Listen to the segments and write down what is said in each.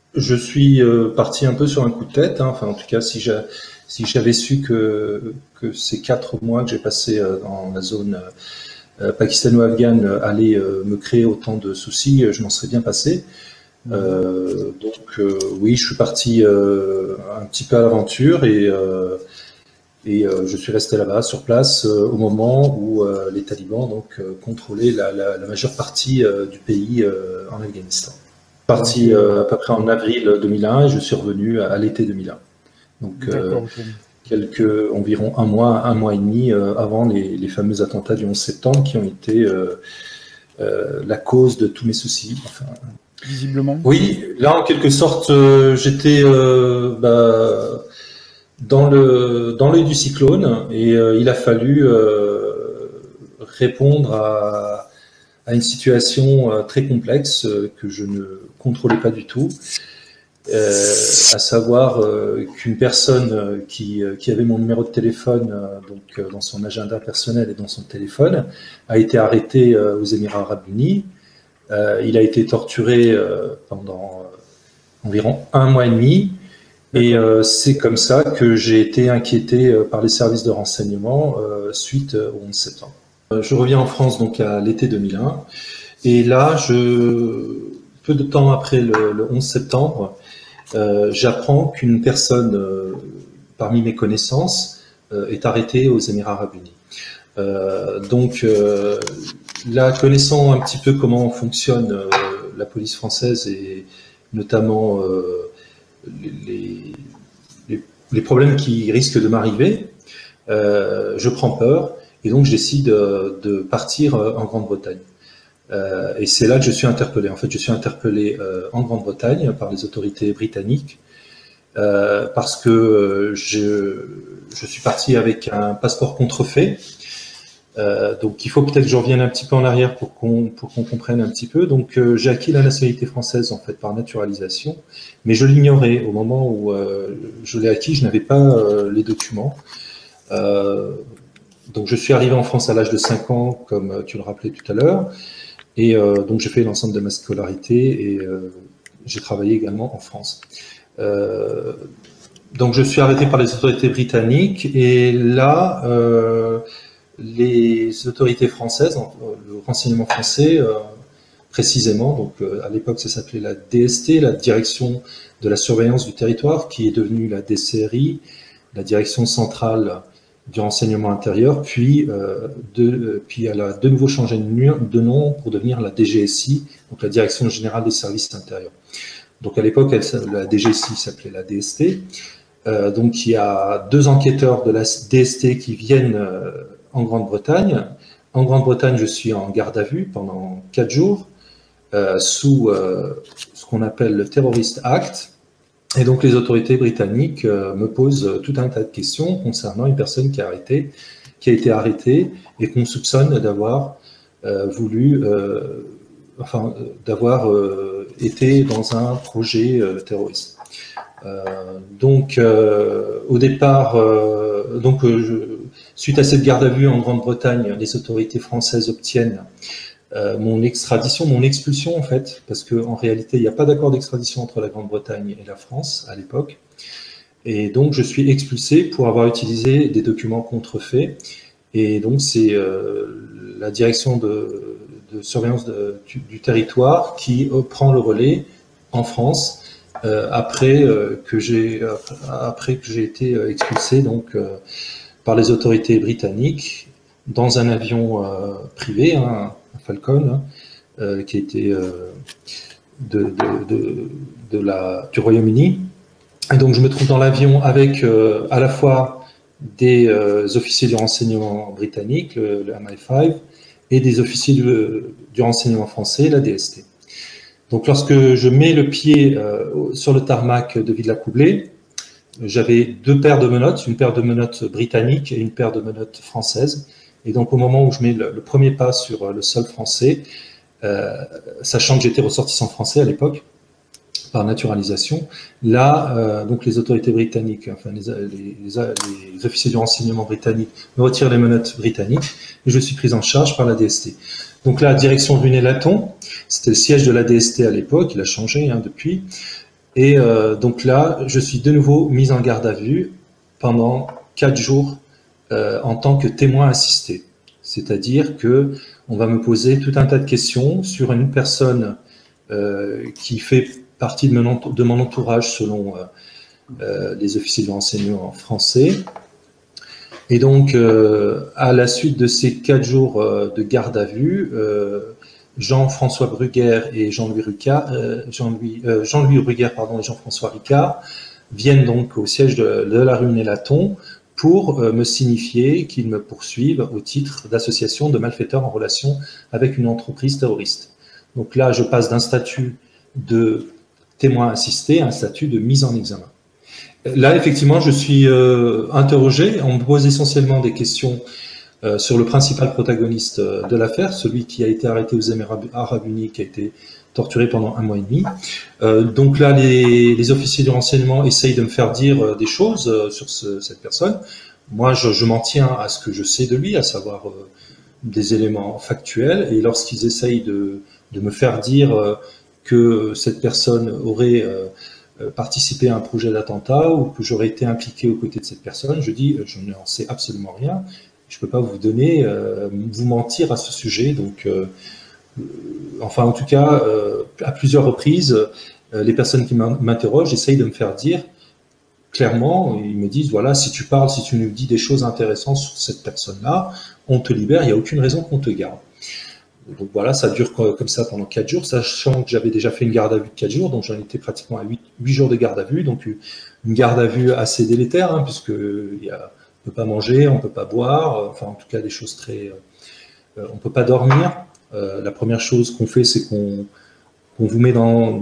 Je suis parti un peu sur un coup de tête, hein. Enfin, en tout cas, si j'avais su que ces 4 mois que j'ai passés dans la zone pakistano-afghane allaient me créer autant de soucis, je m'en serais bien passé. Mhm. Oui, je suis parti un petit peu à l'aventure et je suis resté là-bas sur place au moment où les talibans contrôlaient la majeure partie du pays en Afghanistan. Donc, Parti à peu près en avril 2001 et je suis revenu à l'été 2001. Donc d'accord, ok. environ un mois et demi avant les fameux attentats du 11 septembre qui ont été la cause de tous mes soucis. Enfin, Visiblement. oui, là en quelque sorte, j'étais dans l'œil du cyclone et il a fallu répondre à une situation très complexe que je ne contrôlais pas du tout, à savoir qu'une personne qui avait mon numéro de téléphone dans son agenda personnel et dans son téléphone a été arrêtée aux Émirats Arabes Unis. Il a été torturé pendant environ un mois et demi. Et D'accord. c'est comme ça que j'ai été inquiété par les services de renseignement suite au 11 septembre. Je reviens en France donc à l'été 2001 et là, peu de temps après le 11 septembre, j'apprends qu'une personne parmi mes connaissances est arrêtée aux Émirats Arabes Unis. Là, connaissant un petit peu comment fonctionne la police française et notamment les, les problèmes qui risquent de m'arriver, je prends peur et donc je décide de partir en Grande-Bretagne. Et c'est là que je suis interpellé. En fait, je suis interpellé en Grande-Bretagne par les autorités britanniques parce que je suis parti avec un passeport contrefait. Donc il faut peut-être que je revienne un petit peu en arrière pour qu'on comprenne un petit peu. Donc j'ai acquis la nationalité française en fait par naturalisation, mais je l'ignorais au moment où je l'ai acquis. Je n'avais pas les documents. Euh, donc je suis arrivé en France à l'âge de 5 ans, comme tu le rappelais tout à l'heure, et donc j'ai fait l'ensemble de ma scolarité et j'ai travaillé également en France. Euh, donc je suis arrêté par les autorités britanniques et là, les autorités françaises, le renseignement français précisément, donc à l'époque ça s'appelait la DST, la Direction de la surveillance du territoire, qui est devenue la DCRI, la Direction centrale du renseignement intérieur, puis elle a de nouveau changé de nom pour devenir la DGSI, donc la Direction générale des services intérieurs. Donc à l'époque, la DGSI s'appelait la DST. Donc il y a 2 enquêteurs de la DST qui viennent en Grande-Bretagne. En Grande-Bretagne, je suis en garde à vue pendant 4 jours sous ce qu'on appelle le Terrorist Act. Et donc les autorités britanniques me posent tout un tas de questions concernant une personne qui a été arrêtée et qu'on soupçonne d'avoir voulu, d'avoir été dans un projet terroriste. Au départ, suite à cette garde à vue en Grande-Bretagne, les autorités françaises obtiennent mon extradition, mon expulsion en fait, parce qu'en réalité, il n'y a pas d'accord d'extradition entre la Grande-Bretagne et la France à l'époque. Et donc, je suis expulsé pour avoir utilisé des documents contrefaits. Et donc, c'est la direction de surveillance du territoire qui prend le relais en France après que j'ai été expulsé par les autorités britanniques dans un avion privé, hein, un Falcon, qui était de, du Royaume-Uni. Et donc je me trouve dans l'avion avec à la fois des officiers du renseignement britannique, le MI5, et des officiers du renseignement français, la DST. Donc lorsque je mets le pied sur le tarmac de Villers-la-Coublay, j'avais 2 paires de menottes, une paire de menottes britanniques et une paire de menottes françaises. Et donc au moment où je mets le premier pas sur le sol français, sachant que j'étais ressortissant français à l'époque, par naturalisation, là, donc les autorités britanniques, enfin les officiers du renseignement britannique me retirent les menottes britanniques et je suis pris en charge par la DST. Donc là, direction Lunel-Laton, c'était le siège de la DST à l'époque, il a changé depuis. Et donc là, je suis de nouveau mis en garde à vue pendant 4 jours en tant que témoin assisté. C'est-à-dire que on va me poser tout un tas de questions sur une personne qui fait partie de mon entourage selon les officiers de renseignement français. Et donc, à la suite de ces 4 jours de garde à vue, Jean-François Bruguère et Jean-Louis Bruguère et Jean-François Ricard viennent donc au siège de la rue Nélaton pour me signifier qu'ils me poursuivent au titre d'association de malfaiteurs en relation avec une entreprise terroriste. Donc là, je passe d'un statut de témoin assisté à un statut de mise en examen. Là, effectivement, je suis interrogé. On me pose essentiellement des questions sur le principal protagoniste de l'affaire, celui qui a été arrêté aux Émirats Arabes Unis, qui a été torturé pendant 1 mois et demi. Donc là, les officiers du renseignement essayent de me faire dire des choses sur cette personne. Moi, je m'en tiens à ce que je sais de lui, à savoir des éléments factuels. Et lorsqu'ils essayent de me faire dire que cette personne aurait participé à un projet d'attentat ou que j'aurais été impliqué aux côtés de cette personne, je dis je n'en sais absolument rien. Je ne peux pas vous donner, vous mentir à ce sujet. Donc, enfin, en tout cas, à plusieurs reprises, les personnes qui m'interrogent essayent de me faire dire clairement, ils me disent, voilà, si tu parles, si tu nous dis des choses intéressantes sur cette personne-là, on te libère, il n'y a aucune raison qu'on te garde. Donc voilà, ça dure comme ça pendant 4 jours, sachant que j'avais déjà fait une garde à vue de 4 jours, donc j'en étais pratiquement à 8 jours de garde à vue, donc une garde à vue assez délétère, hein, puisque on ne peut pas manger, on ne peut pas boire, enfin en tout cas des choses très... on ne peut pas dormir. La première chose qu'on fait, c'est qu'on vous met dans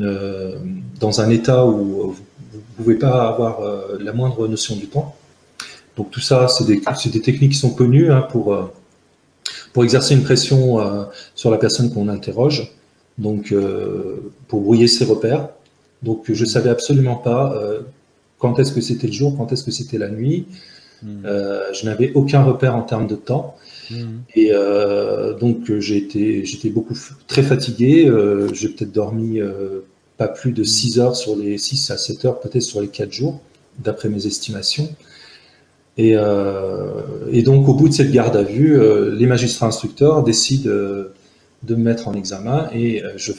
un état où vous ne pouvez pas avoir la moindre notion du temps. Donc tout ça, c'est des techniques qui sont connues hein, pour exercer une pression sur la personne qu'on interroge, donc pour brouiller ses repères. Donc je ne savais absolument pas quand est-ce que c'était le jour, quand est-ce que c'était la nuit. Je n'avais aucun repère en termes de temps. Et donc j'étais très fatigué. J'ai peut-être dormi pas plus de 6 heures sur les 6 à 7 heures, peut-être sur les 4 jours, d'après mes estimations. Et donc, au bout de cette garde à vue, les magistrats instructeurs décident de me mettre en examen et je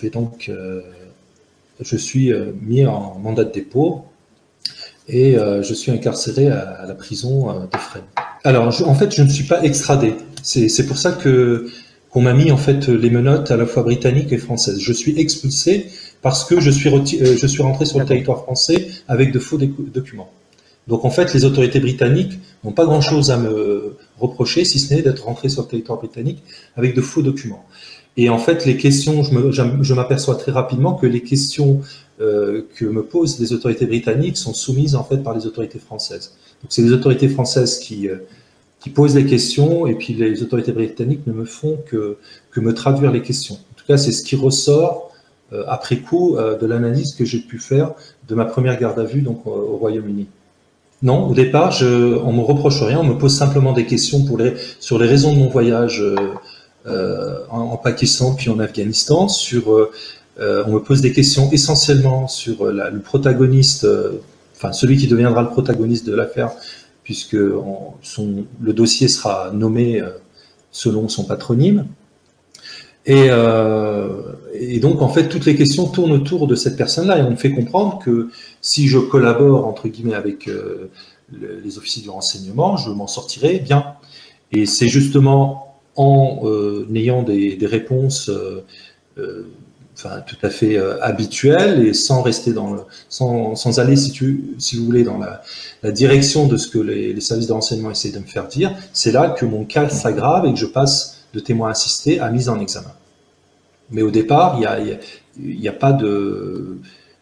suis mis en mandat de dépôt et je suis incarcéré à la prison de Fresnes. Alors, en fait, je ne suis pas extradé. C'est pour ça qu'on m'a mis en fait les menottes à la fois britanniques et françaises. Je suis expulsé parce que je suis rentré sur le territoire français avec de faux documents. Donc en fait, les autorités britanniques n'ont pas grand-chose à me reprocher, si ce n'est d'être rentré sur le territoire britannique avec de faux documents. Et en fait, les questions, je m'aperçois très rapidement que les questions que me posent les autorités britanniques sont soumises en fait par les autorités françaises. Donc c'est les autorités françaises qui posent les questions et puis les autorités britanniques ne me font que me traduire les questions. En tout cas, c'est ce qui ressort après coup de l'analyse que j'ai pu faire de ma première garde à vue donc au Royaume-Uni. Non, au départ, on me reproche rien, on me pose simplement des questions sur les raisons de mon voyage en Pakistan puis en Afghanistan. On me pose des questions essentiellement sur le protagoniste, enfin celui qui deviendra le protagoniste de l'affaire, puisque le dossier sera nommé selon son patronyme. Et donc, en fait, toutes les questions tournent autour de cette personne-là et on me fait comprendre que si je collabore, entre guillemets, avec les officiers du renseignement, je m'en sortirai bien. Et c'est justement en ayant des réponses tout à fait habituelles et sans rester sans aller, si vous voulez, dans la direction de ce que les services de renseignement essaient de me faire dire, c'est là que mon cas s'aggrave et que je passe de témoin assisté à mise en examen. Mais au départ, il n'y a pas de,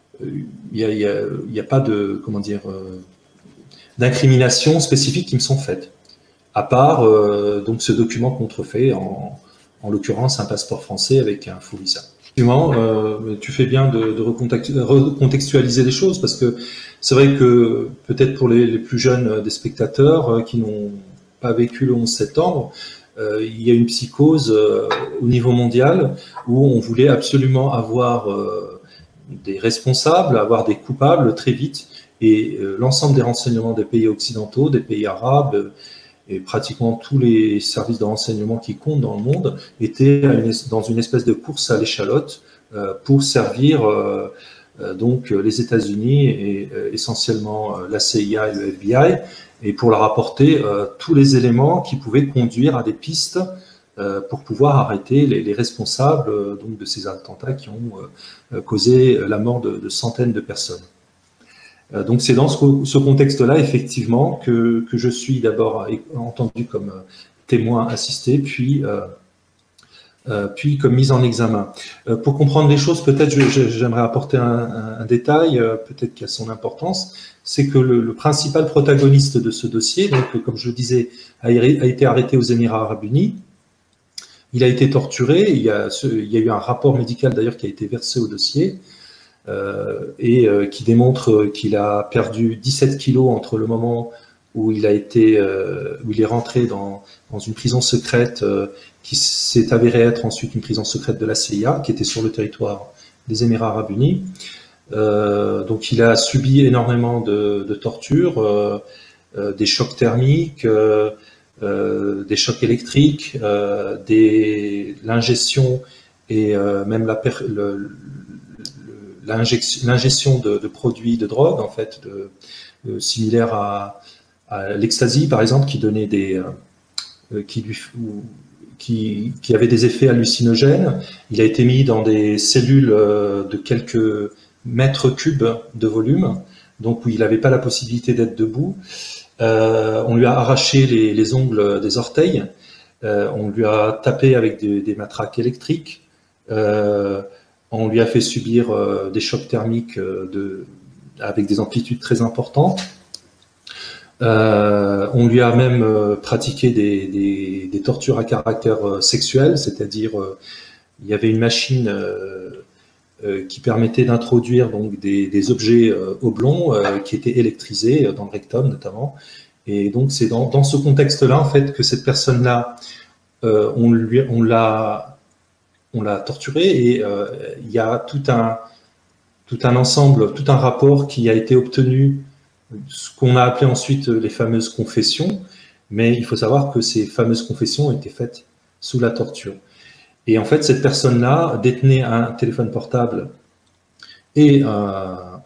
comment dire, d'incrimination spécifique qui me sont faites, à part donc ce document contrefait, en l'occurrence un passeport français avec un faux visa. Effectivement, tu fais bien de recontextualiser les choses parce que c'est vrai que peut-être pour les plus jeunes des spectateurs qui n'ont pas vécu le 11 septembre, il y a une psychose au niveau mondial où on voulait absolument avoir des responsables, avoir des coupables très vite. Et l'ensemble des renseignements des pays occidentaux, des pays arabes, et pratiquement tous les services de renseignement qui comptent dans le monde étaient dans une espèce de course à l'échalote pour servir donc les États-Unis et essentiellement la CIA et le FBI, et pour leur apporter tous les éléments qui pouvaient conduire à des pistes pour pouvoir arrêter les responsables donc de ces attentats qui ont causé la mort de centaines de personnes. Donc c'est dans ce contexte-là, effectivement, que je suis d'abord entendu comme témoin assisté, puis comme mise en examen. Pour comprendre les choses, peut-être j'aimerais apporter un détail, peut-être qui a son importance, c'est que le principal protagoniste de ce dossier, donc comme je le disais, a été arrêté aux Émirats arabes unis. Il a été torturé, il y a eu un rapport médical d'ailleurs qui a été versé au dossier, qui démontre qu'il a perdu 17 kilos entre le moment où il est rentré dans une prison secrète qui s'est avérée être ensuite une prison secrète de la CIA, qui était sur le territoire des Émirats arabes unis. Donc il a subi énormément de tortures, des chocs thermiques, des chocs électriques, l'ingestion et même l'ingestion de produits de drogue, en fait, similaires à l'ecstasy, par exemple, qui donnait qui avait des effets hallucinogènes. Il a été mis dans des cellules de quelques mètres cubes de volume, donc où il n'avait pas la possibilité d'être debout. On lui a arraché les ongles des orteils, on lui a tapé avec des matraques électriques, on lui a fait subir des chocs thermiques avec des amplitudes très importantes. On lui a même pratiqué des tortures à caractère sexuel, c'est-à-dire il y avait une machine qui permettait d'introduire donc des objets oblongs qui étaient électrisés dans le rectum notamment. Et donc c'est dans ce contexte-là en fait que cette personne-là, on l'a torturé, et il y a tout un ensemble, tout un rapport qui a été obtenu, ce qu'on a appelé ensuite les fameuses confessions, mais il faut savoir que ces fameuses confessions ont été faites sous la torture. Et en fait, cette personne-là détenait un téléphone portable et un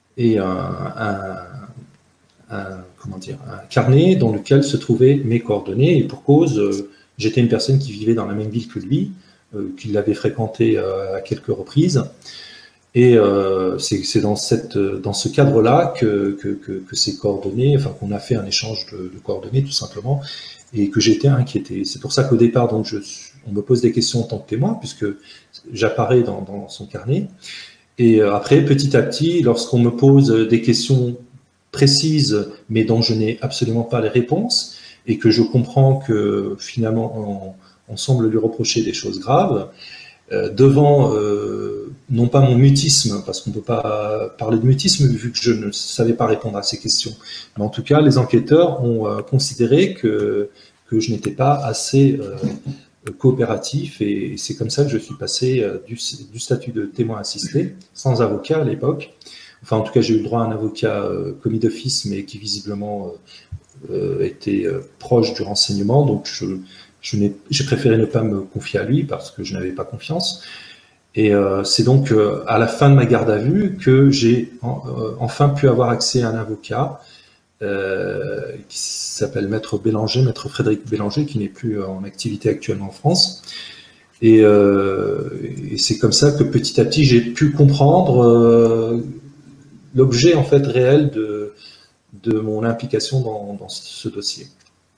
carnet dans lequel se trouvaient mes coordonnées, et pour cause, j'étais une personne qui vivait dans la même ville que lui, qui l'avait fréquenté à quelques reprises, et c'est dans ce cadre-là que ces coordonnées, enfin qu'on a fait un échange de coordonnées tout simplement, et que j'étais inquiété. C'est pour ça qu'au départ, donc, on me pose des questions en tant que témoin, puisque j'apparais dans son carnet. Et après, petit à petit, lorsqu'on me pose des questions précises, mais dont je n'ai absolument pas les réponses, et que je comprends que finalement, on semble lui reprocher des choses graves, devant, non pas mon mutisme, parce qu'on ne peut pas parler de mutisme vu que je ne savais pas répondre à ces questions, mais en tout cas, les enquêteurs ont considéré que je n'étais pas assez coopératif, et c'est comme ça que je suis passé du statut de témoin assisté, sans avocat à l'époque. Enfin, en tout cas, j'ai eu le droit à un avocat commis d'office, mais qui visiblement était proche du renseignement, donc j'ai préféré ne pas me confier à lui parce que je n'avais pas confiance. Et c'est donc à la fin de ma garde à vue que j'ai enfin pu avoir accès à un avocat qui s'appelle Maître Bélanger, Maître Frédéric Bélanger, qui n'est plus en activité actuellement en France. Et c'est comme ça que petit à petit j'ai pu comprendre l'objet en fait réel de mon implication dans ce dossier.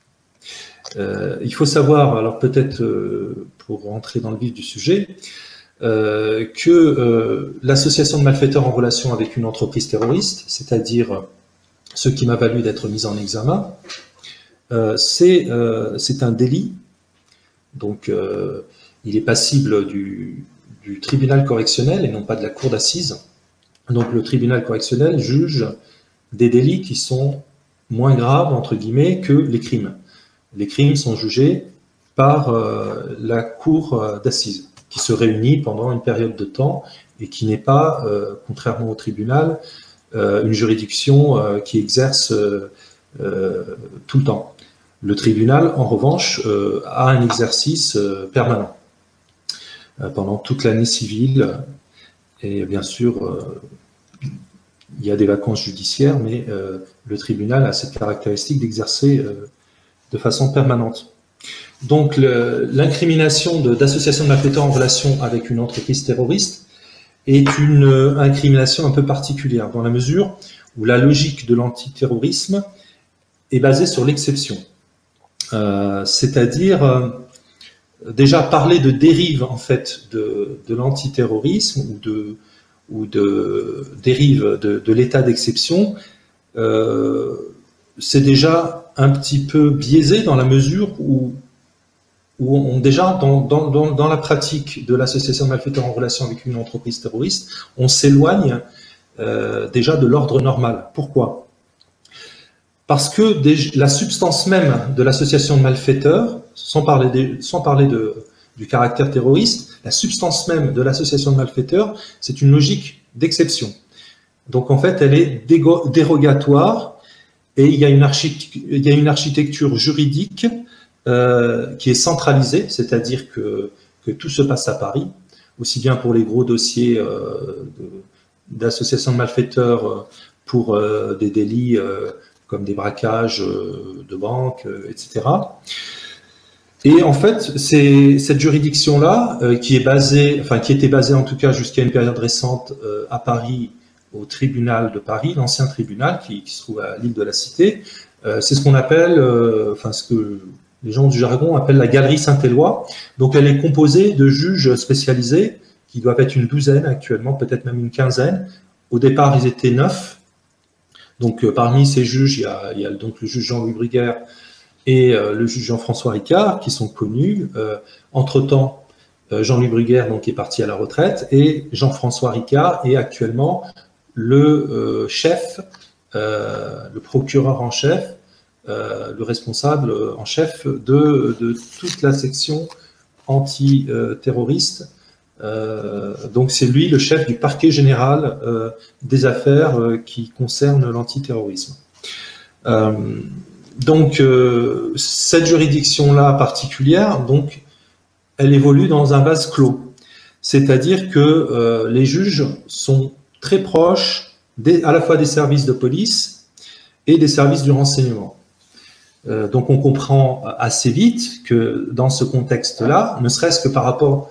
Il faut savoir, alors peut-être pour rentrer dans le vif du sujet, que l'association de malfaiteurs en relation avec une entreprise terroriste, c'est-à-dire ce qui m'a valu d'être mis en examen, c'est un délit. Donc il est passible du tribunal correctionnel et non pas de la cour d'assises. Donc le tribunal correctionnel juge des délits qui sont moins graves, entre guillemets, que les crimes. Les crimes sont jugés par la cour d'assises, qui se réunit pendant une période de temps et qui n'est pas, contrairement au tribunal, une juridiction qui exerce tout le temps. Le tribunal, en revanche, a un exercice permanent pendant toute l'année civile, et bien sûr, il y a des vacances judiciaires, mais le tribunal a cette caractéristique d'exercer de façon permanente. Donc, l'incrimination d'association de malfaiteurs en relation avec une entreprise terroriste est une incrimination un peu particulière, dans la mesure où la logique de l'antiterrorisme est basée sur l'exception. C'est-à-dire, déjà parler de dérive en fait de l'antiterrorisme ou de dérive de l'état d'exception, c'est déjà un petit peu biaisé dans la mesure où déjà dans la pratique de l'association de malfaiteurs en relation avec une entreprise terroriste, on s'éloigne déjà de l'ordre normal. Pourquoi ? Parce que la substance même de l'association de malfaiteurs, sans parler du caractère terroriste, la substance même de l'association de malfaiteurs, c'est une logique d'exception. Donc en fait, elle est dérogatoire et il y a une architecture juridique qui est centralisée, c'est-à-dire que tout se passe à Paris, aussi bien pour les gros dossiers d'association de malfaiteurs pour des délits comme des braquages de banques, etc. Et en fait, c'est cette juridiction-là qui était basée en tout cas jusqu'à une période récente à Paris, au tribunal de Paris, l'ancien tribunal qui se trouve à l'île de la Cité. C'est ce qu'on appelle, ce que les gens du jargon appellent la galerie Saint-Éloi. Donc elle est composée de juges spécialisés, qui doivent être une douzaine actuellement, peut-être même une quinzaine. Au départ, ils étaient 9. Donc parmi ces juges, il y a donc le juge Jean-Louis Bruguère et le juge Jean-François Ricard, qui sont connus. Entre-temps, Jean-Louis Bruguère donc, est parti à la retraite, et Jean-François Ricard est actuellement le chef, le procureur en chef, le responsable en chef de toute la section antiterroriste. Donc c'est lui le chef du parquet général des affaires qui concernent l'antiterrorisme. Donc cette juridiction-là particulière, donc, elle évolue dans un vase clos. C'est-à-dire que les juges sont très proches à la fois des services de police et des services du renseignement. Donc on comprend assez vite que dans ce contexte-là, ne serait-ce que par rapport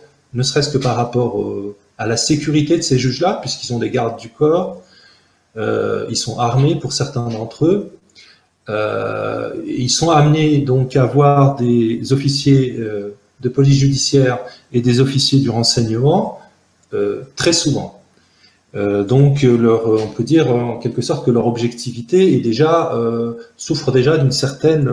à la sécurité de ces juges-là, puisqu'ils ont des gardes du corps, ils sont armés pour certains d'entre eux, ils sont amenés donc à avoir des officiers de police judiciaire et des officiers du renseignement très souvent. Donc on peut dire en quelque sorte que leur objectivité est souffre déjà d'une certaine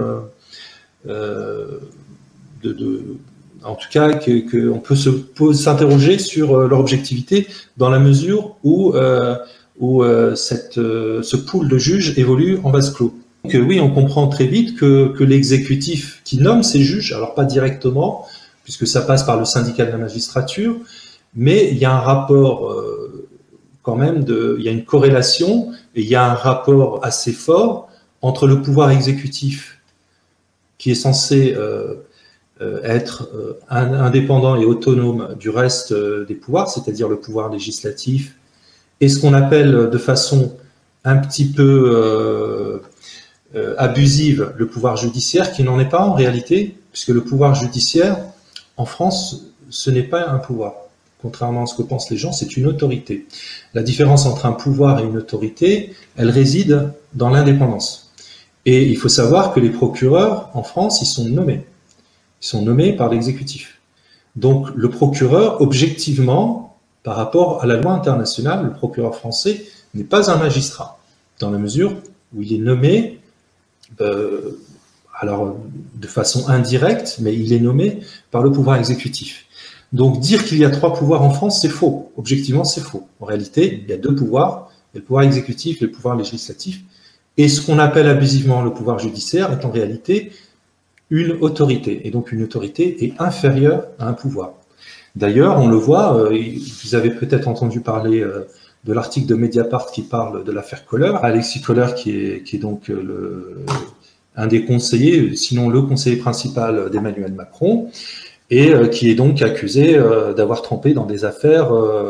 en tout cas, on peut s'interroger sur leur objectivité dans la mesure où ce pool de juges évolue en vase clos. Donc oui, on comprend très vite que l'exécutif qui nomme ces juges, alors pas directement, puisque ça passe par le syndicat de la magistrature, mais il y a un rapport quand même, il y a une corrélation, et il y a un rapport assez fort entre le pouvoir exécutif qui est censé être indépendant et autonome du reste des pouvoirs, c'est-à-dire le pouvoir législatif, et ce qu'on appelle de façon un petit peu abusive le pouvoir judiciaire, qui n'en est pas en réalité, puisque le pouvoir judiciaire, en France, ce n'est pas un pouvoir. Contrairement à ce que pensent les gens, c'est une autorité. La différence entre un pouvoir et une autorité, elle réside dans l'indépendance. Et il faut savoir que les procureurs, en France, ils sont nommés. Ils sont nommés par l'exécutif. Donc le procureur, objectivement, par rapport à la loi internationale, le procureur français n'est pas un magistrat, dans la mesure où il est nommé, alors de façon indirecte, mais il est nommé par le pouvoir exécutif. Donc dire qu'il y a 3 pouvoirs en France, c'est faux. Objectivement, c'est faux. En réalité, il y a 2 pouvoirs, le pouvoir exécutif et le pouvoir législatif. Et ce qu'on appelle abusivement le pouvoir judiciaire est en réalité une autorité. Et donc une autorité est inférieure à un pouvoir. D'ailleurs, on le voit, vous avez peut-être entendu parler de l'article de Mediapart qui parle de l'affaire Kohler. Alexis Kohler, qui est donc un des conseillers, sinon le conseiller principal d'Emmanuel Macron, et qui est donc accusé d'avoir trompé dans des affaires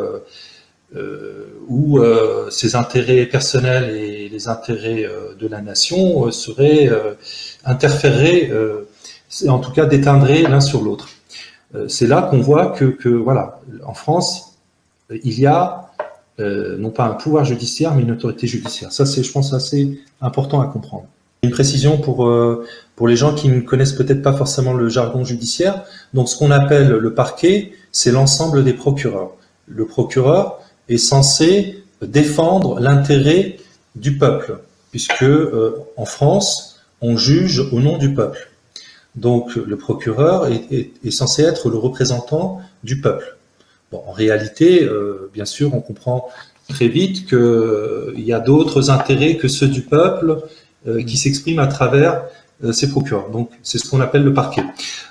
où ses intérêts personnels et les intérêts de la nation seraient interférés, en tout cas déteindraient l'un sur l'autre. C'est là qu'on voit que voilà, en France, il y a non pas un pouvoir judiciaire, mais une autorité judiciaire. Ça, c'est, je pense, assez important à comprendre. Une précision pour les gens qui ne connaissent peut-être pas forcément le jargon judiciaire. Donc, ce qu'on appelle le parquet, c'est l'ensemble des procureurs. Le procureur est censé défendre l'intérêt du peuple, puisque en France, on juge au nom du peuple. Donc, le procureur est censé être le représentant du peuple. Bon, en réalité, bien sûr, on comprend très vite qu'il y a d'autres intérêts que ceux du peuple qui s'expriment à travers ces procureurs. Donc, c'est ce qu'on appelle le parquet.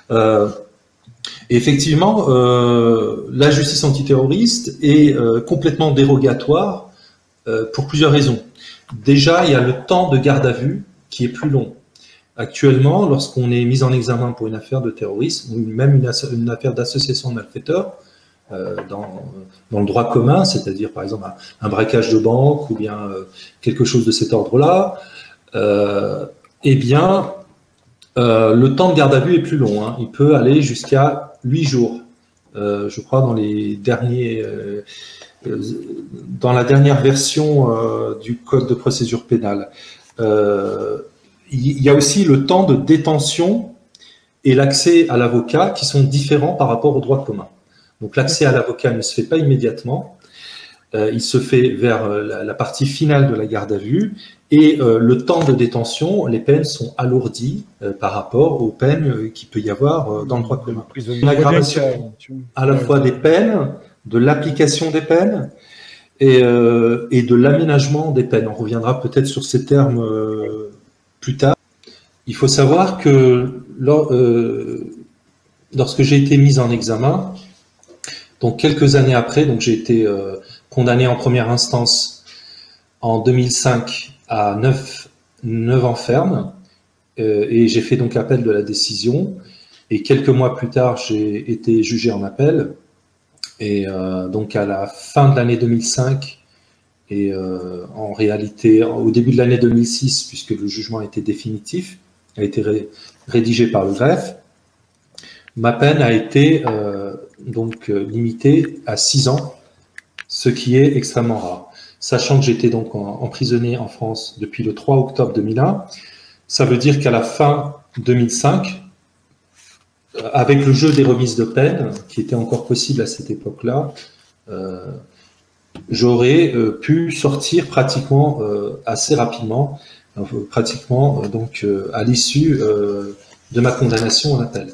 Et effectivement, la justice antiterroriste est complètement dérogatoire pour plusieurs raisons. Déjà, il y a le temps de garde à vue qui est plus long. Actuellement, lorsqu'on est mis en examen pour une affaire de terrorisme ou même une affaire d'association de malfaiteurs, dans le droit commun, c'est-à-dire par exemple un braquage de banque ou bien quelque chose de cet ordre-là, eh bien, le temps de garde à vue est plus long. Hein. Il peut aller jusqu'à 8 jours. Je crois dans les derniers, dans la dernière version du Code de procédure pénale. Il y a aussi le temps de détention et l'accès à l'avocat qui sont différents par rapport au droit commun. Donc l'accès à l'avocat ne se fait pas immédiatement, il se fait vers la partie finale de la garde à vue et le temps de détention, les peines sont alourdies par rapport aux peines qu'il peut y avoir dans le droit commun. Une aggravation à la fois des peines, de l'application des peines et de l'aménagement des peines. On reviendra peut-être sur ces termes plus tard. Il faut savoir que lorsque j'ai été mis en examen, donc quelques années après, donc j'ai été condamné en première instance en 2005 à 9 ans ferme et j'ai fait donc appel de la décision et quelques mois plus tard j'ai été jugé en appel et donc à la fin de l'année 2005 et en réalité au début de l'année 2006 puisque le jugement était définitif, a été rédigé par le greffe, ma peine a été donc limitée à 6 ans, ce qui est extrêmement rare. Sachant que j'étais donc emprisonné en France depuis le 3 octobre 2001, ça veut dire qu'à la fin 2005, avec le jeu des remises de peine, qui était encore possible à cette époque-là, j'aurais pu sortir pratiquement assez rapidement, pratiquement donc à l'issue de ma condamnation en appel.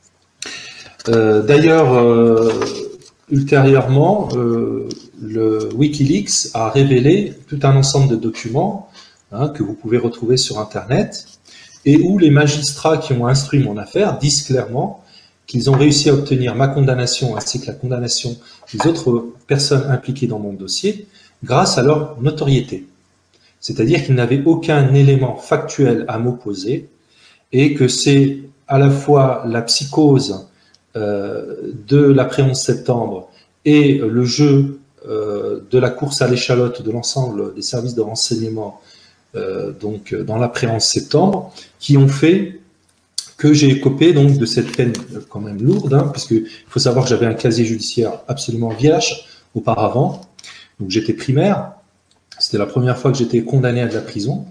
D'ailleurs, ultérieurement, le Wikileaks a révélé tout un ensemble de documents que vous pouvez retrouver sur Internet et où les magistrats qui ont instruit mon affaire disent clairement qu'ils ont réussi à obtenir ma condamnation ainsi que la condamnation des autres personnes impliquées dans mon dossier grâce à leur notoriété. C'est-à-dire qu'ils n'avaient aucun élément factuel à m'opposer et que c'est à la fois la psychose de l'après 11 septembre et le jeu de la course à l'échalote de l'ensemble des services de renseignement donc dans l'après 11 septembre qui ont fait que j'ai écopé donc de cette peine quand même lourde, puisqu'il faut savoir que j'avais un casier judiciaire absolument vierge auparavant, donc j'étais primaire, c'était la première fois que j'étais condamné à de la prison,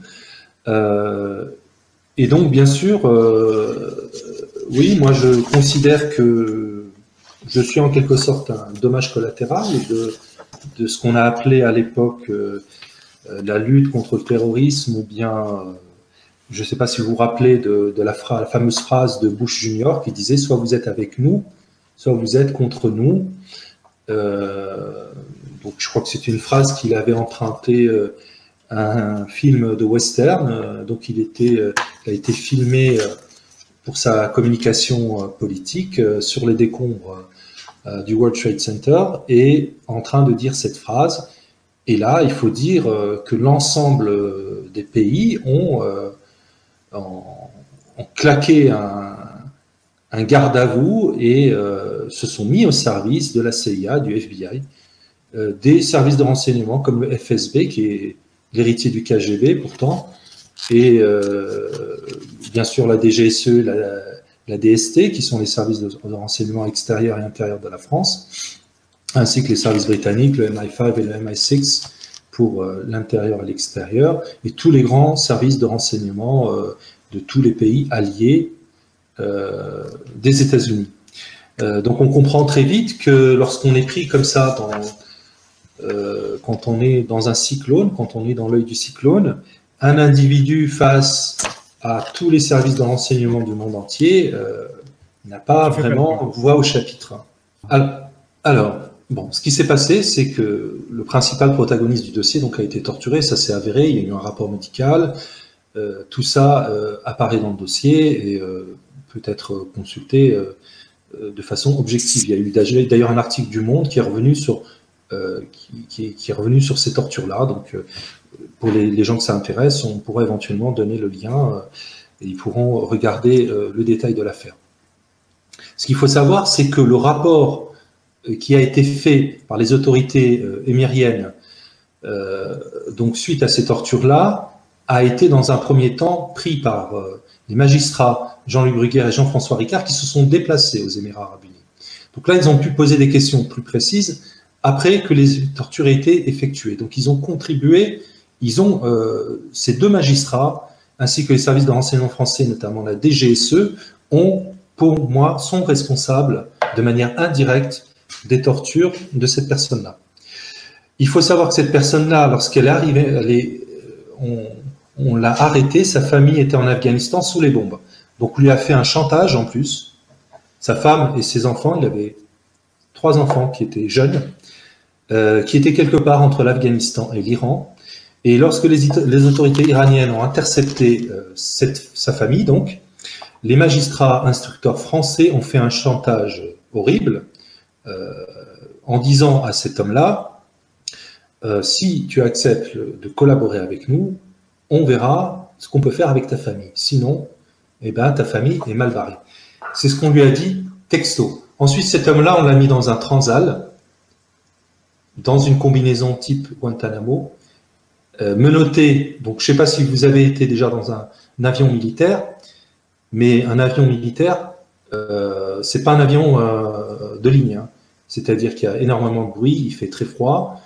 et donc bien sûr, oui, moi je considère que je suis en quelque sorte un dommage collatéral de ce qu'on a appelé à l'époque la lutte contre le terrorisme, ou bien, je ne sais pas si vous vous rappelez de la fameuse phrase de Bush Junior qui disait « soit vous êtes avec nous, soit vous êtes contre nous ». Donc je crois que c'est une phrase qu'il avait empruntée à un film de western, donc il a été filmé pour sa communication politique sur les décombres du World Trade Center est en train de dire cette phrase. Et là, il faut dire que l'ensemble des pays ont claqué un garde-à-vous et se sont mis au service de la CIA, du FBI, des services de renseignement comme le FSB, qui est l'héritier du KGB pourtant, et bien sûr la DGSE, la DST, qui sont les services de renseignement extérieur et intérieur de la France, ainsi que les services britanniques, le MI5 et le MI6 pour l'intérieur et l'extérieur, et tous les grands services de renseignement de tous les pays alliés des États-Unis. Donc on comprend très vite que lorsqu'on est pris comme ça, quand on est dans un cyclone, quand on est dans l'œil du cyclone, un individu face à tous les services de renseignement du monde entier n'a pas vraiment voix au chapitre. Alors, bon, ce qui s'est passé, c'est que le principal protagoniste du dossier donc, a été torturé, ça s'est avéré, il y a eu un rapport médical, tout ça apparaît dans le dossier et peut être consulté de façon objective. Il y a eu d'ailleurs un article du Monde qui est revenu sur, qui est revenu sur ces tortures-là, donc pour les gens que ça intéresse, on pourra éventuellement donner le lien et ils pourront regarder le détail de l'affaire. Ce qu'il faut savoir, c'est que le rapport qui a été fait par les autorités émiriennes donc suite à ces tortures-là, a été dans un premier temps pris par les magistrats Jean-Luc Bruguière et Jean-François Ricard qui se sont déplacés aux Émirats Arabes Unis. Donc là, ils ont pu poser des questions plus précises après que les tortures aient été effectuées. Donc ils ont contribué, ces deux magistrats, ainsi que les services de renseignement français, notamment la DGSE, pour moi, sont responsables de manière indirecte des tortures de cette personne-là. Il faut savoir que cette personne-là, lorsqu'elle est arrivée, on l'a arrêtée, sa famille était en Afghanistan sous les bombes. Donc on lui a fait un chantage en plus. Sa femme et ses enfants, il avait 3 enfants qui étaient jeunes, qui étaient quelque part entre l'Afghanistan et l'Iran. Et lorsque les autorités iraniennes ont intercepté sa famille, donc, les magistrats instructeurs français ont fait un chantage horrible en disant à cet homme-là, si tu acceptes de collaborer avec nous, on verra ce qu'on peut faire avec ta famille. Sinon, eh ben, ta famille est mal barrée. C'est ce qu'on lui a dit texto. Ensuite, cet homme-là, on l'a mis dans un transal, dans une combinaison type Guantanamo, menotté. Donc, je ne sais pas si vous avez été déjà dans un avion militaire, mais un avion militaire, c'est pas un avion de ligne. Hein. C'est-à-dire qu'il y a énormément de bruit, il fait très froid,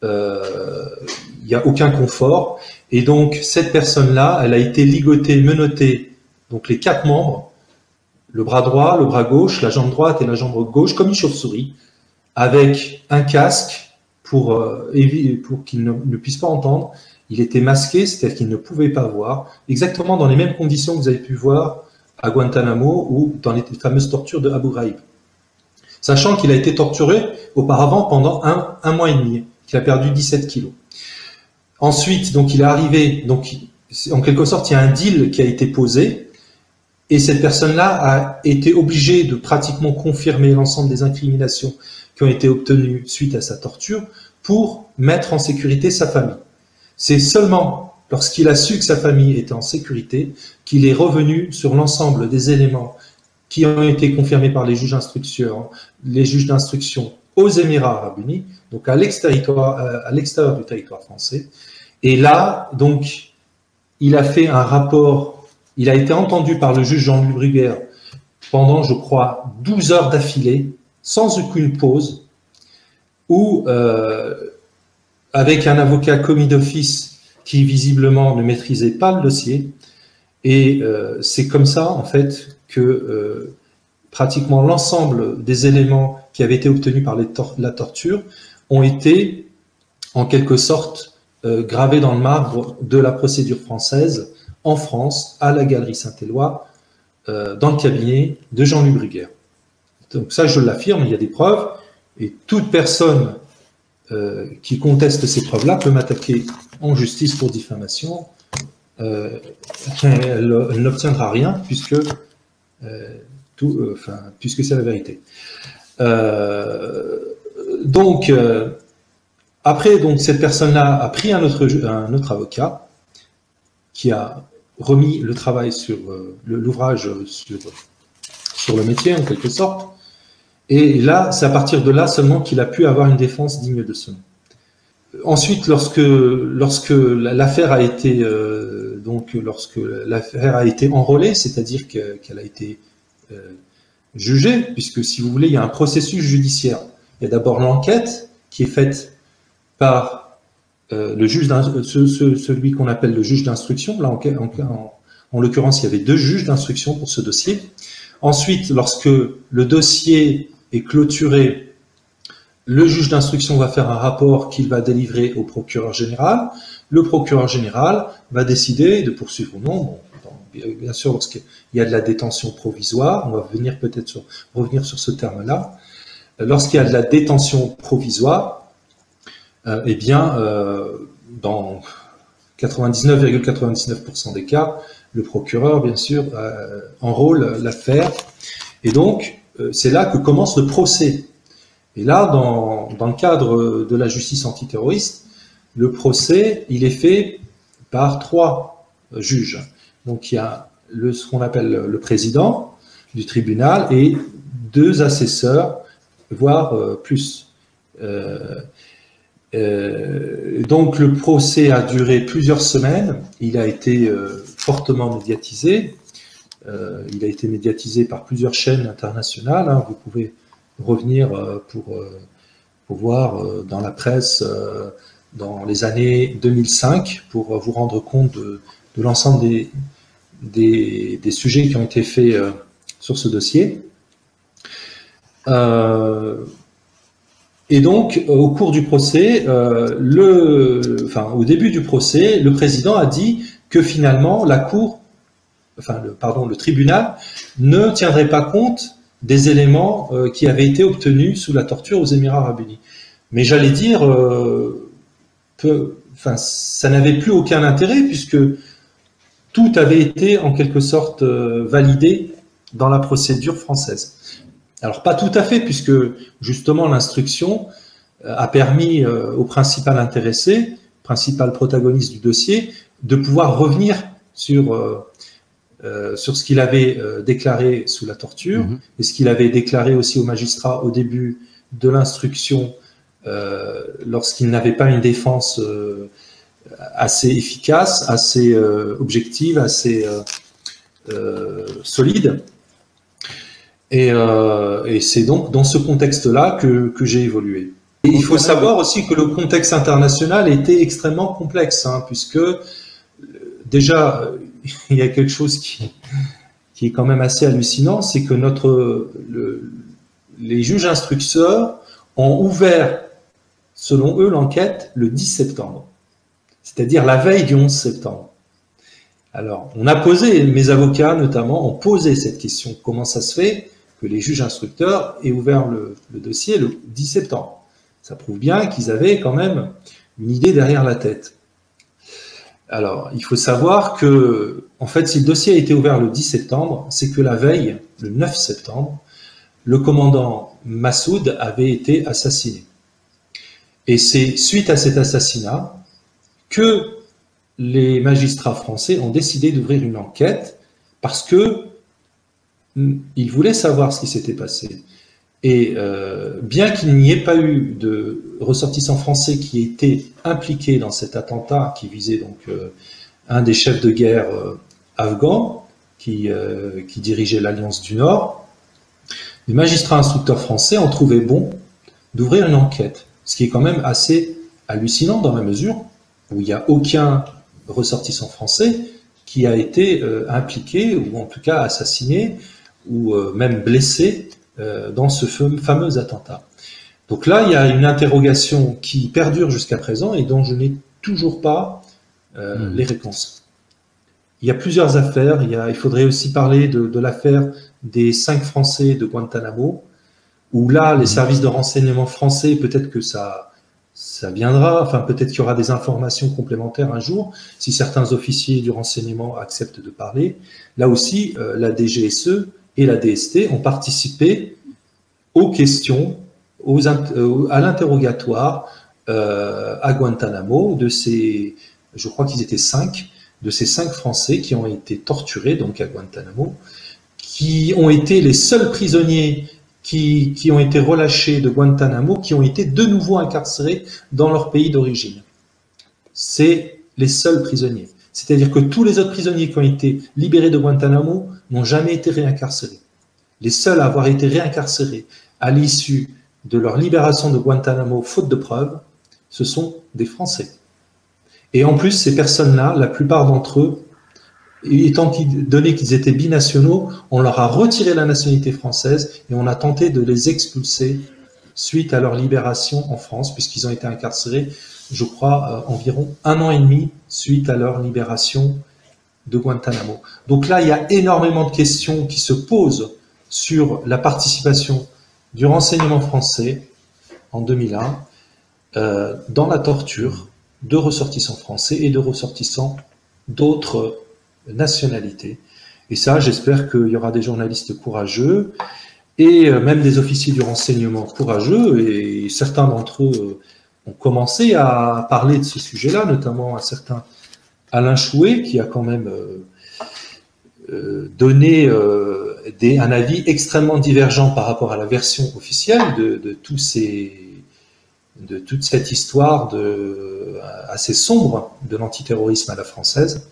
il n'y a aucun confort. Et donc, cette personne-là, elle a été ligotée, menottée, donc les 4 membres, le bras droit, le bras gauche, la jambe droite et la jambe gauche, comme une chauve-souris, avec un casque pour qu'il ne puisse pas entendre. Il était masqué, c'est-à-dire qu'il ne pouvait pas voir, exactement dans les mêmes conditions que vous avez pu voir à Guantanamo ou dans les fameuses tortures de Abu Ghraib. Sachant qu'il a été torturé auparavant pendant un mois et demi, qu'il a perdu 17 kilos. Ensuite, donc il est arrivé, donc en quelque sorte, il y a un deal qui a été posé, et cette personne-là a été obligée de pratiquement confirmer l'ensemble des incriminations qui ont été obtenues suite à sa torture pour mettre en sécurité sa famille. C'est seulement lorsqu'il a su que sa famille était en sécurité qu'il est revenu sur l'ensemble des éléments qui ont été confirmés par les juges d'instruction aux Émirats Arabes Unis, donc à l'extérieur du territoire français. Et là, donc, il a fait un rapport, il a été entendu par le juge Jean-Luc Bruguière pendant, je crois, 12 heures d'affilée, sans aucune pause, où, avec un avocat commis d'office qui visiblement ne maîtrisait pas le dossier, et c'est comme ça, en fait, que pratiquement l'ensemble des éléments qui avaient été obtenus par la torture ont été, en quelque sorte, gravés dans le marbre de la procédure française en France, à la Galerie Saint-Éloi, dans le cabinet de Jean-Luc Bruguière. Donc ça, je l'affirme, il y a des preuves, et toute personne qui conteste ces preuves-là peut m'attaquer en justice pour diffamation. Elle n'obtiendra rien puisque c'est la vérité. Après, cette personne-là a pris un autre avocat qui a remis le travail sur l'ouvrage sur le métier, en quelque sorte. Et là, c'est à partir de là seulement qu'il a pu avoir une défense digne de ce nom. Ensuite, lorsque l'affaire a été enrôlée, c'est-à-dire qu'elle a été jugée, puisque si vous voulez, il y a un processus judiciaire. Il y a d'abord l'enquête qui est faite par le juge, celui qu'on appelle le juge d'instruction. Là, en l'occurrence, il y avait 2 juges d'instruction pour ce dossier. Ensuite, lorsque le dossier est clôturé, le juge d'instruction va faire un rapport qu'il va délivrer au procureur général. Le procureur général va décider de poursuivre ou non. Bien sûr, lorsqu'il y a de la détention provisoire, on va revenir sur ce terme-là. Lorsqu'il y a de la détention provisoire, dans 99,99% des cas, le procureur, bien sûr, enrôle l'affaire. Et donc, c'est là que commence le procès. Et là, dans le cadre de la justice antiterroriste, le procès, il est fait par 3 juges. Donc, il y a ce qu'on appelle le président du tribunal et 2 assesseurs, voire plus. Donc, le procès a duré plusieurs semaines. Il a été fortement médiatisé. Il a été médiatisé par plusieurs chaînes internationales. Hein. Vous pouvez revenir pour voir dans la presse dans les années 2005 pour vous rendre compte de l'ensemble des sujets qui ont été faits sur ce dossier. Et donc, au cours du procès, au début du procès, le président a dit que finalement le tribunal ne tiendrait pas compte des éléments qui avaient été obtenus sous la torture aux Émirats arabes unis. Mais j'allais dire ça n'avait plus aucun intérêt puisque tout avait été en quelque sorte validé dans la procédure française. Alors pas tout à fait puisque justement l'instruction a permis au principal intéressé, principal protagoniste du dossier, de pouvoir revenir sur ce qu'il avait déclaré sous la torture et ce qu'il avait déclaré aussi au magistrat au début de l'instruction lorsqu'il n'avait pas une défense assez efficace, assez objective, assez solide. Et c'est donc dans ce contexte-là que j'ai évolué. Et il faut savoir aussi que le contexte international était extrêmement complexe, hein, puisque déjà, il y a quelque chose qui est quand même assez hallucinant, c'est que les juges instructeurs ont ouvert, selon eux, l'enquête le 10 septembre, c'est-à-dire la veille du 11 septembre. Alors, mes avocats notamment ont posé cette question, comment ça se fait que les juges instructeurs aient ouvert le dossier le 10 septembre? Ça prouve bien qu'ils avaient quand même une idée derrière la tête. Alors, il faut savoir que, en fait, si le dossier a été ouvert le 10 septembre, c'est que la veille, le 9 septembre, le commandant Massoud avait été assassiné. Et c'est suite à cet assassinat que les magistrats français ont décidé d'ouvrir une enquête parce que ils voulaient savoir ce qui s'était passé. Et bien qu'il n'y ait pas eu de ressortissants français qui aient été impliqués dans cet attentat qui visait donc un des chefs de guerre afghans qui dirigeait l'Alliance du Nord, les magistrats instructeurs français ont trouvé bon d'ouvrir une enquête, ce qui est quand même assez hallucinant dans la mesure où il n'y a aucun ressortissant français qui a été impliqué ou en tout cas assassiné ou même blessé dans ce fameux attentat. Donc là, il y a une interrogation qui perdure jusqu'à présent et dont je n'ai toujours pas les réponses. Il y a plusieurs affaires. Il faudrait aussi parler de l'affaire des 5 Français de Guantanamo, où là, les services de renseignement français, peut-être que ça viendra, enfin peut-être qu'il y aura des informations complémentaires un jour, si certains officiers du renseignement acceptent de parler. Là aussi, la DGSE et la DST ont participé aux questions, à l'interrogatoire à Guantanamo je crois qu'ils étaient 5, de ces 5 Français qui ont été torturés donc à Guantanamo, qui ont été les seuls prisonniers qui ont été relâchés de Guantanamo, qui ont été de nouveau incarcérés dans leur pays d'origine. C'est les seuls prisonniers. C'est-à-dire que tous les autres prisonniers qui ont été libérés de Guantanamo n'ont jamais été réincarcérés. Les seuls à avoir été réincarcérés à l'issue de leur libération de Guantanamo, faute de preuves, ce sont des Français. Et en plus, ces personnes-là, la plupart d'entre eux, étant donné qu'ils étaient binationaux, on leur a retiré la nationalité française et on a tenté de les expulser suite à leur libération en France, puisqu'ils ont été incarcérés, je crois, environ 1 an et demi suite à leur libération de Guantanamo. Donc là, il y a énormément de questions qui se posent sur la participation du renseignement français en 2001 dans la torture de ressortissants français et de ressortissants d'autres nationalités. Et ça, j'espère qu'il y aura des journalistes courageux et même des officiers du renseignement courageux, et certains d'entre eux ont commencé à parler de ce sujet-là, notamment un certain Alain Chouet, qui a quand même donné un avis extrêmement divergent par rapport à la version officielle de toute cette histoire assez sombre de l'antiterrorisme à la française.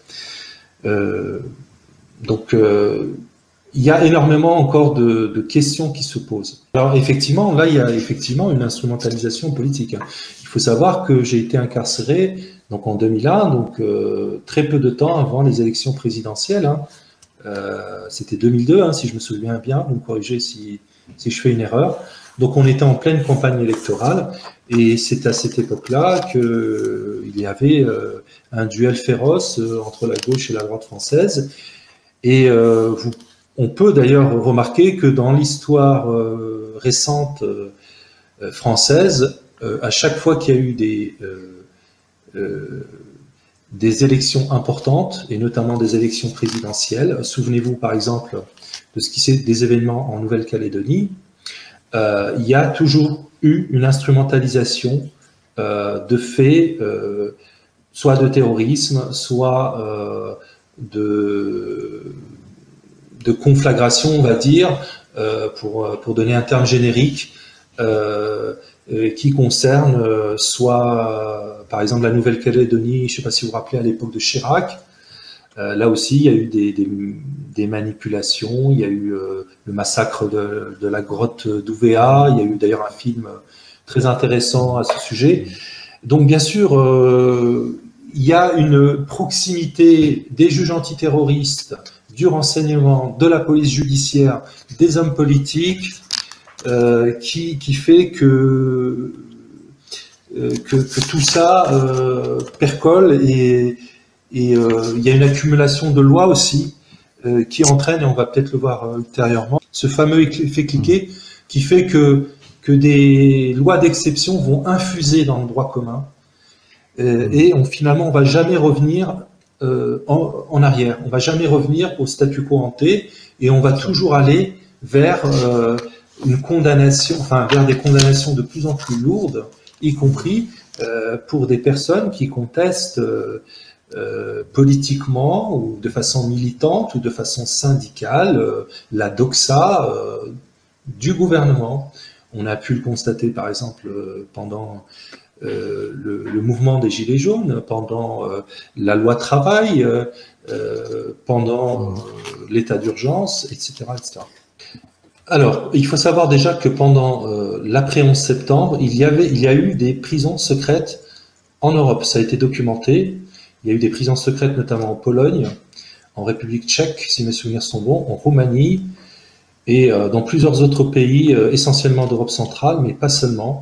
Donc, il y a énormément encore de questions qui se posent. Alors effectivement, là, il y a effectivement une instrumentalisation politique. Il faut savoir que j'ai été incarcéré donc en 2001, donc très peu de temps avant les élections présidentielles. C'était 2002, si je me souviens bien, vous me corrigez si je fais une erreur. Donc on était en pleine campagne électorale, et c'est à cette époque-là qu'il y avait un duel féroce entre la gauche et la droite française. Et on peut d'ailleurs remarquer que dans l'histoire récente française, à chaque fois qu'il y a eu des élections importantes, et notamment des élections présidentielles, souvenez-vous par exemple des événements en Nouvelle-Calédonie, il y a toujours eu une instrumentalisation de faits, soit de terrorisme, soit de conflagration, on va dire, pour donner un terme générique, qui concerne soit, par exemple, la Nouvelle-Calédonie, je ne sais pas si vous vous rappelez, à l'époque de Chirac. Là aussi, il y a eu des manipulations, il y a eu le massacre de la grotte d'Ouvéa, il y a eu d'ailleurs un film très intéressant à ce sujet. Donc bien sûr, il y a une proximité des juges antiterroristes, du renseignement, de la police judiciaire, des hommes politiques, qui fait que tout ça percole, et il y a une accumulation de lois aussi qui entraîne, et on va peut-être le voir ultérieurement, ce fameux effet cliquet qui fait que des lois d'exception vont infuser dans le droit commun, et finalement on va jamais revenir en arrière, on va jamais revenir au statu quo ante, et on va toujours aller vers une condamnation, enfin vers des condamnations de plus en plus lourdes, y compris pour des personnes qui contestent politiquement ou de façon militante ou de façon syndicale la doxa du gouvernement. On a pu le constater par exemple pendant le mouvement des Gilets jaunes, pendant la loi travail, pendant l'état d'urgence, etc., etc. Alors, il faut savoir déjà que pendant l'après 11 septembre, il y a eu des prisons secrètes en Europe. Ça a été documenté. Il y a eu des prisons secrètes notamment en Pologne, en République tchèque, si mes souvenirs sont bons, en Roumanie, et dans plusieurs autres pays, essentiellement d'Europe centrale, mais pas seulement.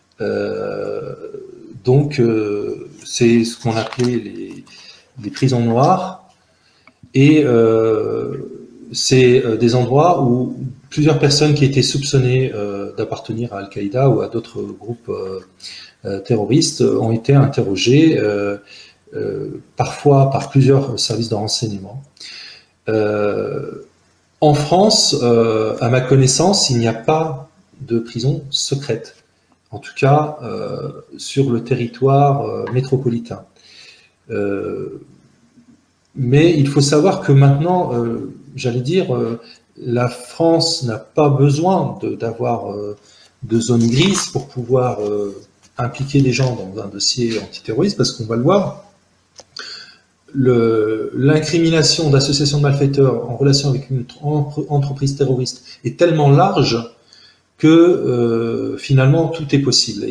Donc, c'est ce qu'on appelait les prisons noires. Et c'est des endroits où plusieurs personnes qui étaient soupçonnées d'appartenir à Al-Qaïda ou à d'autres groupes terroristes ont été interrogées, parfois par plusieurs services de renseignement. En France, à ma connaissance, il n'y a pas de prisons secrètes, en tout cas sur le territoire métropolitain. Mais il faut savoir que maintenant, j'allais dire, la France n'a pas besoin d'avoir de zone grise pour pouvoir impliquer les gens dans un dossier antiterroriste, parce qu'on va le voir, l'incrimination d'associations de malfaiteurs en relation avec une entreprise terroriste est tellement large que finalement tout est possible.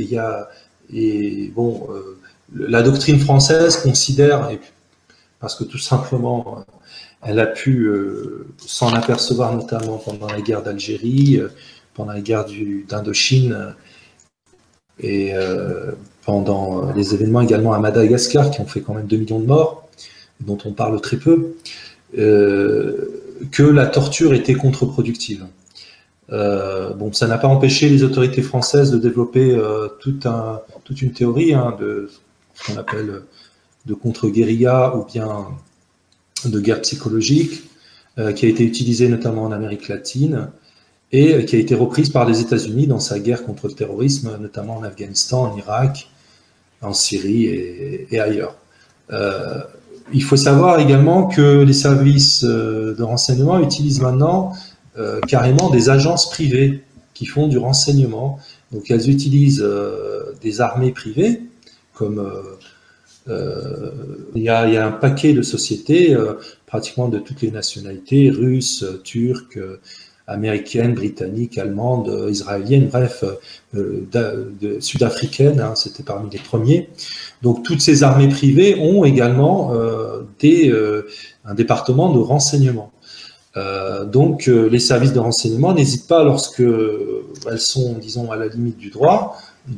La doctrine française considère, parce que tout simplement elle a pu s'en apercevoir notamment pendant la guerre d'Algérie, pendant la guerre d'Indochine et pendant les événements également à Madagascar qui ont fait quand même 2 millions de morts, dont on parle très peu, que la torture était contre-productive. Ça n'a pas empêché les autorités françaises de développer toute une théorie de ce qu'on appelle de contre-guérilla ou bien de guerre psychologique, qui a été utilisée notamment en Amérique latine et qui a été reprise par les États-Unis dans sa guerre contre le terrorisme, notamment en Afghanistan, en Irak, en Syrie et ailleurs. Il faut savoir également que les services de renseignement utilisent maintenant carrément des agences privées qui font du renseignement. Donc elles utilisent des armées privées, comme il y a un paquet de sociétés, pratiquement de toutes les nationalités, russes, turques, américaines, britanniques, allemandes, israéliennes, bref, sud-africaines, c'était parmi les premiers. Donc toutes ces armées privées ont également un département de renseignement. Donc les services de renseignement n'hésitent pas, lorsque elles sont, disons, à la limite du droit,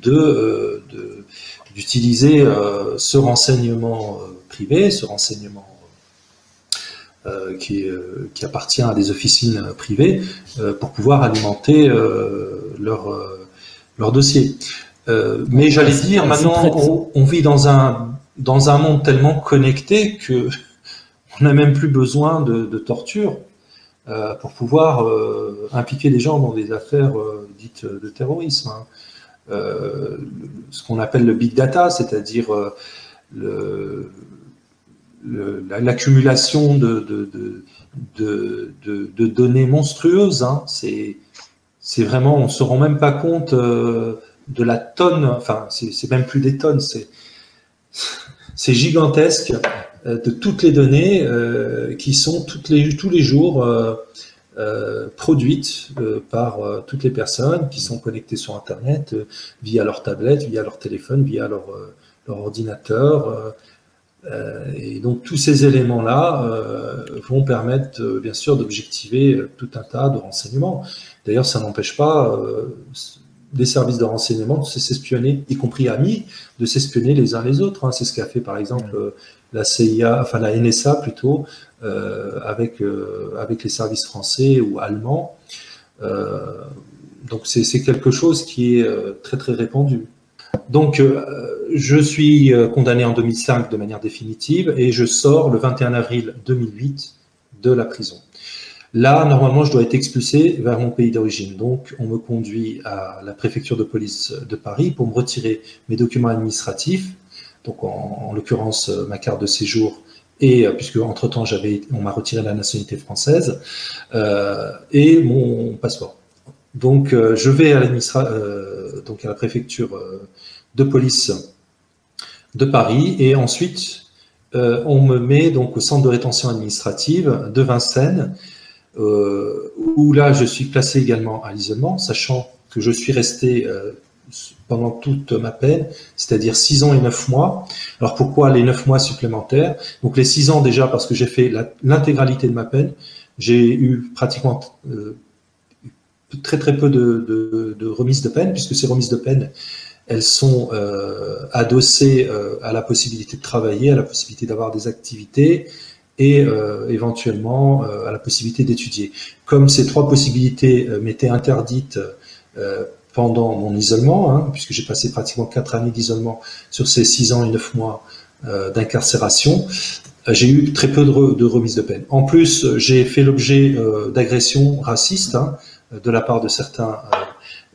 d'utiliser ce renseignement privé, ce renseignement qui appartient à des officines privées, pour pouvoir alimenter leur dossier. Mais j'allais dire, maintenant, on vit dans un monde tellement connecté que on n'a même plus besoin de torture pour pouvoir impliquer les gens dans des affaires dites de terrorisme. Ce qu'on appelle le big data, c'est-à-dire l'accumulation de données monstrueuses. C'est vraiment, on ne se rend même pas compte de la tonne, enfin c'est même plus des tonnes, c'est gigantesque, de toutes les données qui sont tous les jours produites par toutes les personnes qui sont connectées sur Internet via leur tablette, via leur téléphone, via leur ordinateur. Et donc tous ces éléments-là vont permettre bien sûr d'objectiver tout un tas de renseignements. D'ailleurs, ça n'empêche pas des services de renseignement de s'espionner, y compris amis, de s'espionner les uns les autres. C'est ce qu'a fait par exemple la CIA, enfin la NSA plutôt, avec les services français ou allemands. Donc c'est quelque chose qui est très très répandu. Donc je suis condamné en 2005 de manière définitive et je sors le 21 avril 2008 de la prison. Là, normalement, je dois être expulsé vers mon pays d'origine. Donc, on me conduit à la préfecture de police de Paris pour me retirer mes documents administratifs, donc en l'occurrence ma carte de séjour, et puisque entre-temps, on m'a retiré la nationalité française, et mon passeport. Donc, je vais à la préfecture de police de Paris, et ensuite, on me met donc au centre de rétention administrative de Vincennes, où là, je suis placé également à l'isolement, sachant que je suis resté pendant toute ma peine, c'est-à-dire 6 ans et 9 mois. Alors pourquoi les 9 mois supplémentaires? Donc les 6 ans déjà parce que j'ai fait l'intégralité de ma peine. J'ai eu pratiquement très très peu de remises de peine, puisque ces remises de peine, elles sont adossées à la possibilité de travailler, à la possibilité d'avoir des activités, et éventuellement à la possibilité d'étudier. Comme ces 3 possibilités m'étaient interdites pendant mon isolement, puisque j'ai passé pratiquement 4 années d'isolement sur ces 6 ans et 9 mois d'incarcération, j'ai eu très peu de remises de peine. En plus, j'ai fait l'objet d'agressions racistes de la part de certains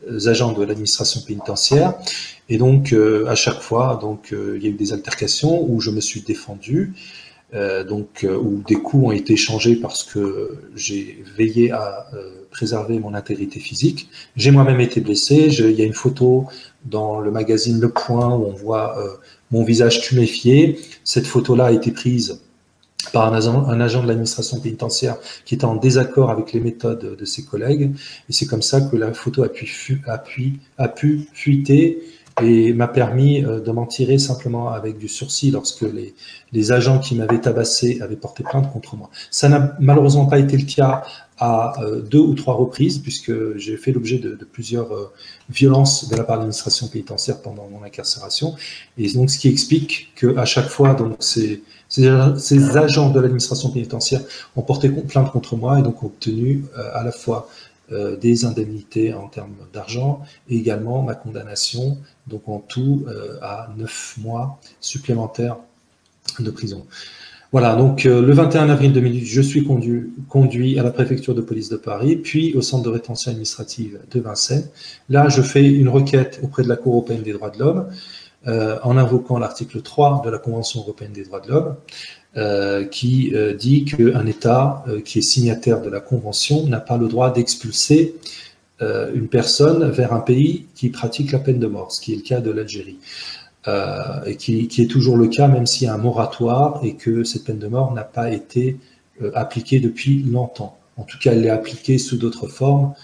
agents de l'administration pénitentiaire. Et donc, à chaque fois, il y a eu des altercations où je me suis défendu, où des coups ont été échangés parce que j'ai veillé à préserver mon intégrité physique. J'ai moi-même été blessé. Il y a une photo dans le magazine Le Point où on voit mon visage tuméfié. Cette photo-là a été prise par un agent de l'administration pénitentiaire qui était en désaccord avec les méthodes de ses collègues. Et c'est comme ça que la photo a pu fuiter et m'a permis de m'en tirer simplement avec du sursis lorsque les agents qui m'avaient tabassé avaient porté plainte contre moi. Ça n'a malheureusement pas été le cas à 2 ou 3 reprises, puisque j'ai fait l'objet de plusieurs violences de la part de l'administration pénitentiaire pendant mon incarcération. Et donc, ce qui explique qu'à chaque fois, donc, ces agents de l'administration pénitentiaire ont porté plainte contre moi et donc ont obtenu à la fois des indemnités en termes d'argent et également ma condamnation, donc en tout à 9 mois supplémentaires de prison. Voilà, donc le 21 avril 2008, je suis conduit à la préfecture de police de Paris, puis au centre de rétention administrative de Vincennes. Là, je fais une requête auprès de la Cour européenne des droits de l'homme, en invoquant l'article 3 de la Convention européenne des droits de l'homme, qui dit qu'un État qui est signataire de la Convention n'a pas le droit d'expulser une personne vers un pays qui pratique la peine de mort, ce qui est le cas de l'Algérie. Et qui est toujours le cas, même s'il y a un moratoire et que cette peine de mort n'a pas été appliquée depuis longtemps. En tout cas, elle est appliquée sous d'autres formes,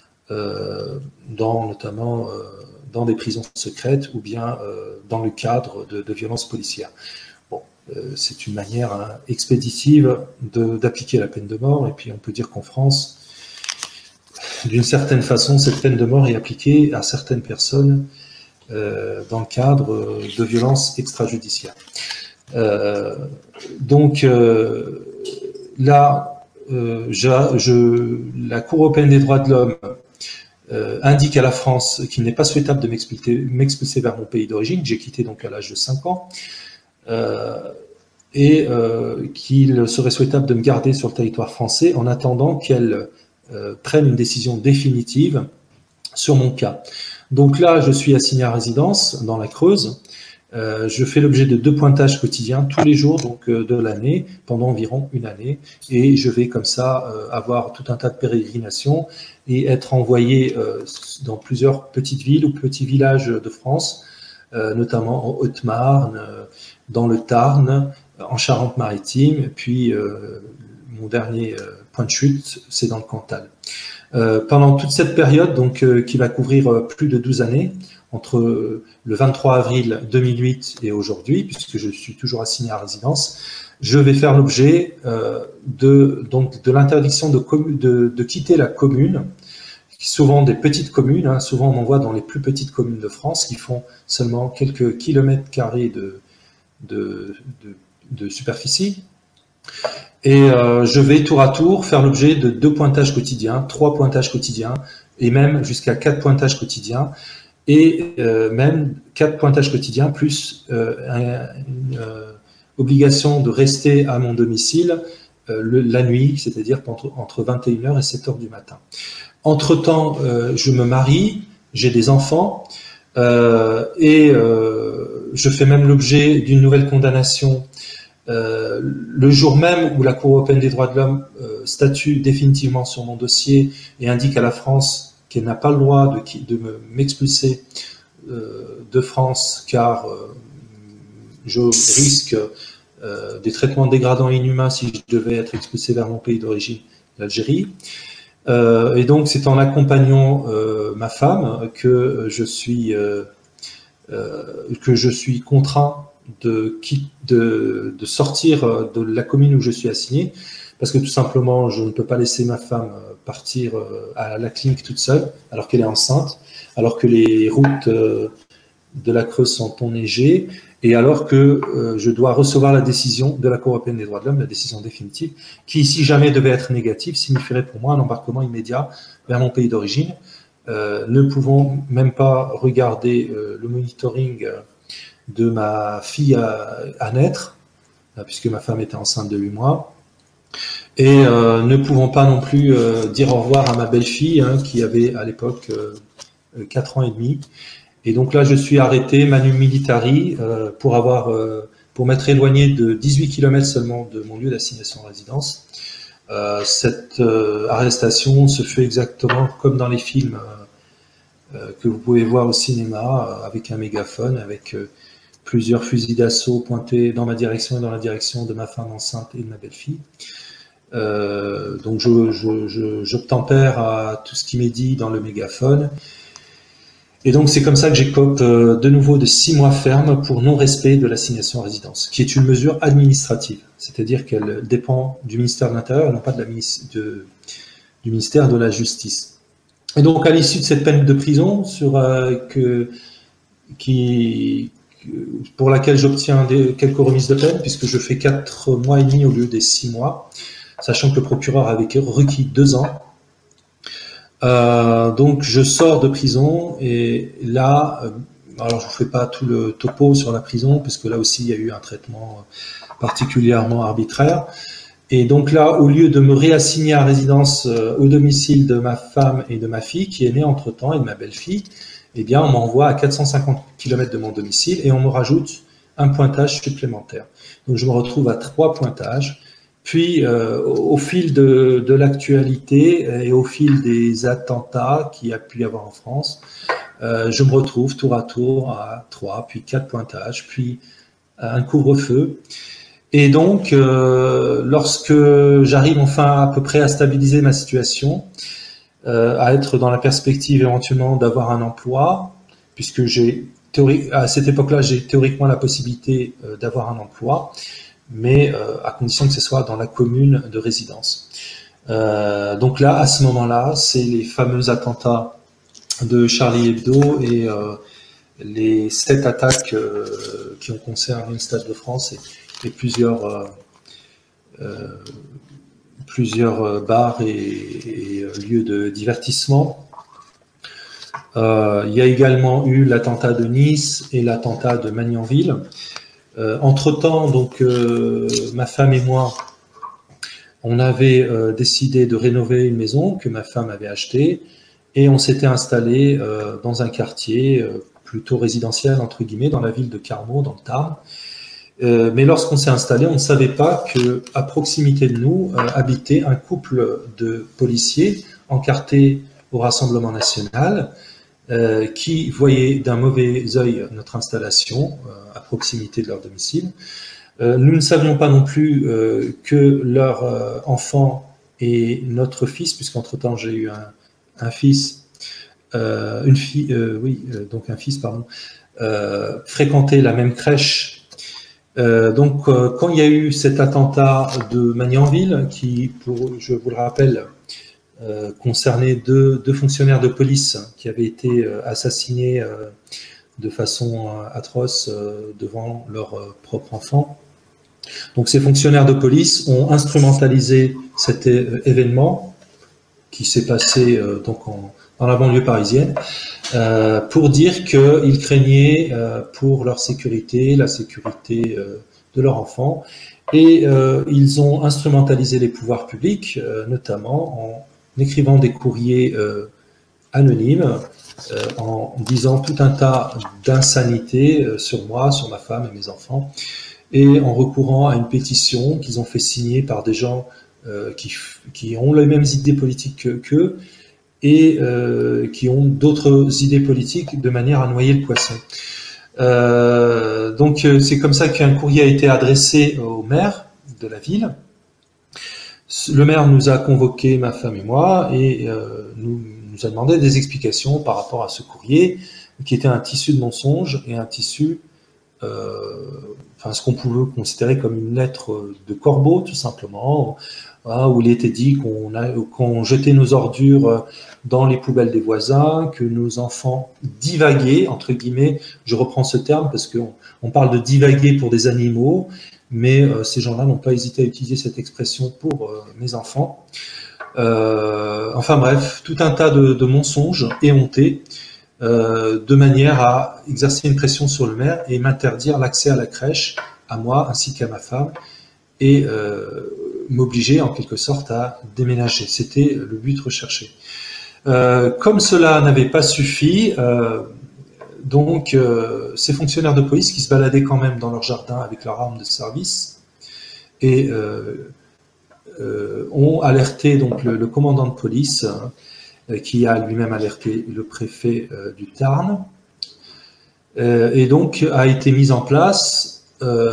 notamment dans des prisons secrètes ou bien dans le cadre de violences policières. Bon, c'est une manière expéditive d'appliquer la peine de mort, et puis on peut dire qu'en France, d'une certaine façon, cette peine de mort est appliquée à certaines personnes dans le cadre de violences extrajudiciaires. Là, la Cour européenne des droits de l'homme indique à la France qu'il n'est pas souhaitable de m'expulser vers mon pays d'origine. J'ai quitté donc à l'âge de 5 ans. Et qu'il serait souhaitable de me garder sur le territoire français en attendant qu'elle prenne une décision définitive sur mon cas. Donc là, je suis assigné à résidence dans la Creuse. Je fais l'objet de 2 pointages quotidiens tous les jours de l'année, pendant environ une année. Et je vais comme ça avoir tout un tas de pérégrinations et être envoyé dans plusieurs petites villes ou petits villages de France, notamment en Haute-Marne, dans le Tarn, en Charente-Maritime, puis mon dernier point de chute, c'est dans le Cantal. Pendant toute cette période, qui va couvrir plus de 12 années, entre le 23 avril 2008 et aujourd'hui, puisque je suis toujours assigné à résidence, je vais faire l'objet de l'interdiction de quitter la commune, souvent des petites communes, hein, souvent on m'envoie dans les plus petites communes de France qui font seulement quelques kilomètres carrés de superficie. Et je vais tour à tour faire l'objet de 2 pointages quotidiens, 3 pointages quotidiens, et même jusqu'à 4 pointages quotidiens, et même 4 pointages quotidiens, plus une obligation de rester à mon domicile la nuit, c'est-à-dire entre 21h et 7h du matin. Entre-temps, je me marie, j'ai des enfants, et je fais même l'objet d'une nouvelle condamnation le jour même où la Cour européenne des droits de l'homme statue définitivement sur mon dossier et indique à la France qu'elle n'a pas le droit de m'expulser de France car je risque des traitements dégradants et inhumains si je devais être expulsé vers mon pays d'origine, l'Algérie. Et donc c'est en accompagnant ma femme que je suis contraint de sortir de la commune où je suis assigné, parce que tout simplement, je ne peux pas laisser ma femme partir à la clinique toute seule, alors qu'elle est enceinte, alors que les routes de la Creuse sont enneigées, et alors que je dois recevoir la décision de la Cour européenne des droits de l'homme, la décision définitive, qui, si jamais devait être négative, signifierait pour moi un embarquement immédiat vers mon pays d'origine. Ne pouvons même pas regarder le monitoring de ma fille à naître, puisque ma femme était enceinte de 8 mois, et ne pouvons pas non plus dire au revoir à ma belle-fille, hein, qui avait à l'époque 4 ans et demi. Et donc là, je suis arrêté, manu militari, pour m'être éloigné de 18 km seulement de mon lieu d'assignation en résidence. Cette arrestation se fait exactement comme dans les films que vous pouvez voir au cinéma, avec un mégaphone, avec plusieurs fusils d'assaut pointés dans ma direction et dans la direction de ma femme enceinte et de ma belle-fille. Donc j'obtempère à tout ce qui m'est dit dans le mégaphone. Et donc c'est comme ça que j'écope de nouveau de 6 mois ferme pour non-respect de l'assignation à résidence, qui est une mesure administrative, c'est-à-dire qu'elle dépend du ministère de l'Intérieur et non pas du ministère de la Justice. Et donc à l'issue de cette peine de prison pour laquelle j'obtiens quelques remises de peine, puisque je fais 4 mois et demi au lieu des 6 mois, sachant que le procureur avait requis 2 ans. Donc je sors de prison et là, alors je ne vous fais pas tout le topo sur la prison, parce que là aussi il y a eu un traitement particulièrement arbitraire. Et donc là, au lieu de me réassigner à résidence au domicile de ma femme et de ma fille, qui est née entre-temps, et de ma belle-fille, eh bien on m'envoie à 450 km de mon domicile et on me rajoute un pointage supplémentaire. Donc je me retrouve à 3 pointages. Puis, au fil de l'actualité et au fil des attentats qu'il y a pu y avoir en France, je me retrouve tour à tour à 3, puis 4 pointages, puis un couvre-feu. Et donc, lorsque j'arrive enfin à peu près à stabiliser ma situation, à être dans la perspective éventuellement d'avoir un emploi, puisque à cette époque-là, j'ai théoriquement la possibilité d'avoir un emploi, mais à condition que ce soit dans la commune de résidence. Donc là, à ce moment-là, c'est les fameux attentats de Charlie Hebdo et les 7 attaques qui ont concerné le Stade de France et plusieurs bars et lieux de divertissement. Il y a également eu l'attentat de Nice et l'attentat de Magnanville. Entre-temps, donc, ma femme et moi, on avait décidé de rénover une maison que ma femme avait achetée et on s'était installé dans un quartier plutôt résidentiel, entre guillemets, dans la ville de Carmaux, dans le Tarn. Mais lorsqu'on s'est installé, on ne savait pas qu'à proximité de nous habitait un couple de policiers encartés au Rassemblement national, qui voyaient d'un mauvais œil notre installation à proximité de leur domicile. Nous ne savions pas non plus que leur enfant et notre fils, puisqu'entre-temps j'ai eu un fils, une fille, donc un fils, pardon, fréquentaient la même crèche. Donc quand il y a eu cet attentat de Magnanville, qui, je vous le rappelle, concernait deux fonctionnaires de police qui avaient été assassinés de façon atroce devant leur propre enfant. Donc ces fonctionnaires de police ont instrumentalisé cet événement qui s'est passé dans la banlieue parisienne pour dire qu'ils craignaient pour leur sécurité, la sécurité de leur enfant, et ils ont instrumentalisé les pouvoirs publics, notamment en écrivant des courriers anonymes, en disant tout un tas d'insanités sur moi, sur ma femme et mes enfants, et en recourant à une pétition qu'ils ont fait signer par des gens qui ont les mêmes idées politiques qu'eux et qui ont d'autres idées politiques de manière à noyer le poisson. Donc c'est comme ça qu'un courrier a été adressé au maire de la ville. Le maire nous a convoqués, ma femme et moi, et nous a demandé des explications par rapport à ce courrier, qui était un tissu de mensonges et un tissu, ce qu'on pouvait considérer comme une lettre de corbeau, tout simplement, où il était dit qu'on jetait nos ordures dans les poubelles des voisins, que nos enfants divaguaient, entre guillemets, je reprends ce terme parce qu'on parle de divaguer pour des animaux, mais ces gens-là n'ont pas hésité à utiliser cette expression pour mes enfants. Enfin bref, tout un tas de mensonges éhontés, de manière à exercer une pression sur le maire et m'interdire l'accès à la crèche, à moi ainsi qu'à ma femme, et m'obliger en quelque sorte à déménager. C'était le but recherché. Comme cela n'avait pas suffi, donc ces fonctionnaires de police qui se baladaient quand même dans leur jardin avec leur arme de service et ont alerté donc le commandant de police qui a lui-même alerté le préfet du Tarn, et donc a été mise en place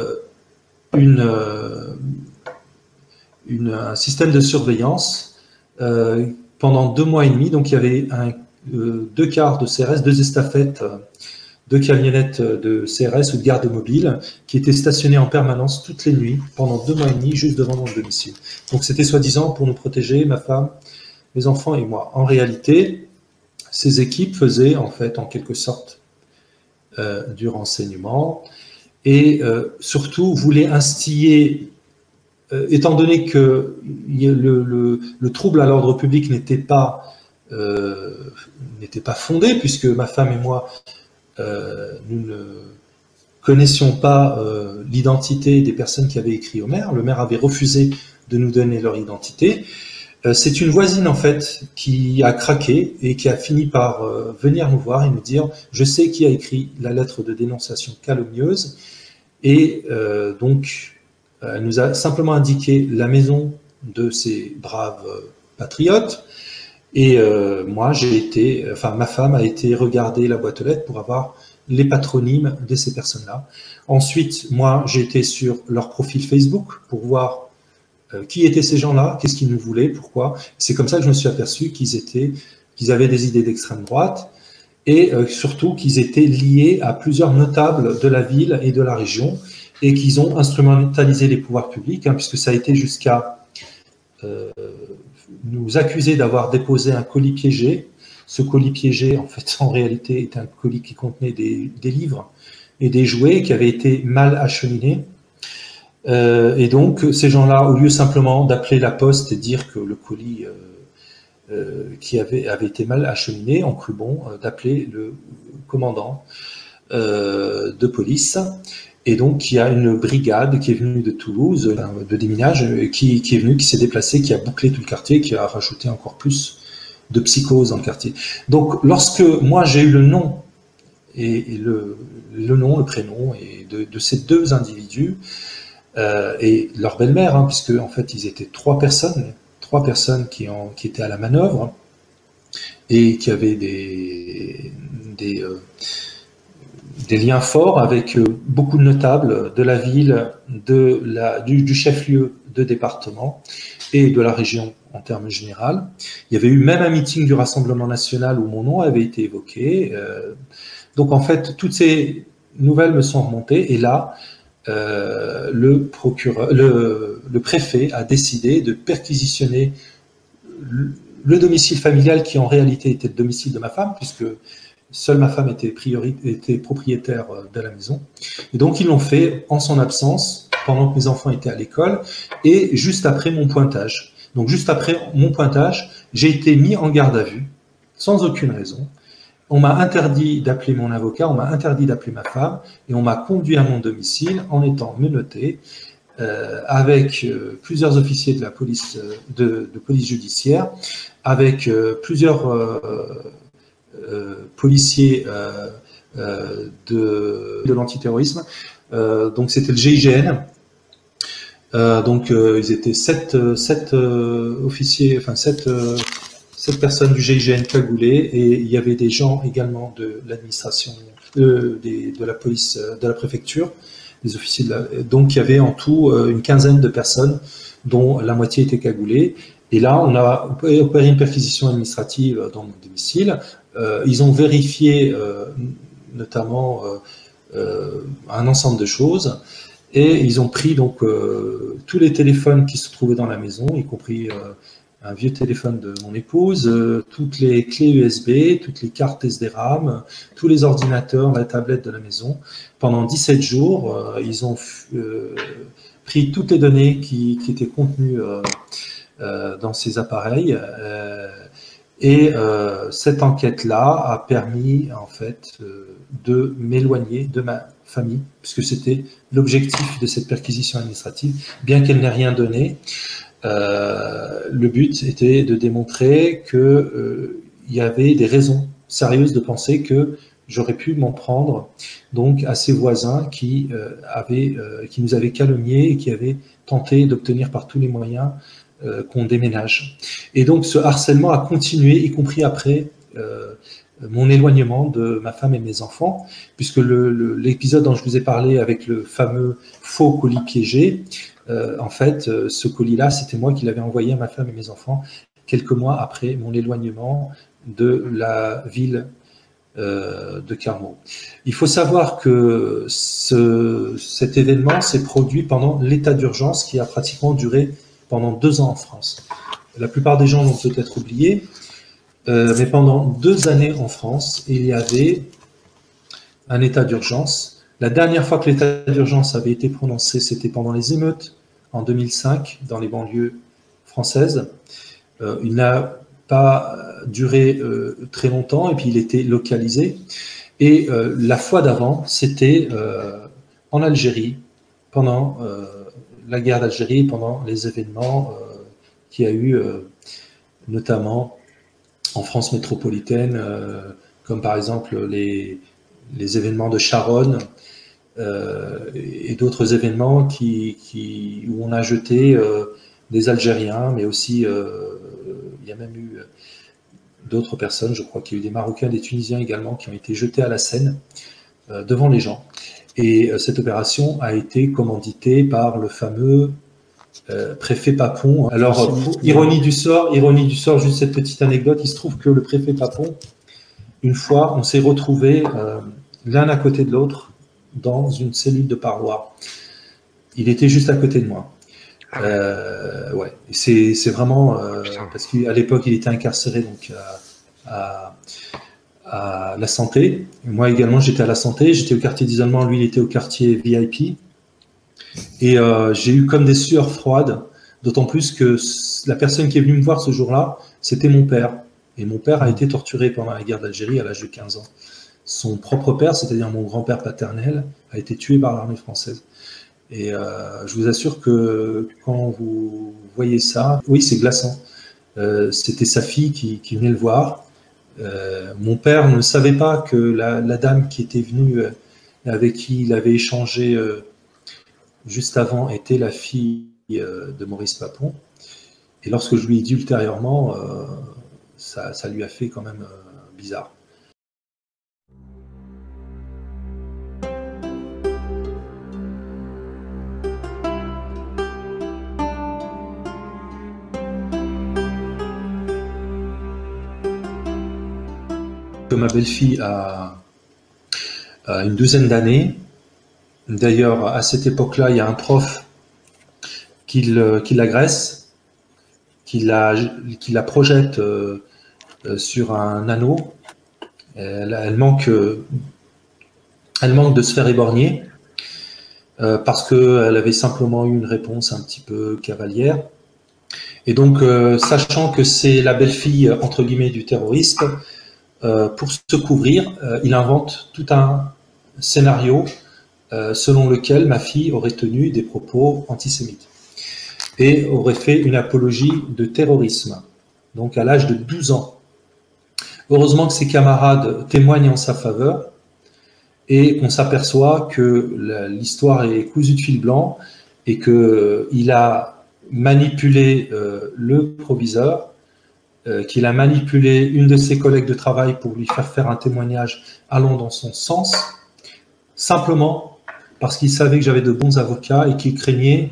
un système de surveillance pendant 2 mois et demi. Donc il y avait 2 cars de CRS, 2 estafettes, 2 camionnettes de CRS ou de garde mobile qui étaient stationnées en permanence toutes les nuits pendant 2 mois et demi juste devant mon domicile. Donc c'était soi-disant pour nous protéger, ma femme, mes enfants et moi. En réalité, ces équipes faisaient en fait en quelque sorte du renseignement et surtout voulaient instiller, étant donné que le trouble à l'ordre public n'était pas fondé, puisque ma femme et moi nous ne connaissions pas l'identité des personnes qui avaient écrit au maire. Le maire avait refusé de nous donner leur identité. C'est une voisine en fait qui a craqué et qui a fini par venir nous voir et nous dire « Je sais qui a écrit la lettre de dénonciation calomnieuse » et donc elle nous a simplement indiqué la maison de ces braves patriotes. Et moi, ma femme a été regarder la boîte aux lettres pour avoir les patronymes de ces personnes-là. Ensuite, moi, j'ai été sur leur profil Facebook pour voir qui étaient ces gens-là, qu'est-ce qu'ils nous voulaient, pourquoi. C'est comme ça que je me suis aperçu qu'ils avaient des idées d'extrême droite et surtout qu'ils étaient liés à plusieurs notables de la ville et de la région et qu'ils ont instrumentalisé les pouvoirs publics, puisque ça a été jusqu'à nous accuser d'avoir déposé un colis piégé. Ce colis piégé, en fait, en réalité, était un colis qui contenait des livres et des jouets qui avaient été mal acheminés. Et donc, ces gens-là, au lieu simplement d'appeler la poste et dire que le colis qui avait été mal acheminé, ont cru bon d'appeler le commandant de police. Et donc, il y a une brigade qui est venue de Toulouse, de déminage, qui est venue, qui s'est déplacée, qui a bouclé tout le quartier, qui a rajouté encore plus de psychose dans le quartier. Donc, lorsque moi j'ai eu le nom et le prénom et de ces 2 individus et leur belle-mère, puisque en fait ils étaient 3 personnes qui étaient à la manœuvre et qui avaient des liens forts avec beaucoup de notables de la ville, du chef-lieu de département et de la région en termes généraux. Il y avait eu même un meeting du Rassemblement national où mon nom avait été évoqué. Donc en fait, toutes ces nouvelles me sont remontées et là, le préfet a décidé de perquisitionner le domicile familial qui en réalité était le domicile de ma femme, puisque seule ma femme était propriétaire de la maison. Et donc, ils l'ont fait en son absence, pendant que mes enfants étaient à l'école, et juste après mon pointage. Donc, juste après mon pointage, j'ai été mis en garde à vue, sans aucune raison. On m'a interdit d'appeler mon avocat, on m'a interdit d'appeler ma femme, et on m'a conduit à mon domicile en étant menotté, avec plusieurs officiers de la police, de police judiciaire, avec plusieurs policiers de l'antiterrorisme. Donc c'était le GIGN. Donc ils étaient 7 officiers, enfin 7 personnes du GIGN cagoulées, et il y avait des gens également de l'administration, de la police, de la préfecture, des officiers donc il y avait en tout une quinzaine de personnes dont la moitié était cagoulée. Et là, on a opéré une perquisition administrative dans mon domicile. Ils ont vérifié notamment un ensemble de choses et ils ont pris donc tous les téléphones qui se trouvaient dans la maison, y compris un vieux téléphone de mon épouse, toutes les clés USB, toutes les cartes SD-RAM, tous les ordinateurs, la tablette de la maison. Pendant 17 jours, ils ont pris toutes les données qui étaient contenues dans ces appareils. Et cette enquête-là a permis, en fait, de m'éloigner de ma famille, puisque c'était l'objectif de cette perquisition administrative, bien qu'elle n'ait rien donné. Le but était de démontrer qu'il il y avait des raisons sérieuses de penser que j'aurais pu m'en prendre donc à ces voisins qui nous avaient calomniés et qui avaient tenté d'obtenir par tous les moyens qu'on déménage. Et donc ce harcèlement a continué, y compris après mon éloignement de ma femme et mes enfants, puisque l'épisode dont je vous ai parlé avec le fameux faux colis piégé, en fait, ce colis-là, c'était moi qui l'avais envoyé à ma femme et mes enfants quelques mois après mon éloignement de la ville de Carmaux. Il faut savoir que cet événement s'est produit pendant l'état d'urgence qui a pratiquement duré pendant 2 ans en France. La plupart des gens l'ont peut-être oublié, mais pendant 2 années en France, il y avait un état d'urgence. La dernière fois que l'état d'urgence avait été prononcé, c'était pendant les émeutes en 2005 dans les banlieues françaises. Il n'a pas duré très longtemps et puis il était localisé. Et la fois d'avant, c'était en Algérie, pendant la guerre d'Algérie, pendant les événements qu'il y a eu notamment en France métropolitaine, comme par exemple les événements de Charonne et d'autres événements où on a jeté des Algériens, mais aussi il y a même eu d'autres personnes, je crois qu'il y a eu des Marocains, des Tunisiens également, qui ont été jetés à la Seine devant les gens. Et cette opération a été commanditée par le fameux préfet Papon. Alors, ironie du sort, juste cette petite anecdote, il se trouve que le préfet Papon, une fois, on s'est retrouvés l'un à côté de l'autre dans une cellule de parloir. Il était juste à côté de moi. Ouais, c'est vraiment parce qu'à l'époque il était incarcéré donc à la santé. Moi également j'étais à la santé, j'étais au quartier d'isolement, lui il était au quartier VIP. Et j'ai eu comme des sueurs froides, d'autant plus que la personne qui est venue me voir ce jour-là, c'était mon père. Et mon père a été torturé pendant la guerre d'Algérie à l'âge de 15 ans. Son propre père, c'est-à-dire mon grand-père paternel, a été tué par l'armée française. Et je vous assure que quand vous voyez ça, oui, c'est glaçant. C'était sa fille qui venait le voir. Mon père ne savait pas que la dame qui était venue, avec qui il avait échangé juste avant, était la fille de Maurice Papon. Et lorsque je lui ai dit ultérieurement, ça lui a fait quand même bizarre. Ma belle-fille a une douzaine d'années. D'ailleurs, à cette époque-là, il y a un prof qui l'agresse, qui la projette sur un anneau. Elle manque de se faire éborgner parce qu'elle avait simplement eu une réponse un petit peu cavalière. Et donc, sachant que c'est la belle-fille, entre guillemets, du terroriste, pour se couvrir, il invente tout un scénario selon lequel ma fille aurait tenu des propos antisémites et aurait fait une apologie de terrorisme, donc à l'âge de 12 ans. Heureusement que ses camarades témoignent en sa faveur et qu'on s'aperçoit que l'histoire est cousue de fil blanc et qu'il a manipulé le proviseur, qu'il a manipulé une de ses collègues de travail pour lui faire un témoignage allant dans son sens, simplement parce qu'il savait que j'avais de bons avocats et qu'il craignait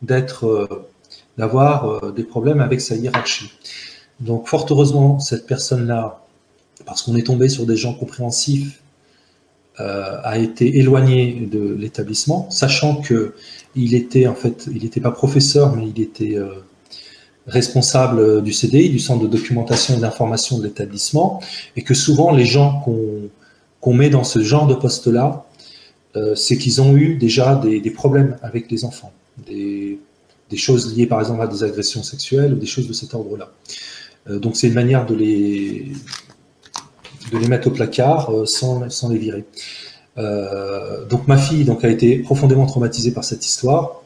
d'avoir des problèmes avec sa hiérarchie. Donc, fort heureusement, cette personne-là, parce qu'on est tombé sur des gens compréhensifs, a été éloigné de l'établissement, sachant qu'il était, en fait, il n'était pas professeur, mais il était responsable du CDI, du Centre de documentation et d'information de l'établissement, et que souvent les gens qu'on met dans ce genre de poste-là, c'est qu'ils ont eu déjà des problèmes avec les enfants, des choses liées par exemple à des agressions sexuelles ou des choses de cet ordre-là. Donc c'est une manière de les mettre au placard sans les virer. Donc ma fille a été profondément traumatisée par cette histoire.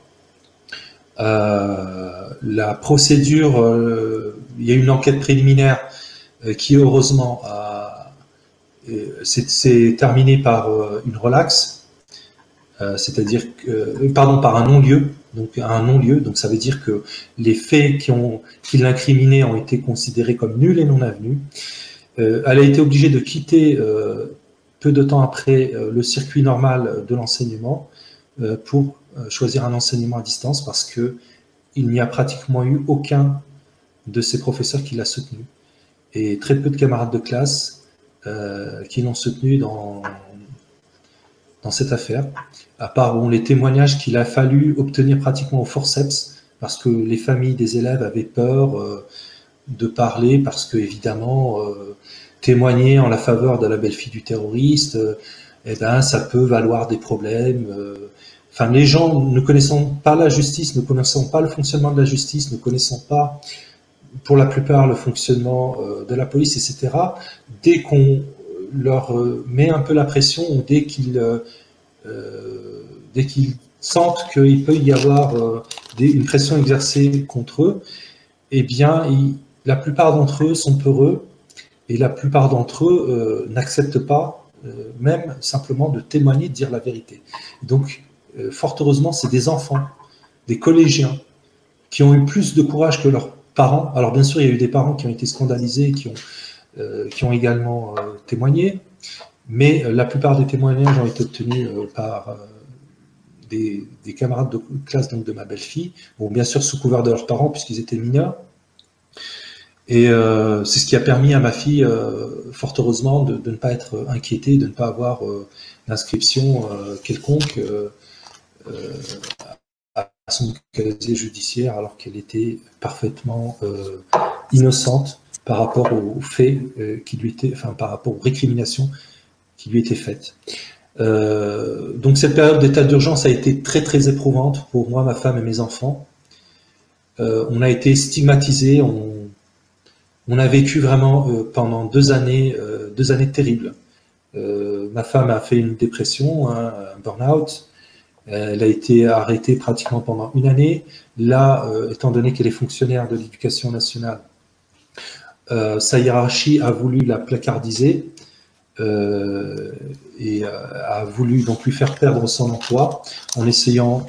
La procédure, il y a eu une enquête préliminaire qui heureusement s'est terminé par une relaxe, c'est-à-dire par un non-lieu. Donc un non-lieu, donc ça veut dire que les faits qui l'incriminaient ont été considérés comme nuls et non avenus. Elle a été obligée de quitter peu de temps après le circuit normal de l'enseignement pour choisir un enseignement à distance parce que il n'y a pratiquement eu aucun de ses professeurs qui l'a soutenu et très peu de camarades de classe qui l'ont soutenu dans cette affaire, à part les témoignages qu'il a fallu obtenir pratiquement au forceps, parce que les familles des élèves avaient peur de parler, parce que évidemment, témoigner en la faveur de la belle-fille du terroriste, ça peut valoir des problèmes. Enfin, les gens ne connaissant pas la justice, ne connaissant pas le fonctionnement de la justice, ne connaissant pas, pour la plupart, le fonctionnement de la police, etc., dès qu'on leur met un peu la pression, ou dès qu'ils sentent qu'il peut y avoir une pression exercée contre eux, eh bien, la plupart d'entre eux sont peureux et la plupart d'entre eux n'acceptent pas même simplement de témoigner, de dire la vérité. Donc, fort heureusement, c'est des enfants, des collégiens, qui ont eu plus de courage que leurs parents. Alors, bien sûr, il y a eu des parents qui ont été scandalisés, qui ont également témoigné, mais la plupart des témoignages ont été obtenus par des camarades de classe donc de ma belle-fille, bon, bien sûr sous couvert de leurs parents puisqu'ils étaient mineurs. Et c'est ce qui a permis à ma fille, fort heureusement, de ne pas être inquiétée, de ne pas avoir d'inscription quelconque à son casier judiciaire, alors qu'elle était parfaitement innocente par rapport aux faits qui lui étaient, enfin par rapport aux récriminations qui lui étaient faites. Donc cette période d'état d'urgence a été très très éprouvante pour moi, ma femme et mes enfants. On a été stigmatisés, on a vécu vraiment pendant 2 années terribles. Ma femme a fait une dépression, un burn-out. Elle a été arrêtée pratiquement pendant 1 année. Là, étant donné qu'elle est fonctionnaire de l'Éducation nationale, sa hiérarchie a voulu la placardiser et a voulu donc lui faire perdre son emploi en essayant,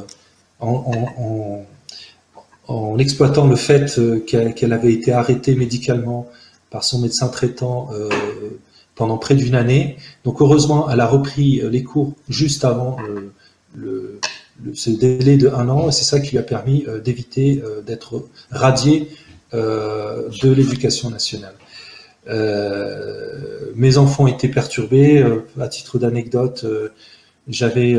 en exploitant le fait qu'elle avait été arrêtée médicalement par son médecin traitant pendant près d'1 année. Donc heureusement, elle a repris les cours juste avant ce délai de 1 an, et c'est ça qui lui a permis d'éviter d'être radiée de l'Éducation nationale. Mes enfants étaient perturbés. À titre d'anecdote, j'avais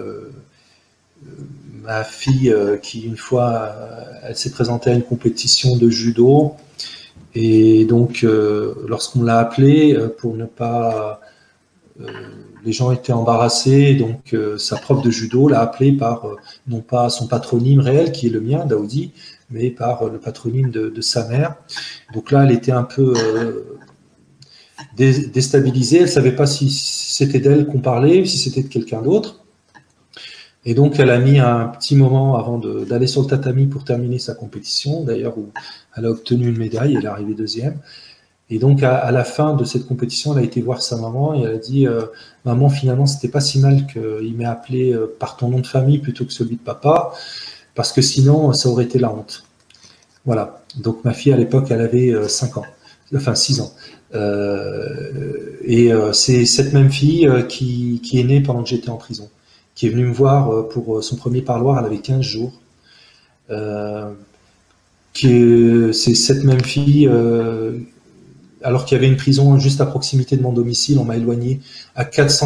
ma fille qui, une fois, elle s'est présentée à une compétition de judo, et donc lorsqu'on l'a appelée, pour ne pas... les gens étaient embarrassés, donc sa prof de judo l'a appelée par, non pas son patronyme réel, qui est le mien, Daoudi, mais par le patronyme de sa mère. Donc là, elle était un peu déstabilisée, elle ne savait pas si c'était d'elle qu'on parlait, si c'était de quelqu'un d'autre. Et donc, elle a mis un petit moment avant d'aller sur le tatami pour terminer sa compétition, d'ailleurs, où elle a obtenu une médaille, elle est arrivée 2e. Et donc, à la fin de cette compétition, elle a été voir sa maman et elle a dit « Maman, finalement, c'était pas si mal qu'il m'ait appelé par ton nom de famille plutôt que celui de papa, parce que sinon, ça aurait été la honte. » Voilà. Donc, ma fille, à l'époque, elle avait 6 ans. C'est cette même fille qui est née pendant que j'étais en prison, qui est venue me voir pour son premier parloir, elle avait 15 jours. C'est cette même fille... alors qu'il y avait une prison juste à proximité de mon domicile, on m'a éloigné à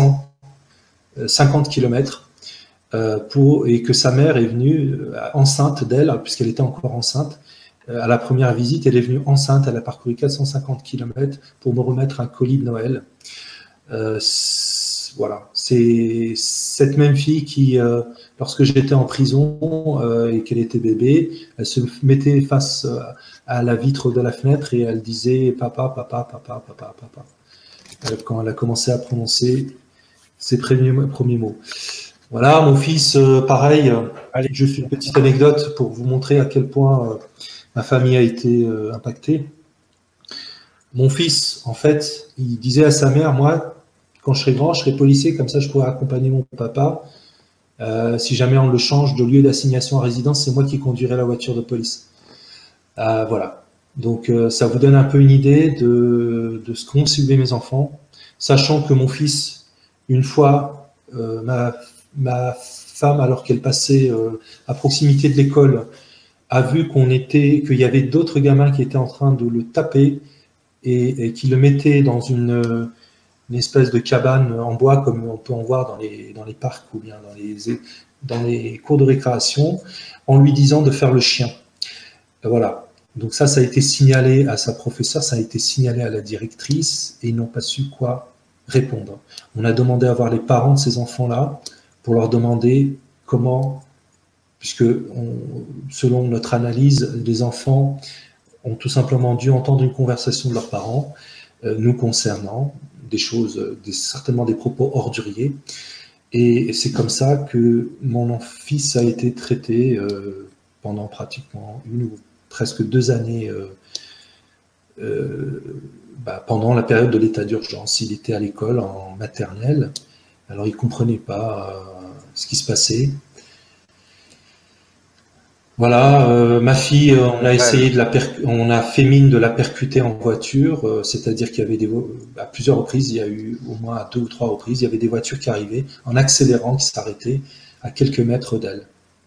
450 km et que sa mère est venue enceinte d'elle, puisqu'elle était encore enceinte. À la première visite, elle est venue enceinte, elle a parcouru 450 km pour me remettre un colis de Noël. Voilà, c'est cette même fille qui, lorsque j'étais en prison et qu'elle était bébé, elle se mettait face à la vitre de la fenêtre et elle disait « Papa, papa, papa, papa, papa », quand elle a commencé à prononcer ses premiers mots. Voilà, mon fils, pareil, juste une petite anecdote pour vous montrer à quel point ma famille a été impactée. Mon fils, en fait, il disait à sa mère, moi, quand je serai grand, je serai policier, comme ça je pourrai accompagner mon papa. Si jamais on le change de lieu d'assignation à résidence, c'est moi qui conduirai la voiture de police. Voilà. Donc ça vous donne un peu une idée de ce qu'ont subi mes enfants, sachant que mon fils, une fois, ma femme, alors qu'elle passait à proximité de l'école, a vu qu'il y avait d'autres gamins qui étaient en train de le taper et qui le mettaient dans une espèce de cabane en bois comme on peut en voir dans les parcs ou bien dans les cours de récréation, en lui disant de faire le chien. Et voilà. Donc ça a été signalé à sa professeure, ça a été signalé à la directrice et ils n'ont pas su quoi répondre. On a demandé à voir les parents de ces enfants-là pour leur demander comment, puisque selon notre analyse, les enfants ont tout simplement dû entendre une conversation de leurs parents nous concernant, des choses, certainement des propos orduriers. Et c'est comme ça que mon fils a été traité pendant pratiquement presque 2 années pendant la période de l'état d'urgence. Il était à l'école en maternelle, alors il ne comprenait pas ce qui se passait. Voilà, ma fille, on a essayé on a fait mine de la percuter en voiture, c'est-à-dire qu'il y avait à plusieurs reprises, il y a eu au moins à 2 ou 3 reprises, il y avait des voitures qui arrivaient en accélérant, qui s'arrêtaient à quelques mètres d'elle.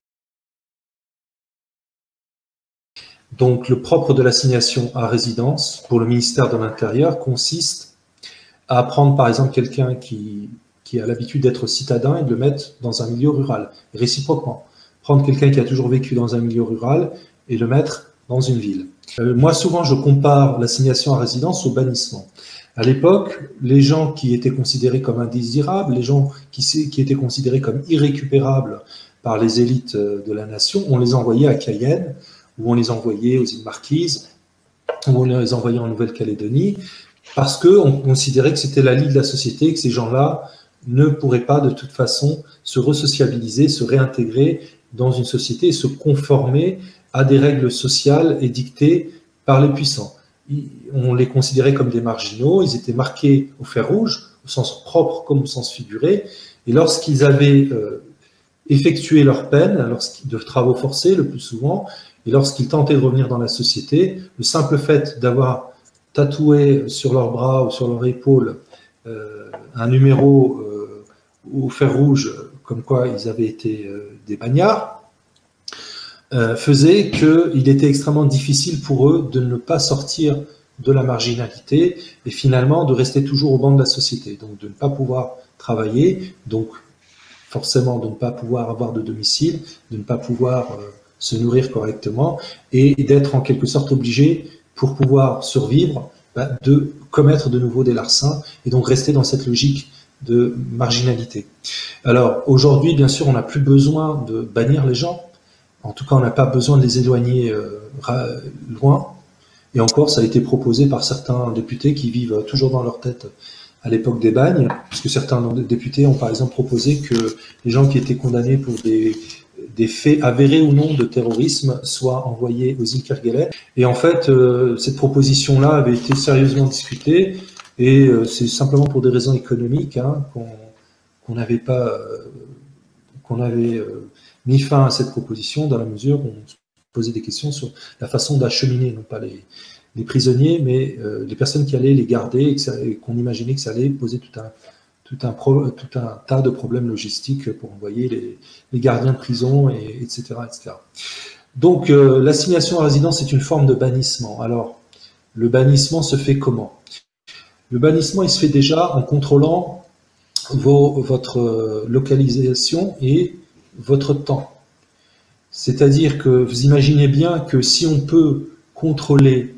Donc, le propre de l'assignation à résidence pour le ministère de l'Intérieur consiste à prendre, par exemple, quelqu'un qui a l'habitude d'être citadin et de le mettre dans un milieu rural, réciproquement. Prendre quelqu'un qui a toujours vécu dans un milieu rural et le mettre dans une ville. Moi, souvent, je compare l'assignation à résidence au bannissement. À l'époque, les gens qui étaient considérés comme indésirables, les gens qui étaient considérés comme irrécupérables par les élites de la nation, on les envoyait à Cayenne, ou on les envoyait aux îles Marquises, ou on les envoyait en Nouvelle-Calédonie, parce qu'on considérait que c'était la lie de la société, que ces gens-là ne pourraient pas de toute façon se resociabiliser, se réintégrer dans une société et se conformer à des règles sociales édictées par les puissants. On les considérait comme des marginaux, ils étaient marqués au fer rouge, au sens propre comme au sens figuré, et lorsqu'ils avaient effectué leur peine, de travaux forcés le plus souvent, et lorsqu'ils tentaient de revenir dans la société, le simple fait d'avoir tatoué sur leur bras ou sur leur épaule un numéro au fer rouge, comme quoi ils avaient été des bagnards, faisait qu'il était extrêmement difficile pour eux de ne pas sortir de la marginalité et finalement de rester toujours au banc de la société, donc de ne pas pouvoir travailler, donc forcément de ne pas pouvoir avoir de domicile, de ne pas pouvoir se nourrir correctement et d'être en quelque sorte obligé, pour pouvoir survivre, de commettre de nouveau des larcins et donc rester dans cette logique de marginalité. Alors aujourd'hui, bien sûr, on n'a plus besoin de bannir les gens. En tout cas, on n'a pas besoin de les éloigner loin. Et encore, ça a été proposé par certains députés qui vivent toujours dans leur tête à l'époque des bagnes, puisque certains députés ont par exemple proposé que les gens qui étaient condamnés pour des faits avérés ou non de terrorisme soient envoyés aux îles Kerguelen. Et en fait, cette proposition-là avait été sérieusement discutée, et c'est simplement pour des raisons économiques qu'on avait mis fin à cette proposition, dans la mesure où on se posait des questions sur la façon d'acheminer, non pas les prisonniers, mais les personnes qui allaient les garder, et qu'on imaginait que ça allait poser tout un tas de problèmes logistiques pour envoyer les gardiens de prison, etc., etc. Donc, l'assignation à résidence est une forme de bannissement. Alors, le bannissement se fait comment? Le bannissement, il se fait déjà en contrôlant votre localisation et votre temps. C'est-à-dire que vous imaginez bien que si on peut contrôler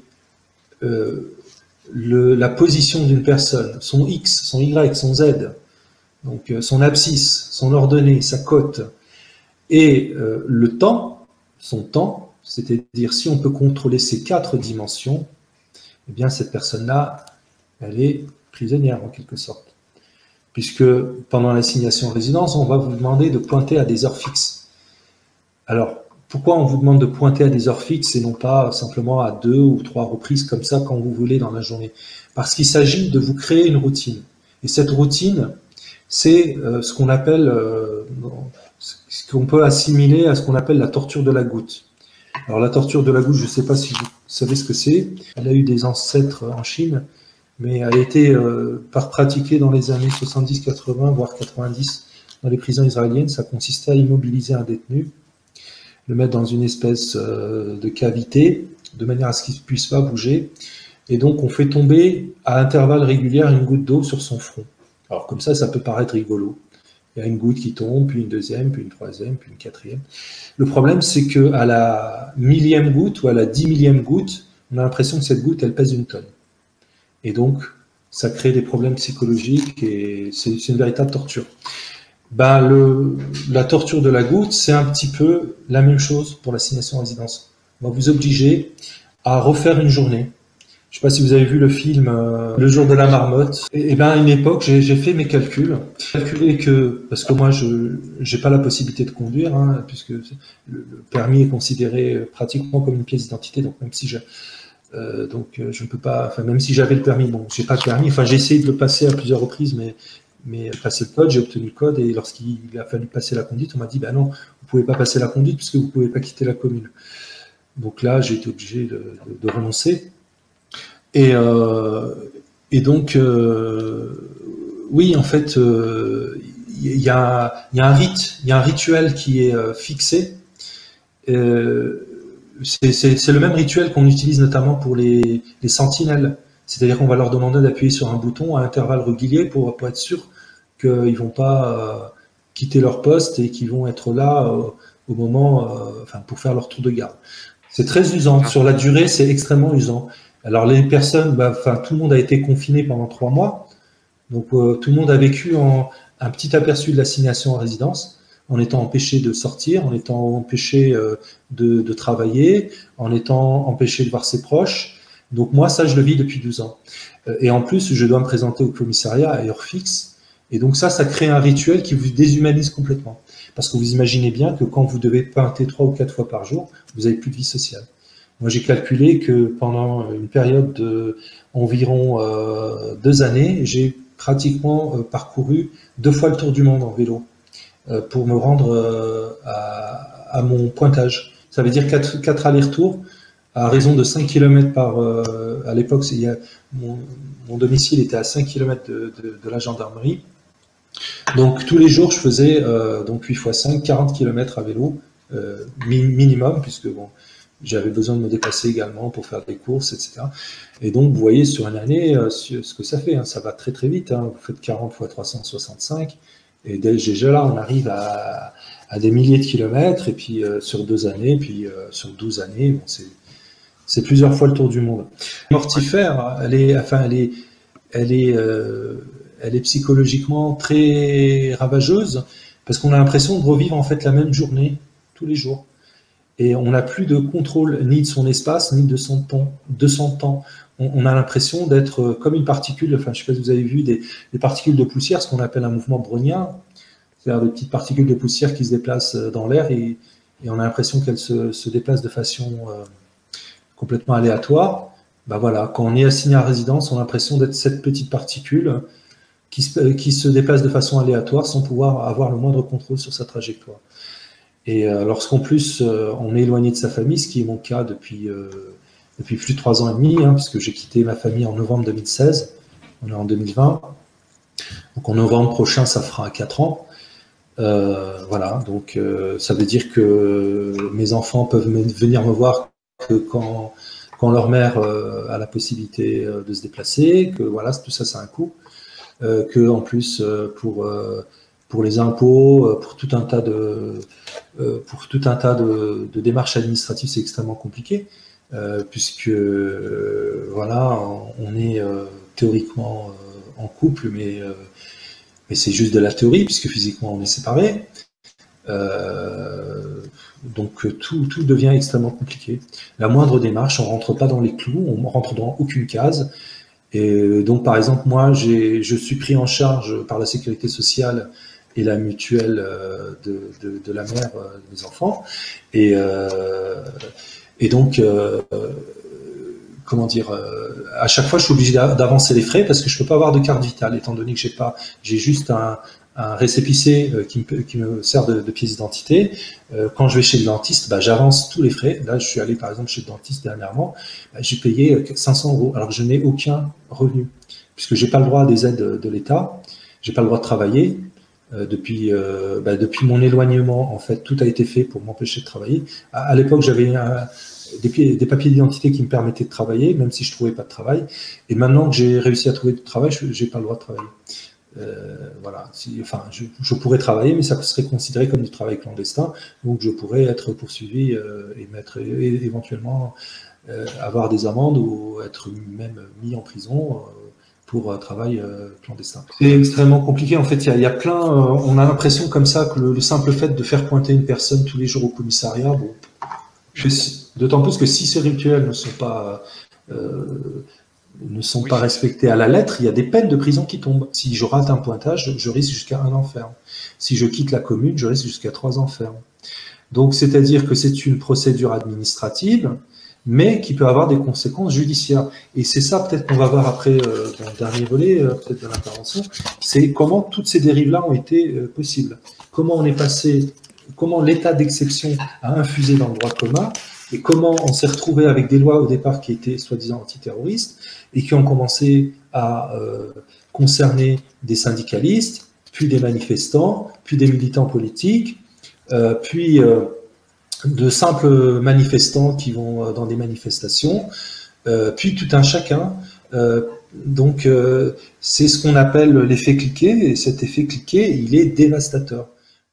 la position d'une personne, son X, son Y, son Z, donc son abscisse, son ordonnée, sa cote, et le temps, son temps, c'est-à-dire si on peut contrôler ces 4 dimensions, eh bien cette personne-là, elle est prisonnière en quelque sorte. Puisque pendant l'assignation à résidence, on va vous demander de pointer à des heures fixes. Alors, pourquoi on vous demande de pointer à des heures fixes et non pas simplement à 2 ou 3 reprises comme ça quand vous voulez dans la journée? Parce qu'il s'agit de vous créer une routine. Et cette routine, c'est ce qu'on appelle, ce qu'on peut assimiler à ce qu'on appelle la torture de la goutte. Alors la torture de la goutte, je ne sais pas si vous savez ce que c'est. Elle a eu des ancêtres en Chine, mais elle a été pratiquée dans les années 70, 80, voire 90 dans les prisons israéliennes. Ça consistait à immobiliser un détenu, le mettre dans une espèce de cavité, de manière à ce qu'il ne puisse pas bouger. Et donc on fait tomber à intervalles réguliers une goutte d'eau sur son front. Alors comme ça peut paraître rigolo. Il y a une goutte qui tombe, puis une deuxième, puis une troisième, puis une quatrième. Le problème, c'est qu'à la millième goutte ou à la 10 millième goutte, on a l'impression que cette goutte, elle pèse une tonne. Et donc, ça crée des problèmes psychologiques et c'est une véritable torture. La torture de la goutte, c'est un petit peu la même chose pour l'assignation à résidence. On va vous obliger à refaire une journée. Je ne sais pas si vous avez vu le film Le jour de la marmotte. À une époque, j'ai fait mes calculs. J'ai calculé que, parce que moi, je n'ai pas la possibilité de conduire, hein, puisque le permis est considéré pratiquement comme une pièce d'identité, donc même si je ne peux pas, enfin même si j'avais le permis, bon, j'ai pas le permis. Enfin, j'ai essayé de le passer à plusieurs reprises, mais passer le code, j'ai obtenu le code, et lorsqu'il a fallu passer la conduite, on m'a dit, non, vous pouvez pas passer la conduite puisque vous pouvez pas quitter la commune. Donc là, j'ai été obligé de renoncer. Et donc, oui, en fait, il y a un rite, il y a un rituel qui est fixé. C'est le même rituel qu'on utilise notamment pour les sentinelles. C'est-à-dire qu'on va leur demander d'appuyer sur un bouton à intervalles réguliers pour être sûr qu'ils ne vont pas quitter leur poste et qu'ils vont être là au moment, pour faire leur tour de garde. C'est très usant. Sur la durée, c'est extrêmement usant. Alors les personnes, tout le monde a été confiné pendant 3 mois, donc tout le monde a vécu un petit aperçu de l'assignation en résidence, en étant empêché de sortir, en étant empêché de travailler, en étant empêché de voir ses proches. Donc moi, ça, je le vis depuis 12 ans. Et en plus, je dois me présenter au commissariat à heure fixe, et donc ça crée un rituel qui vous déshumanise complètement. Parce que vous imaginez bien que quand vous devez pointer 3 ou 4 fois par jour, vous n'avez plus de vie sociale. Moi, j'ai calculé que pendant une période d'environ 2 années, j'ai pratiquement parcouru 2 fois le tour du monde en vélo pour me rendre à mon pointage. Ça veut dire 4 allers-retours à raison de 5 km par... à l'époque, mon domicile était à 5 km de la gendarmerie. Donc tous les jours, je faisais donc 8 x 5, 40 km à vélo minimum, puisque bon, j'avais besoin de me déplacer également pour faire des courses, etc. Et donc, vous voyez sur une année ce que ça fait. Hein, ça va très très vite. Hein, vous faites 40 x 365. Et déjà là, on arrive à des milliers de kilomètres. Et puis sur 2 années, puis sur 12 années, bon, c'est plusieurs fois le tour du monde. Mortifère, elle est psychologiquement très ravageuse parce qu'on a l'impression de revivre en fait la même journée tous les jours. Et on n'a plus de contrôle ni de son espace, ni de son temps. On a l'impression d'être comme une particule, je ne sais pas si vous avez vu des particules de poussière, ce qu'on appelle un mouvement brownien, c'est-à-dire des petites particules de poussière qui se déplacent dans l'air et on a l'impression qu'elles se déplacent de façon complètement aléatoire. Voilà, quand on est assigné à résidence, on a l'impression d'être cette petite particule qui se déplace de façon aléatoire sans pouvoir avoir le moindre contrôle sur sa trajectoire. Et lorsqu'en plus on est éloigné de sa famille, ce qui est mon cas depuis plus de 3 ans et demi, hein, puisque j'ai quitté ma famille en novembre 2016, on est en 2020, donc en novembre prochain ça fera 4 ans. Voilà, donc ça veut dire que mes enfants peuvent venir me voir que quand leur mère a la possibilité de se déplacer, que voilà, tout ça, c'est un coût, que en plus pour les impôts, pour tout un tas de démarches administratives, c'est extrêmement compliqué, puisque voilà, on est théoriquement en couple, mais c'est juste de la théorie, puisque physiquement on est séparés. Donc tout devient extrêmement compliqué. La moindre démarche, on rentre pas dans les clous, on rentre dans aucune case. Et donc par exemple, moi, je suis pris en charge par la sécurité sociale et la mutuelle de la mère de mes enfants. Et donc, comment dire, à chaque fois, je suis obligé d'avancer les frais parce que je peux pas avoir de carte vitale, étant donné que j'ai juste un récépissé qui me sert de pièce d'identité. Quand je vais chez le dentiste, j'avance tous les frais. Là, je suis allé par exemple chez le dentiste dernièrement, j'ai payé 500 € alors que je n'ai aucun revenu puisque j'ai pas le droit à des aides de l'État, j'ai pas le droit de travailler. Depuis mon éloignement, en fait, tout a été fait pour m'empêcher de travailler. À l'époque, j'avais des papiers d'identité qui me permettaient de travailler, même si je trouvais pas de travail. Et maintenant que j'ai réussi à trouver du travail, j'ai pas le droit de travailler. Voilà. Je pourrais travailler, mais ça serait considéré comme du travail clandestin, donc je pourrais être poursuivi et éventuellement avoir des amendes ou être même mis en prison pour travail clandestin. C'est extrêmement compliqué. En fait, il y a plein. On a l'impression comme ça que le simple fait de faire pointer une personne tous les jours au commissariat, bon, d'autant plus que si ces rituels ne sont pas respectés à la lettre, il y a des peines de prison qui tombent. Si je rate un pointage, je risque jusqu'à 1 an ferme. Si je quitte la commune, je risque jusqu'à 3 ans ferme. Donc, c'est-à-dire que c'est une procédure administrative, mais qui peut avoir des conséquences judiciaires. Et c'est ça peut-être qu'on va voir après dans le dernier volet, peut-être de l'intervention, c'est comment toutes ces dérives-là ont été possibles. Comment on est passé, comment l'état d'exception a infusé dans le droit commun, et comment on s'est retrouvé avec des lois au départ qui étaient soi-disant antiterroristes, et qui ont commencé à concerner des syndicalistes, puis des manifestants, puis des militants politiques, puis de simples manifestants qui vont dans des manifestations, puis tout un chacun. Donc, c'est ce qu'on appelle l'effet cliquet, et cet effet cliquet, il est dévastateur.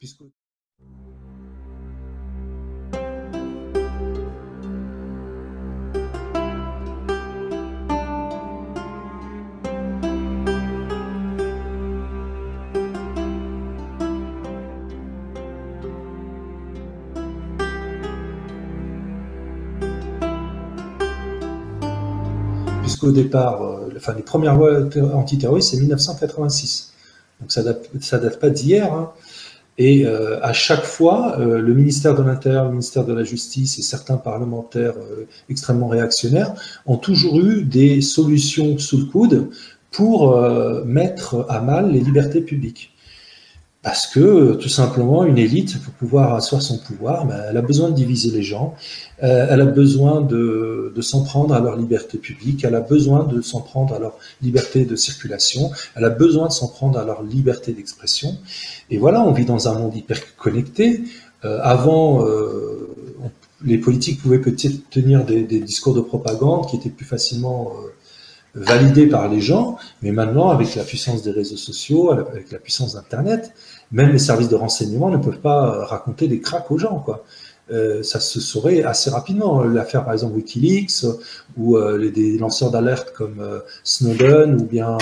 Puisqu'au départ, les premières lois antiterroristes, c'est 1986. Donc ça date pas d'hier. Hein. Et à chaque fois, le ministère de l'Intérieur, le ministère de la Justice et certains parlementaires extrêmement réactionnaires ont toujours eu des solutions sous le coude pour mettre à mal les libertés publiques. Parce que, tout simplement, une élite, pour pouvoir asseoir son pouvoir, elle a besoin de diviser les gens, elle a besoin de s'en prendre à leur liberté publique, elle a besoin de s'en prendre à leur liberté de circulation, elle a besoin de s'en prendre à leur liberté d'expression. Et voilà, on vit dans un monde hyper connecté. Avant, les politiques pouvaient peut-être tenir des discours de propagande qui étaient plus facilement validés par les gens, mais maintenant, avec la puissance des réseaux sociaux, avec la puissance d'Internet, même les services de renseignement ne peuvent pas raconter des cracks aux gens, quoi. Ça se saurait assez rapidement. L'affaire, par exemple, Wikileaks, ou des lanceurs d'alerte comme Snowden, ou bien...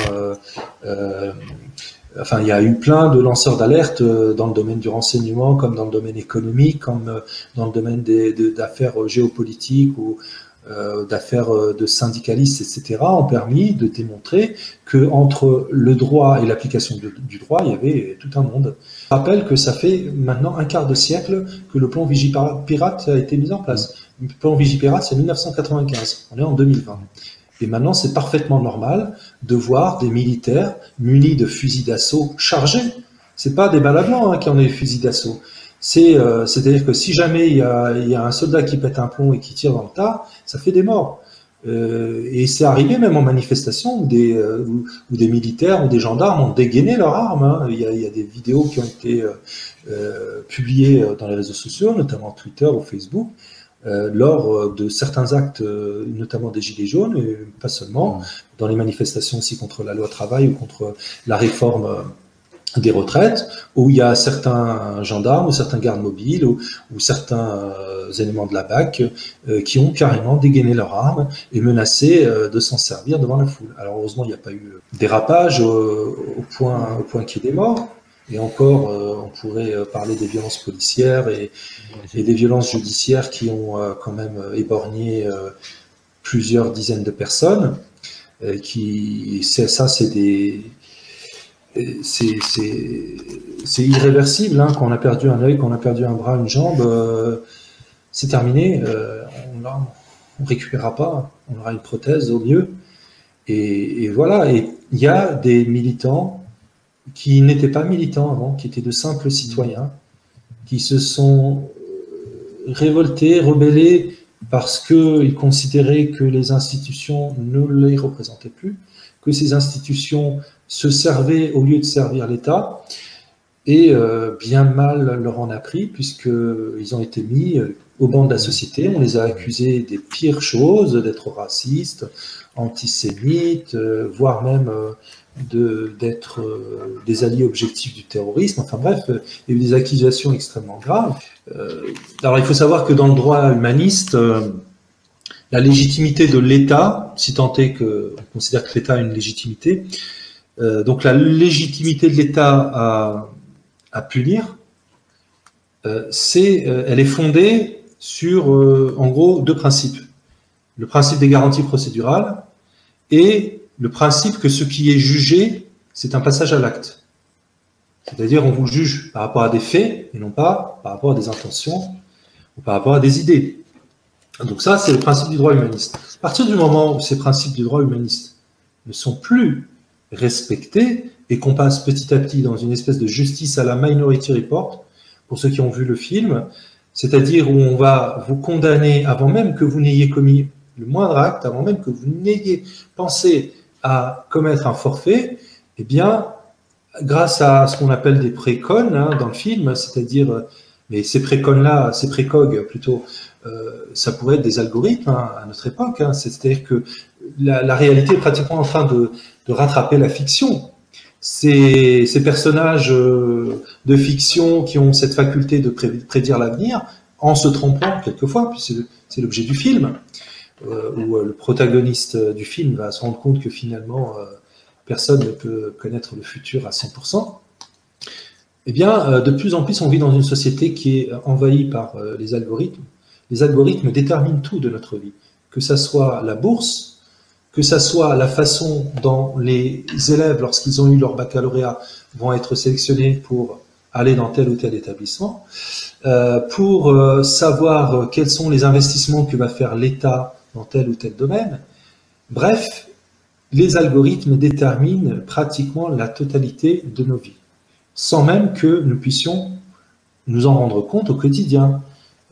il y a eu plein de lanceurs d'alerte dans le domaine du renseignement, comme dans le domaine économique, comme dans le domaine d'affaires géopolitiques ou d'affaires de syndicalistes, etc., ont permis de démontrer que entre le droit et l'application du droit, il y avait tout un monde. Je rappelle que ça fait maintenant un quart de siècle que le plan Vigipirate a été mis en place. Le plan Vigipirate, c'est 1995. On est en 2020. Et maintenant, c'est parfaitement normal de voir des militaires munis de fusils d'assaut chargés. C'est pas des balles à blanc qui ont des fusils d'assaut. C'est-à-dire que si jamais il y a un soldat qui pète un plomb et qui tire dans le tas, ça fait des morts. Et c'est arrivé même en manifestation où des militaires ou des gendarmes ont dégainé leurs armes. Hein. Il y a des vidéos qui ont été publiées dans les réseaux sociaux, notamment Twitter ou Facebook, lors de certains actes, notamment des Gilets jaunes, et pas seulement, dans les manifestations aussi contre la loi travail ou contre la réforme des retraites, où il y a certains gendarmes ou certains gardes mobiles ou certains éléments de la BAC qui ont carrément dégainé leurs armes et menacé de s'en servir devant la foule. Alors heureusement, il n'y a pas eu dérapage au point qu'il y ait des morts. Et encore, on pourrait parler des violences policières et des violences judiciaires qui ont quand même éborgné plusieurs dizaines de personnes. C'est c'est irréversible, hein. Quand on a perdu un œil, quand on a perdu un bras, une jambe, c'est terminé. On ne récupérera pas. On aura une prothèse au mieux. Et voilà. Et il y a des militants qui n'étaient pas militants avant, qui étaient de simples citoyens, qui se sont révoltés, rebellés, parce qu'ils considéraient que les institutions ne les représentaient plus, que ces institutions se servaient au lieu de servir l'État, et bien mal leur en a pris, puisqu'ils ont été mis au banc de la société. On les a accusés des pires choses, d'être racistes, antisémites, voire même d'être des alliés objectifs du terrorisme. Enfin bref, il y a eu des accusations extrêmement graves. Alors il faut savoir que dans le droit humaniste, la légitimité de l'État, si tant est qu'on considère que l'État a une légitimité, donc la légitimité de l'État à punir, elle est fondée sur, en gros, deux principes. Le principe des garanties procédurales et le principe que ce qui est jugé, c'est un passage à l'acte. C'est-à-dire, on vous juge par rapport à des faits et non pas par rapport à des intentions ou par rapport à des idées. Donc ça, c'est le principe du droit humaniste. À partir du moment où ces principes du droit humaniste ne sont plus respectés et qu'on passe petit à petit dans une espèce de justice à la Minority Report, pour ceux qui ont vu le film, c'est-à-dire où on va vous condamner avant même que vous n'ayez commis le moindre acte, avant même que vous n'ayez pensé à commettre un forfait, eh bien, grâce à ce qu'on appelle des précones dans le film, c'est-à-dire, mais ces précones-là, ces précogs plutôt, ça pourrait être des algorithmes à notre époque, c'est-à-dire que la réalité est pratiquement en train de rattraper la fiction. Ces personnages de fiction qui ont cette faculté de prédire l'avenir, en se trompant quelquefois, puis c'est l'objet du film, où le protagoniste du film va se rendre compte que finalement personne ne peut connaître le futur à 100%. Eh bien, de plus en plus, on vit dans une société qui est envahie par les algorithmes. Les algorithmes déterminent tout de notre vie, que ça soit la bourse, que ça soit la façon dont les élèves, lorsqu'ils ont eu leur baccalauréat, vont être sélectionnés pour aller dans tel ou tel établissement, pour savoir quels sont les investissements que va faire l'État dans tel ou tel domaine. Bref, les algorithmes déterminent pratiquement la totalité de nos vies, sans même que nous puissions nous en rendre compte au quotidien.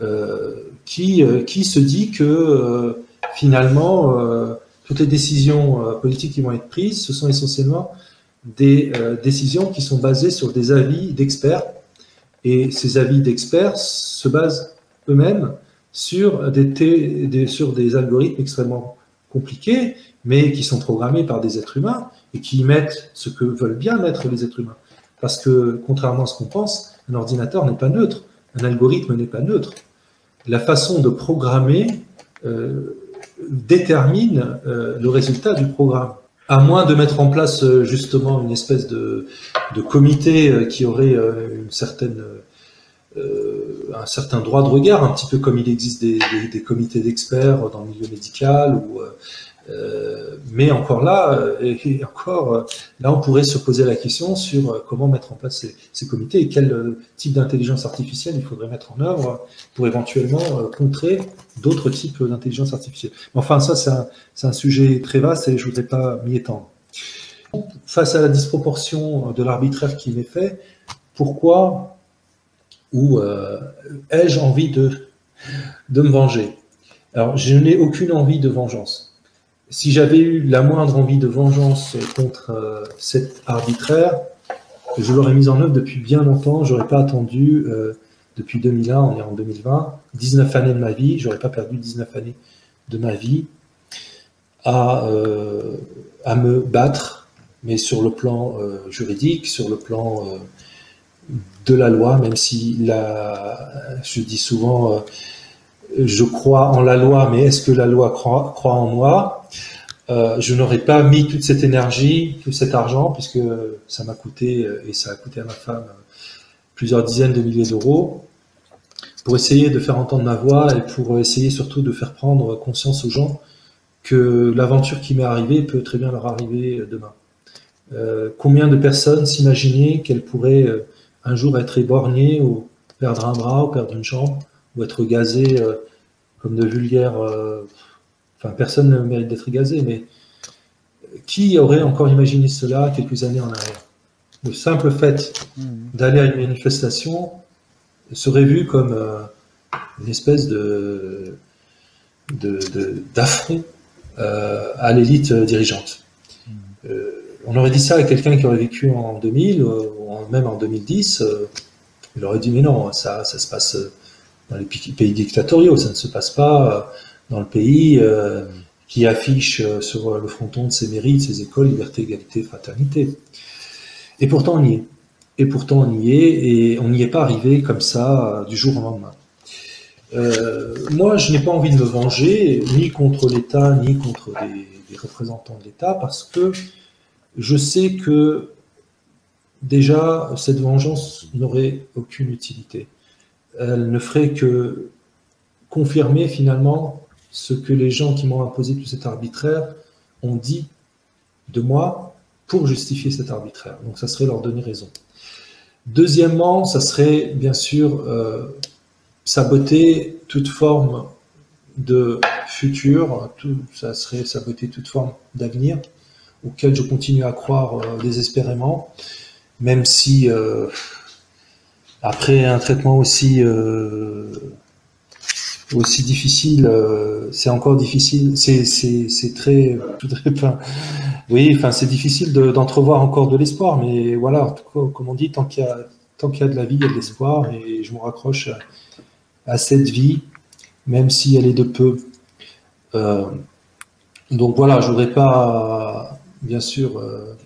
Qui se dit que finalement, toutes les décisions politiques qui vont être prises, ce sont essentiellement des décisions qui sont basées sur des avis d'experts. Et ces avis d'experts se basent eux-mêmes sur des algorithmes extrêmement compliqués, mais qui sont programmés par des êtres humains et qui mettent ce que veulent bien mettre les êtres humains. Parce que, contrairement à ce qu'on pense, un ordinateur n'est pas neutre, un algorithme n'est pas neutre. La façon de programmer détermine le résultat du programme. À moins de mettre en place justement une espèce de comité qui aurait un certain droit de regard, un petit peu comme il existe des comités d'experts dans le milieu médical, mais encore là, là, on pourrait se poser la question sur comment mettre en place ces comités et quel type d'intelligence artificielle il faudrait mettre en œuvre pour éventuellement contrer d'autres types d'intelligence artificielle. Enfin, ça, c'est un sujet très vaste et je ne voudrais pas m'y étendre. Face à la disproportion de l'arbitraire qui m'est fait, pourquoi ou ai-je envie de me venger? Alors, je n'ai aucune envie de vengeance. Si j'avais eu la moindre envie de vengeance contre cet arbitraire, je l'aurais mise en œuvre depuis bien longtemps. J'aurais pas attendu depuis 2001, on est en 2020, 19 années de ma vie. J'aurais pas perdu 19 années de ma vie à me battre, mais sur le plan juridique, sur le plan de la loi, même si je dis souvent je crois en la loi, mais est-ce que la loi croit en moi? Je n'aurais pas mis toute cette énergie, tout cet argent, puisque ça m'a coûté, et ça a coûté à ma femme, plusieurs dizaines de milliers d'euros, pour essayer de faire entendre ma voix et pour essayer surtout de faire prendre conscience aux gens que l'aventure qui m'est arrivée peut très bien leur arriver demain. Combien de personnes s'imaginaient qu'elles pourraient un jour être éborgnées ou perdre un bras ou perdre une jambe ou être gazées comme de vulgaires... Enfin, personne ne mérite d'être gazé, mais qui aurait encore imaginé cela quelques années en arrière? Le simple fait d'aller à une manifestation serait vu comme une espèce d'affront à l'élite dirigeante. On aurait dit ça à quelqu'un qui aurait vécu en 2000 ou même en 2010, il aurait dit mais non, ça se passe dans les pays dictatoriaux, ça ne se passe pas dans le pays qui affiche sur le fronton de ses mérites, ses écoles, liberté, égalité, fraternité. Et pourtant on y est. Et pourtant on y est, et on n'y est pas arrivé comme ça du jour au lendemain. Moi, je n'ai pas envie de me venger, ni contre l'État, ni contre des représentants de l'État, parce que je sais que déjà, cette vengeance n'aurait aucune utilité. Elle ne ferait que confirmer finalement ce que les gens qui m'ont imposé tout cet arbitraire ont dit de moi pour justifier cet arbitraire. Donc ça serait leur donner raison. Deuxièmement, ça serait bien sûr saboter toute forme de futur, ça serait saboter toute forme d'avenir auquel je continue à croire désespérément, même si après un traitement aussi difficile, c'est encore difficile, c'est très oui, enfin c'est difficile d'entrevoir encore de l'espoir, mais voilà, comme on dit, tant qu'il y a de la vie, il y a de l'espoir, et je me raccroche à cette vie, même si elle est de peu. Donc voilà, je voudrais pas, bien sûr,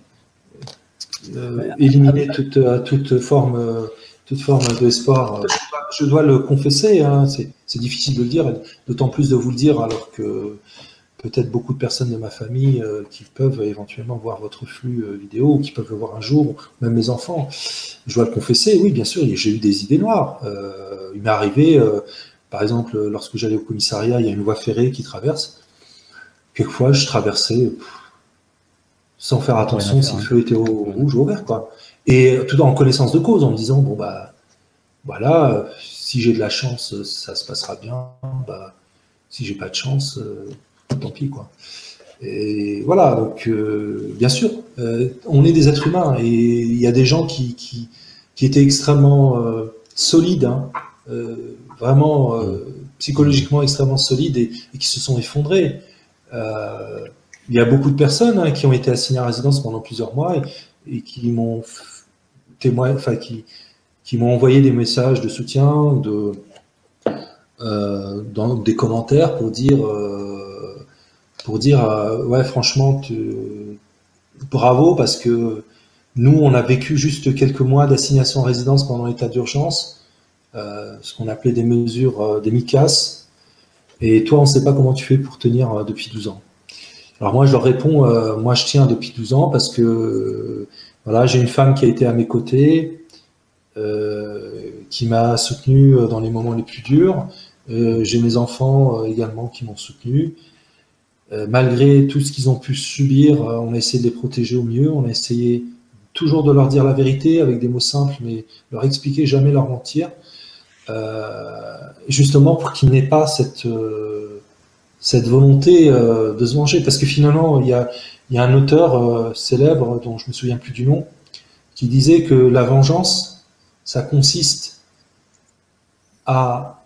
éliminer toute forme d'espoir. Je dois le confesser, hein, c'est difficile de le dire, d'autant plus de vous le dire, alors que peut-être beaucoup de personnes de ma famille qui peuvent éventuellement voir votre flux vidéo, ou qui peuvent le voir un jour, même mes enfants. Je dois le confesser, oui, bien sûr, j'ai eu des idées noires. Il m'est arrivé, par exemple, lorsque j'allais au commissariat, il y a une voie ferrée qui traverse. Quelquefois, je traversais sans faire attention si le feu était au rouge ou au vert, quoi. Et tout en connaissance de cause, en me disant, bon, bah, voilà, si j'ai de la chance, ça se passera bien. Bah, si j'ai pas de chance, tant pis, quoi. Et voilà, donc, bien sûr, on est des êtres humains, et il y a des gens qui étaient extrêmement solides, hein, vraiment psychologiquement extrêmement solides, et qui se sont effondrés. Il y a beaucoup de personnes hein, qui ont été assignées à résidence pendant plusieurs mois et qui m'ont témoigné, enfin qui m'ont envoyé des messages de soutien, dans des commentaires pour dire ouais, franchement bravo, parce que nous on a vécu juste quelques mois d'assignation à résidence pendant l'état d'urgence, ce qu'on appelait des mesures des MICAS. Et toi, on ne sait pas comment tu fais pour tenir depuis 12 ans. Alors moi, je leur réponds, moi, je tiens depuis 12 ans parce que voilà, j'ai une femme qui a été à mes côtés, qui m'a soutenu dans les moments les plus durs. J'ai mes enfants également qui m'ont soutenu. Malgré tout ce qu'ils ont pu subir, on a essayé de les protéger au mieux. On a essayé toujours de leur dire la vérité avec des mots simples, mais leur expliquer, jamais leur mentir. Justement pour qu'il n'ait pas cette volonté de se venger, parce que finalement il y a un auteur célèbre dont je me souviens plus du nom qui disait que la vengeance ça consiste à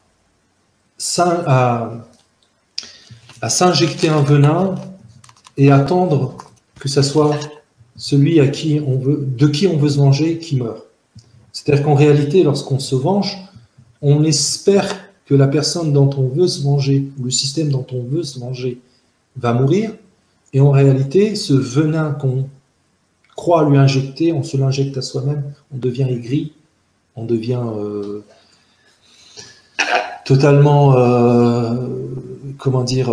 s'injecter un venin et attendre que ça soit celui de qui on veut se venger qui meurt. C'est-à-dire qu'en réalité, lorsqu'on se venge, on espère que la personne dont on veut se venger, ou le système dont on veut se venger, va mourir, et en réalité, ce venin qu'on croit lui injecter, on se l'injecte à soi-même, on devient aigri, on devient totalement, comment dire,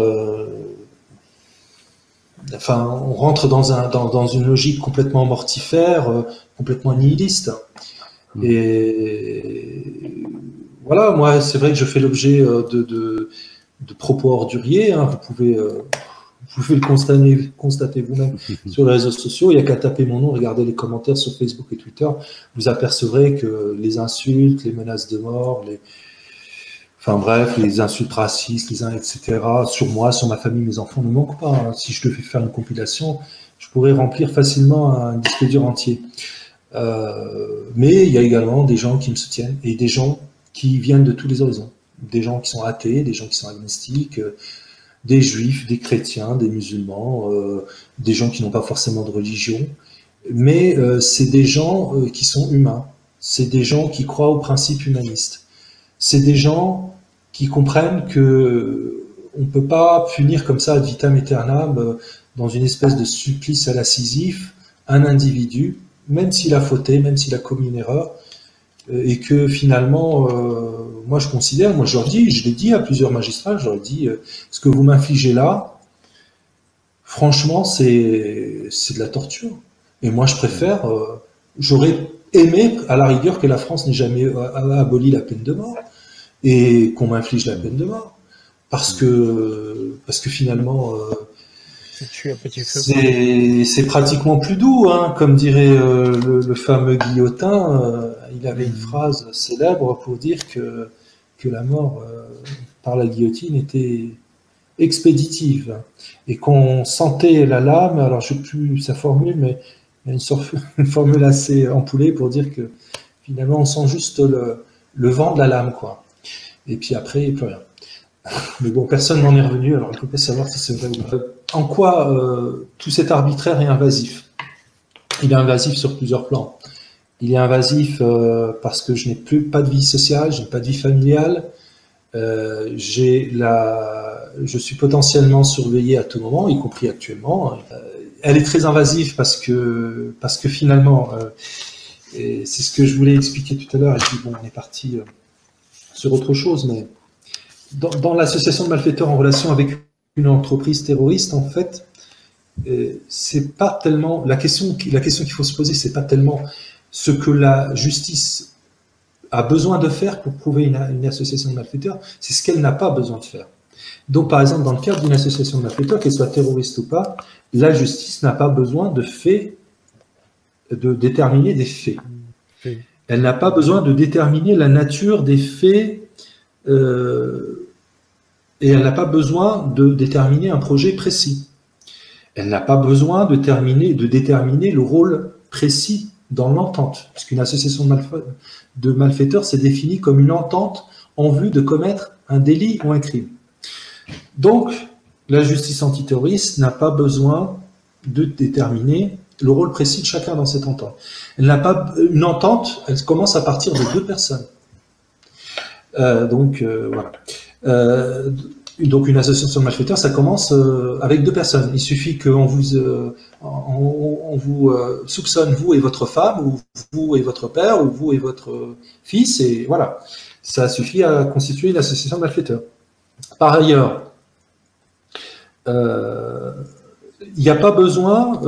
enfin, on rentre dans une logique complètement mortifère, complètement nihiliste. Et voilà, moi, c'est vrai que je fais l'objet de propos orduriers. Hein. Vous pouvez le constater vous-même sur les réseaux sociaux. Il n'y a qu'à taper mon nom, regarder les commentaires sur Facebook et Twitter. Vous apercevrez que les insultes, les menaces de mort, enfin bref, les insultes racistes, etc., sur moi, sur ma famille, mes enfants ne manquent pas. Hein. Si je devais faire une compilation, je pourrais remplir facilement un disque dur entier. Mais il y a également des gens qui me soutiennent et des gens qui viennent de tous les horizons. Des gens qui sont athées, des gens qui sont agnostiques, des juifs, des chrétiens, des musulmans, des gens qui n'ont pas forcément de religion. Mais c'est des gens qui sont humains. C'est des gens qui croient aux principes humanistes. C'est des gens qui comprennent que on ne peut pas punir comme ça ad vitam aeternam dans une espèce de supplice à la Sisyphe un individu, même s'il a fauté, même s'il a commis une erreur, et que finalement, moi je considère, moi je leur dis, je l'ai dit à plusieurs magistrats, je leur dis, ce que vous m'infligez là, franchement, c'est de la torture. Et moi je préfère, j'aurais aimé à la rigueur que la France n'ait jamais aboli la peine de mort, et qu'on m'inflige la peine de mort, parce que finalement, c'est pratiquement plus doux, hein, comme dirait le fameux Guillotin. Il avait une phrase célèbre pour dire que la mort par la guillotine était expéditive et qu'on sentait la lame. Alors je ne sais plus sa formule, mais il y a une formule assez ampoulée pour dire que finalement on sent juste le vent de la lame, quoi. Et puis après, il n'y a plus rien. Mais bon, personne n'en est revenu, alors il ne faut pas savoir si c'est vrai ou pas. En quoi tout cet arbitraire est invasif? Il est invasif sur plusieurs plans. Il est invasif parce que je n'ai pas de vie sociale, je n'ai pas de vie familiale, je suis potentiellement surveillé à tout moment, y compris actuellement. Elle est très invasive parce que finalement, et c'est ce que je voulais expliquer tout à l'heure, et puis bon, on est parti sur autre chose, mais dans l'association de malfaiteurs en relation avec une entreprise terroriste, en fait, c'est pas tellement la question qu'il faut se poser, c'est pas tellement ce que la justice a besoin de faire pour prouver une association de malfaiteurs, c'est ce qu'elle n'a pas besoin de faire. Donc, par exemple, dans le cadre d'une association de malfaiteurs, qu'elle soit terroriste ou pas, la justice n'a pas besoin de déterminer des faits. Elle n'a pas besoin de déterminer la nature des faits. Et elle n'a pas besoin de déterminer un projet précis. Elle n'a pas besoin de déterminer le rôle précis dans l'entente, puisqu'une association de malfaiteurs s'est définie comme une entente en vue de commettre un délit ou un crime. Donc, la justice antiterroriste n'a pas besoin de déterminer le rôle précis de chacun dans cette entente. Une entente, elle commence à partir de deux personnes. Voilà. Donc une association de malfaiteurs, ça commence avec deux personnes. Il suffit qu'on vous soupçonne, vous et votre femme, ou vous et votre père, ou vous et votre fils, et voilà. Ça suffit à constituer une association de malfaiteurs. Par ailleurs, il n'y a pas besoin...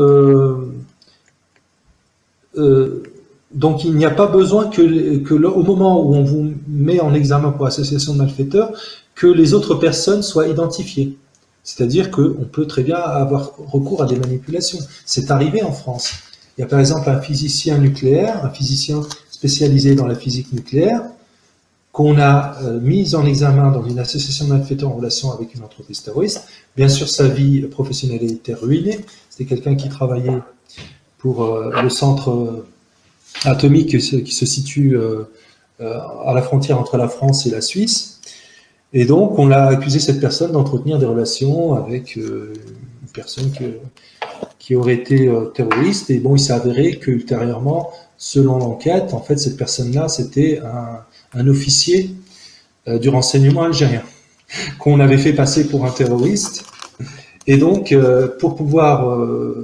donc il n'y a pas besoin au moment où on vous met en examen pour association de malfaiteurs, que les autres personnes soient identifiées. C'est-à-dire qu'on peut très bien avoir recours à des manipulations. C'est arrivé en France. Il y a par exemple un physicien nucléaire, un physicien spécialisé dans la physique nucléaire, qu'on a mis en examen dans une association de malfaiteurs en relation avec une entreprise terroriste. Bien sûr, sa vie professionnelle était ruinée. C'était quelqu'un qui travaillait pour le centre atomique qui se situe à la frontière entre la France et la Suisse. Et donc, on a accusé cette personne d'entretenir des relations avec une personne qui aurait été terroriste. Et bon, il s'est avéré qu'ultérieurement, selon l'enquête, en fait, cette personne-là, c'était un officier du renseignement algérien qu'on avait fait passer pour un terroriste. Et donc, pour pouvoir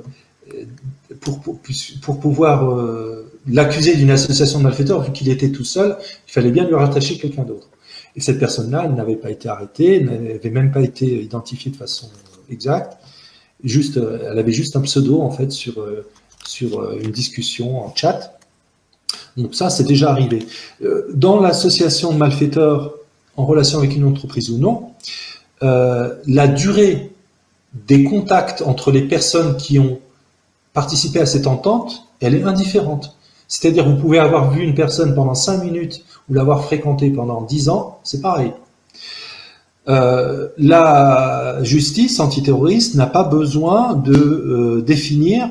l'accuser d'une association de malfaiteurs, vu qu'il était tout seul, il fallait bien lui rattacher quelqu'un d'autre. Et cette personne-là, elle n'avait pas été arrêtée, elle n'avait même pas été identifiée de façon exacte. Elle avait juste un pseudo, en fait, sur une discussion en chat. Donc ça, c'est déjà arrivé. Dans l'association de malfaiteurs en relation avec une entreprise ou non, la durée des contacts entre les personnes qui ont participé à cette entente, elle est indifférente. C'est-à-dire, vous pouvez avoir vu une personne pendant 5 minutes ou l'avoir fréquentée pendant 10 ans, c'est pareil. La justice antiterroriste n'a pas besoin de définir,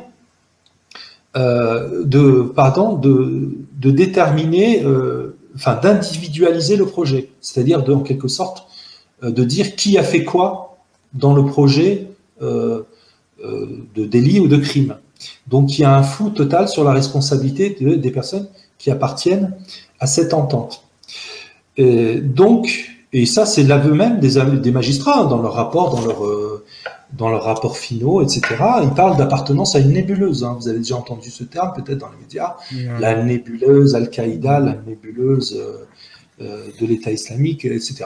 de déterminer, enfin d'individualiser le projet. C'est-à-dire, en quelque sorte, de dire qui a fait quoi dans le projet de délit ou de crime. Donc, il y a un flou total sur la responsabilité des personnes qui appartiennent à cette entente. Et ça, c'est l'aveu même des magistrats, hein, dans leur rapport, dans leurs rapports finaux, etc. Ils parlent d'appartenance à une nébuleuse. Hein. Vous avez déjà entendu ce terme, peut-être dans les médias. La nébuleuse Al-Qaïda, la nébuleuse de l'État islamique, etc.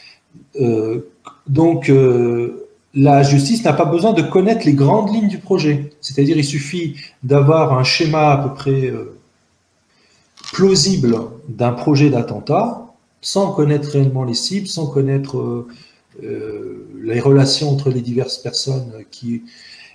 La justice n'a pas besoin de connaître les grandes lignes du projet. C'est-à-dire, il suffit d'avoir un schéma à peu près plausible d'un projet d'attentat, sans connaître réellement les cibles, sans connaître les relations entre les diverses personnes qui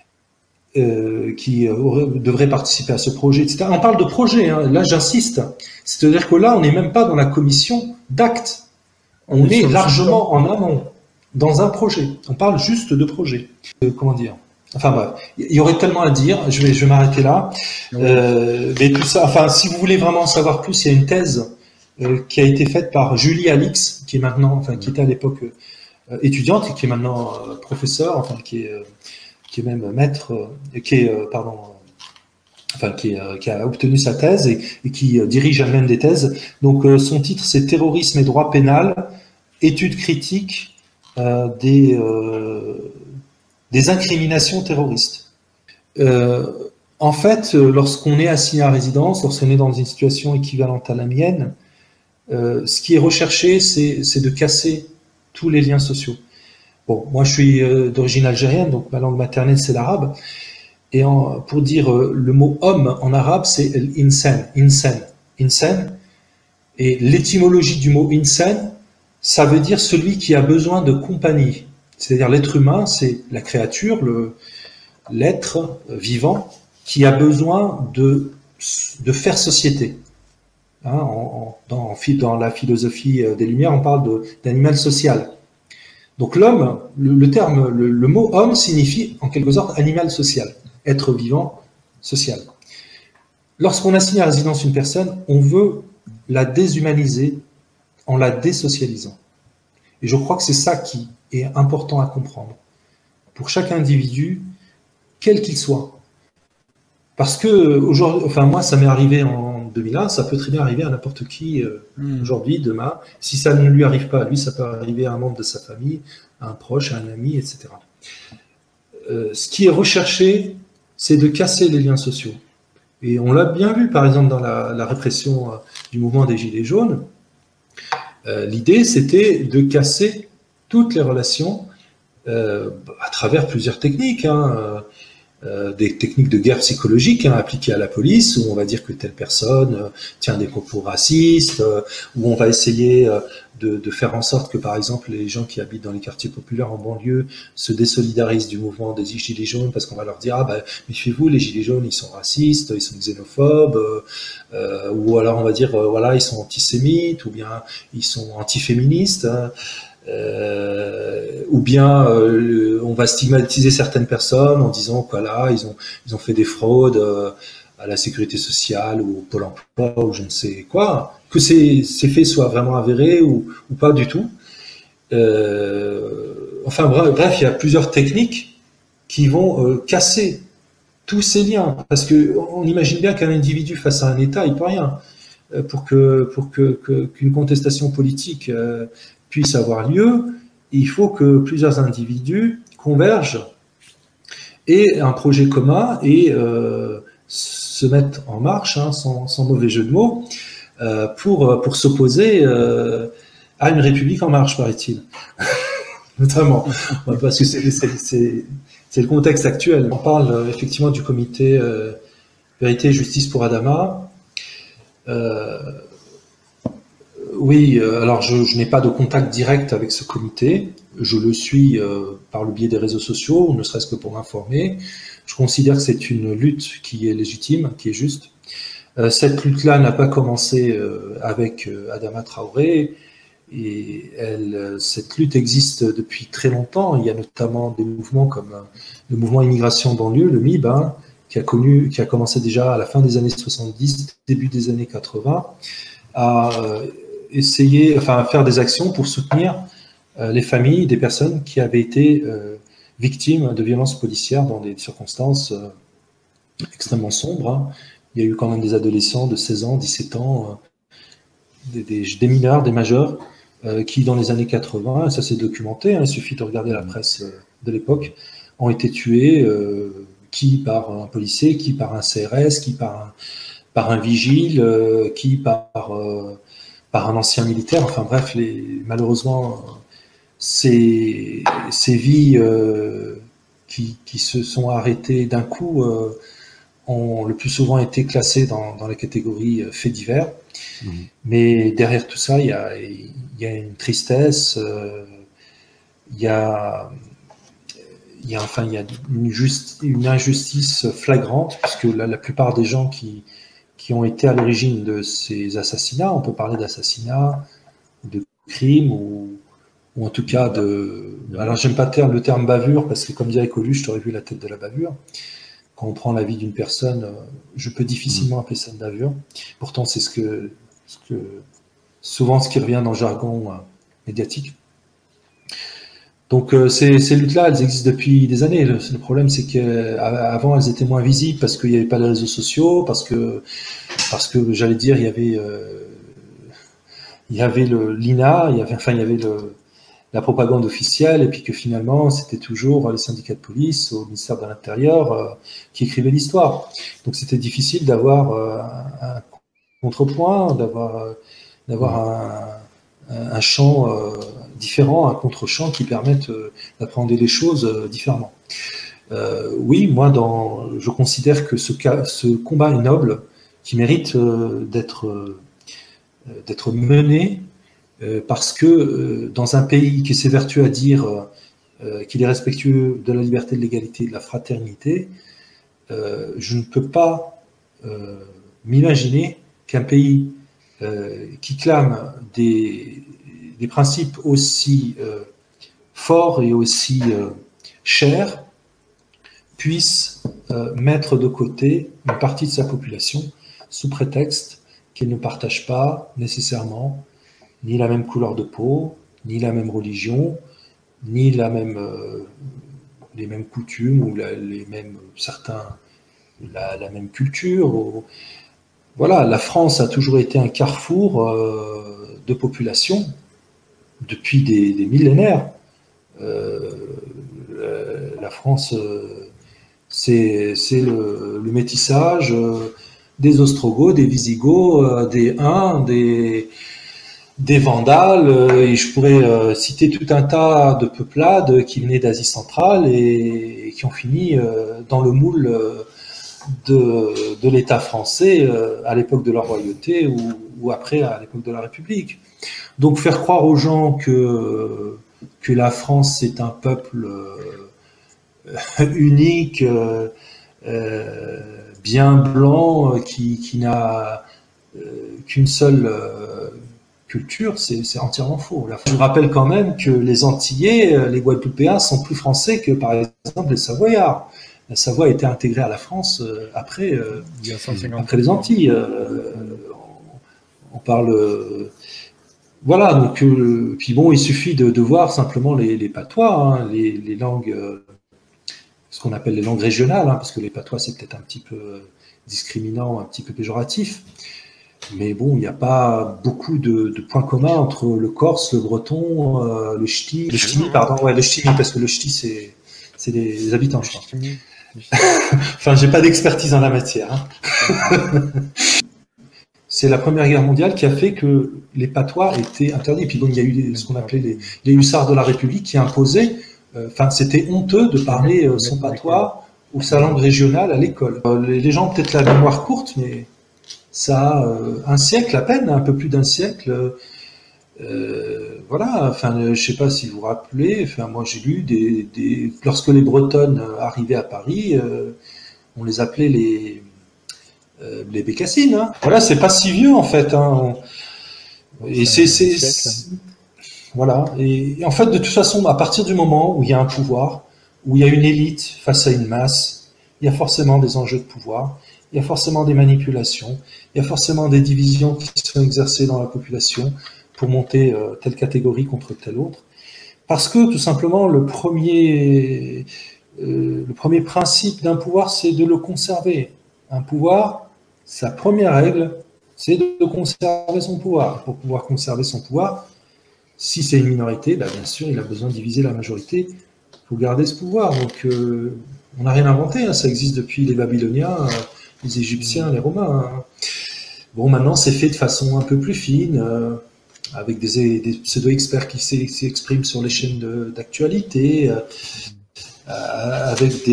devraient participer à ce projet, etc. On parle de projet, hein. Là j'insiste. C'est-à-dire que là, on n'est même pas dans la commission d'actes. On est largement en amont, dans un projet. On parle juste de projet. Comment dire ? Enfin bref, il y aurait tellement à dire, je vais m'arrêter là. Mais tout ça, enfin, si vous voulez vraiment en savoir plus, il y a une thèse qui a été faite par Julie Alix, qui est maintenant, enfin, qui était à l'époque étudiante et qui est maintenant professeure, enfin, qui est même maître, qui a obtenu sa thèse et qui dirige elle-même des thèses. Donc, son titre, c'est Terrorisme et droit pénal, étude critique des incriminations terroristes. En fait, lorsqu'on est assigné à résidence, lorsqu'on est dans une situation équivalente à la mienne, ce qui est recherché, c'est de casser tous les liens sociaux. Bon, moi je suis d'origine algérienne, donc ma langue maternelle c'est l'arabe. Et pour dire le mot homme en arabe, c'est l'insan, insan. Et l'étymologie du mot insan, ça veut dire celui qui a besoin de compagnie. C'est-à-dire l'être humain, c'est la créature, l'être vivant qui a besoin de faire société. Hein, dans la philosophie des Lumières, on parle d'animal social. Donc l'homme, le mot homme signifie en quelque sorte animal social, être vivant social. Lorsqu'on assigne à résidence une personne, on veut la déshumaniser en la désocialisant. Et je crois que c'est ça qui est important à comprendre pour chaque individu, quel qu'il soit. Parce que aujourd'hui, enfin moi, ça m'est arrivé en 2001, ça peut très bien arriver à n'importe qui aujourd'hui, demain. Si ça ne lui arrive pas à lui, ça peut arriver à un membre de sa famille, à un proche, à un ami, etc. Ce qui est recherché, c'est de casser les liens sociaux. Et on l'a bien vu, par exemple, dans la répression du mouvement des Gilets jaunes. L'idée, c'était de casser toutes les relations à travers plusieurs techniques, hein, des techniques de guerre psychologique appliquées à la police, où on va dire que telle personne tient des propos racistes, où on va essayer de faire en sorte que, par exemple, les gens qui habitent dans les quartiers populaires en banlieue se désolidarisent du mouvement des Gilets jaunes, parce qu'on va leur dire « Ah ben, méfiez-vous, les Gilets jaunes, ils sont racistes, ils sont xénophobes, ou alors on va dire voilà, ils sont antisémites, ou bien ils sont antiféministes, hein. Ou bien on va stigmatiser certaines personnes en disant que voilà, ils ont fait des fraudes à la sécurité sociale ou au Pôle emploi ou je ne sais quoi, que ces faits soient vraiment avérés ou pas du tout. Enfin bref, il y a plusieurs techniques qui vont casser tous ces liens, parce que on imagine bien qu'un individu face à un État, il peut rien. Pour qu'une contestation politique puisse avoir lieu, il faut que plusieurs individus convergent et un projet commun et se mettent en marche, hein, sans mauvais jeu de mots, pour s'opposer à une république en marche, paraît-il. Notamment, parce que c'est le contexte actuel. On parle effectivement du comité Vérité et Justice pour Adama. Oui, alors je n'ai pas de contact direct avec ce comité. Je le suis par le biais des réseaux sociaux, ne serait-ce que pour m'informer. Je considère que c'est une lutte qui est légitime, qui est juste. Cette lutte-là n'a pas commencé avec Adama Traoré, et cette lutte existe depuis très longtemps. Il y a notamment des mouvements comme le mouvement Immigration Banlieue, le MIB, hein, qui a commencé déjà à la fin des années 70, début des années 80, à à faire des actions pour soutenir les familles des personnes qui avaient été victimes de violences policières dans des circonstances extrêmement sombres, hein. Il y a eu quand même des adolescents de 16 ans, 17 ans, des mineurs, des majeurs, qui dans les années 80, et ça s'est documenté, hein, il suffit de regarder la presse de l'époque, ont été tués, qui par un policier, qui par un CRS, qui par un vigile, qui par un ancien militaire. Enfin bref, malheureusement, ces vies qui se sont arrêtées d'un coup ont le plus souvent été classées dans la catégorie faits divers. Mmh. Mais derrière tout ça, il y a une tristesse, il y a une injustice flagrante, puisque la plupart des gens qui ont été à l'origine de ces assassinats, on peut parler d'assassinats, de crimes, ou en tout cas de... Alors j'aime pas le terme bavure, parce que comme dirait Coluche, t'aurais vu la tête de la bavure. Quand on prend la vie d'une personne, je peux difficilement appeler ça une bavure. Pourtant, c'est souvent ce qui revient dans le jargon médiatique. Donc ces luttes-là, elles existent depuis des années. Le problème, c'est qu'avant, elles étaient moins visibles parce qu'il n'y avait pas les réseaux sociaux, parce que j'allais dire, il y avait l'INA, il y avait la propagande officielle, et puis que finalement, c'était toujours les syndicats de police au ministère de l'Intérieur qui écrivaient l'histoire. Donc c'était difficile d'avoir un contrepoint, d'avoir un champ différent, un contre-champ qui permette d'appréhender les choses différemment. Oui, moi, je considère que ce combat est noble, qui mérite d'être mené, parce que dans un pays qui s'évertue à dire qu'il est respectueux de la liberté, de l'égalité, de la fraternité, je ne peux pas m'imaginer qu'un pays qui clame des principes aussi forts et aussi chers puisse mettre de côté une partie de sa population sous prétexte qu'elle ne partage pas nécessairement ni la même couleur de peau, ni la même religion, ni les mêmes coutumes, ou la même culture. Voilà, la France a toujours été un carrefour de population depuis des millénaires. La France, c'est le métissage des Ostrogoths, des Visigoths, des Huns, des Vandales, et je pourrais citer tout un tas de peuplades qui venaient d'Asie centrale et qui ont fini dans le moule de l'État français à l'époque de la royauté ou après à l'époque de la République. Donc faire croire aux gens que la France c'est un peuple unique, bien blanc, qui n'a qu'une seule culture, c'est entièrement faux. Je vous rappelle quand même que les Antillais, les Guadeloupéens sont plus français que par exemple les Savoyards. La Savoie a été intégrée à la France après les Antilles. On parle... voilà, donc puis bon, il suffit de voir simplement les patois, hein, les langues, ce qu'on appelle les langues régionales, hein, parce que les patois c'est peut-être un petit peu discriminant, un petit peu péjoratif. Mais bon, il n'y a pas beaucoup de points communs entre le corse, le breton, le ch'ti, le ch'ti, parce que le ch'ti c'est des habitants, je crois. Enfin, j'ai pas d'expertise en la matière. Hein. C'est la Première Guerre mondiale qui a fait que les patois étaient interdits. Et puis bon, il y a eu ce qu'on appelait les hussards de la République qui imposaient. C'était honteux de parler son patois ou sa langue régionale à l'école. Les gens ont peut-être la mémoire courte, mais ça a un siècle à peine, un peu plus d'un siècle. Voilà, enfin, je sais pas si vous vous rappelez, enfin, moi j'ai lu lorsque les Bretonnes arrivaient à Paris, on les appelait les Bécassines, hein. Voilà, c'est pas si vieux en fait, hein. Et voilà. Et en fait, de toute façon, à partir du moment où il y a un pouvoir, où il y a une élite face à une masse, il y a forcément des enjeux de pouvoir, il y a forcément des manipulations, il y a forcément des divisions qui sont exercées dans la population pour monter telle catégorie contre telle autre. Parce que tout simplement, le premier principe d'un pouvoir, c'est de le conserver. Un pouvoir, sa première règle, c'est de conserver son pouvoir. Pour pouvoir conserver son pouvoir, si c'est une minorité, bah bien sûr, il a besoin de diviser la majorité pour garder ce pouvoir. Donc, on n'a rien inventé, hein, ça existe depuis les Babyloniens, les Égyptiens, les Romains, hein. Bon, maintenant, c'est fait de façon un peu plus fine, avec des pseudo-experts qui s'expriment sur les chaînes d'actualité, avec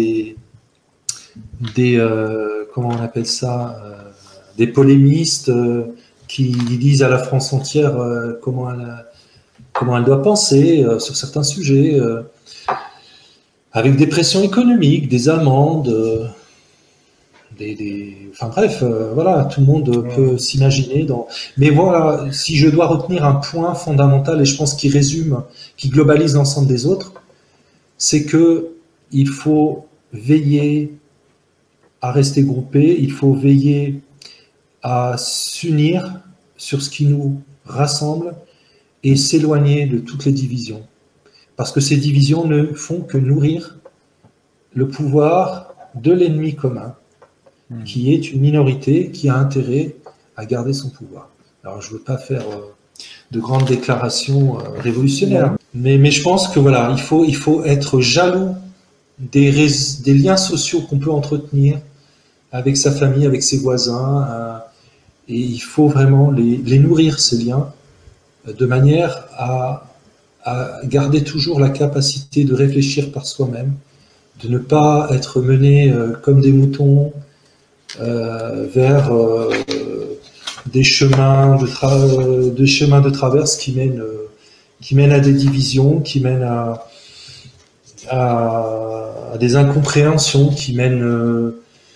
comment on appelle ça, des polémistes qui disent à la France entière comment elle doit penser sur certains sujets, avec des pressions économiques, des amendes, enfin bref, voilà, tout le monde peut s'imaginer. Mais voilà, si je dois retenir un point fondamental, et je pense qu'il résume, qui globalise l'ensemble des autres, c'est que il faut veiller à rester groupé, il faut veiller à s'unir sur ce qui nous rassemble et s'éloigner de toutes les divisions. Parce que ces divisions ne font que nourrir le pouvoir de l'ennemi commun, qui est une minorité qui a intérêt à garder son pouvoir. Alors, je ne veux pas faire de grandes déclarations révolutionnaires, mais je pense que voilà, il faut être jaloux des liens sociaux qu'on peut entretenir avec sa famille, avec ses voisins, et il faut vraiment les nourrir, ces liens, de manière à garder toujours la capacité de réfléchir par soi-même, de ne pas être mené comme des moutons vers des chemins de traverse qui mènent à des divisions, qui mènent à des incompréhensions, qui mènent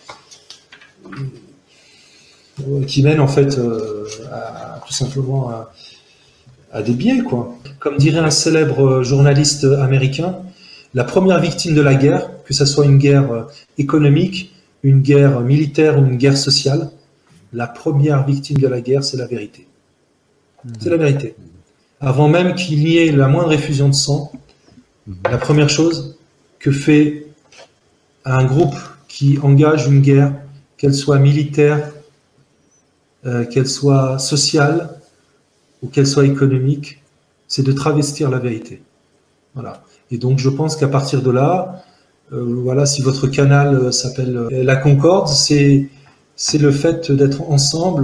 en fait tout simplement à des biais, quoi. Comme dirait un célèbre journaliste américain, la première victime de la guerre, que ce soit une guerre économique, une guerre militaire ou une guerre sociale, la première victime de la guerre, c'est la vérité. C'est la vérité. Avant même qu'il y ait la moindre effusion de sang, la première chose que fait un groupe qui engage une guerre, qu'elle soit militaire, qu'elle soit sociale ou qu'elle soit économique, c'est de travestir la vérité. Voilà. Et donc je pense qu'à partir de là, voilà, si votre canal s'appelle La Concorde, c'est le fait d'être ensemble,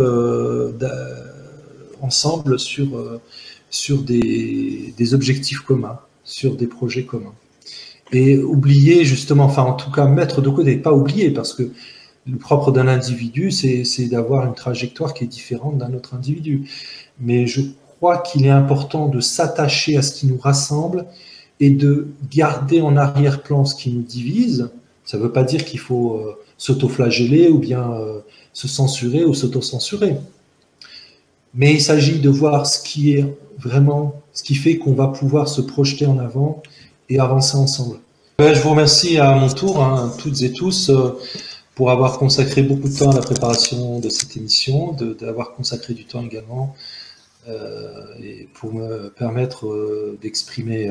ensemble sur des objectifs communs, sur des projets communs. Et oublier justement, enfin en tout cas mettre de côté, pas oublier, parce que le propre d'un individu, c'est d'avoir une trajectoire qui est différente d'un autre individu. Mais je crois qu'il est important de s'attacher à ce qui nous rassemble et de garder en arrière-plan ce qui nous divise. Ça ne veut pas dire qu'il faut s'auto-flageller ou bien se censurer ou s'auto-censurer. Mais il s'agit de voir ce qui est vraiment, ce qui fait qu'on va pouvoir se projeter en avant et avancer ensemble. Je vous remercie à mon tour, hein, toutes et tous, pour avoir consacré beaucoup de temps à la préparation de cette émission, d'avoir consacré du temps également et pour me permettre d'exprimer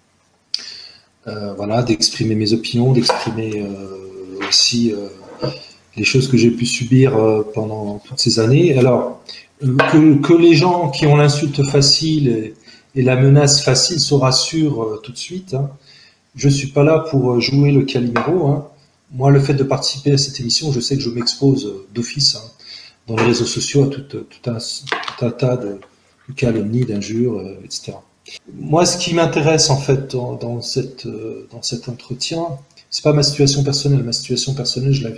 voilà, d'exprimer mes opinions, d'exprimer aussi les choses que j'ai pu subir pendant toutes ces années. Alors, que les gens qui ont l'insulte facile et la menace facile se rassurent tout de suite, hein. Je ne suis pas là pour jouer le Calimero, hein. Moi, le fait de participer à cette émission, je sais que je m'expose d'office, hein, dans les réseaux sociaux à tout un tas de calomnies, d'injures, etc. Moi, ce qui m'intéresse en fait dans cet entretien, c'est pas ma situation personnelle. Ma situation personnelle, je la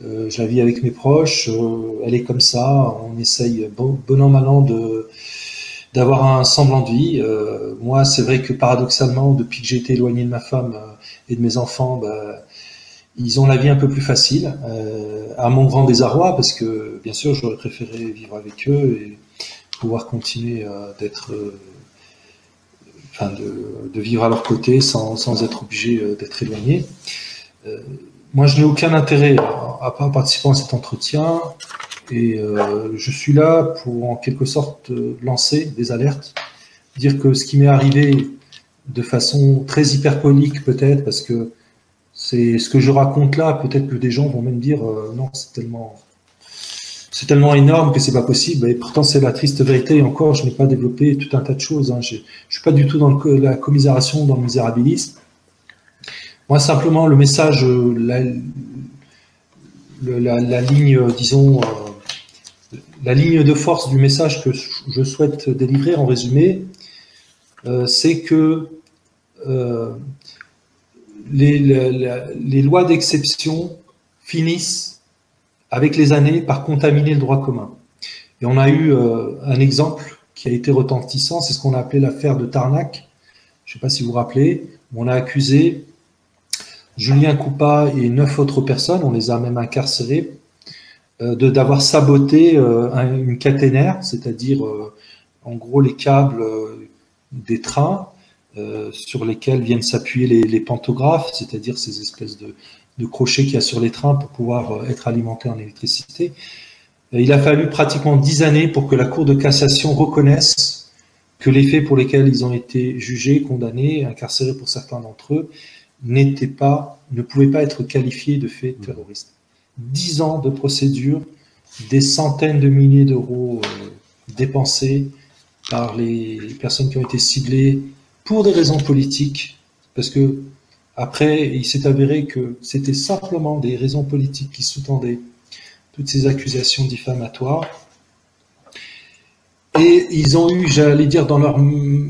vis avec mes proches. Elle est comme ça. On essaye bon an mal an d'avoir un semblant de vie. Moi, c'est vrai que paradoxalement, depuis que j'ai été éloigné de ma femme et de mes enfants, ils ont la vie un peu plus facile, à mon grand désarroi, parce que bien sûr, j'aurais préféré vivre avec eux et pouvoir continuer de vivre à leur côté sans être obligé d'être éloigné. Moi, je n'ai aucun intérêt à participer à cet entretien et je suis là pour en quelque sorte lancer des alertes, dire que ce qui m'est arrivé de façon très hyperbolique peut-être, parce que c'est ce que je raconte là, peut-être que des gens vont même dire non, c'est tellement énorme que c'est pas possible. Et pourtant, c'est la triste vérité. Et encore, je n'ai pas développé tout un tas de choses. Je suis pas du tout dans la commisération, dans le misérabilisme. Moi, simplement, le message, la ligne, disons, la ligne de force du message que je souhaite délivrer, en résumé, c'est que les lois d'exception finissent avec les années par contaminer le droit commun. Et on a eu un exemple qui a été retentissant, c'est ce qu'on a appelé l'affaire de Tarnac. Je ne sais pas si vous vous rappelez, on a accusé Julien Coupat et 9 autres personnes, on les a même incarcérés, d'avoir saboté une caténaire, c'est-à-dire en gros les câbles des trains sur lesquels viennent s'appuyer les pantographes, c'est-à-dire ces espèces de crochets qu'il y a sur les trains pour pouvoir être alimentés en électricité. Et il a fallu pratiquement 10 années pour que la Cour de cassation reconnaisse que les faits pour lesquels ils ont été jugés, condamnés, incarcérés pour certains d'entre eux, ne pouvaient pas être qualifiés de faits terroristes. 10 ans de procédure, des centaines de milliers d'euros dépensés par les personnes qui ont été ciblées pour des raisons politiques, parce que après, il s'est avéré que c'était simplement des raisons politiques qui sous-tendaient toutes ces accusations diffamatoires. Et ils ont eu, j'allais dire, dans leur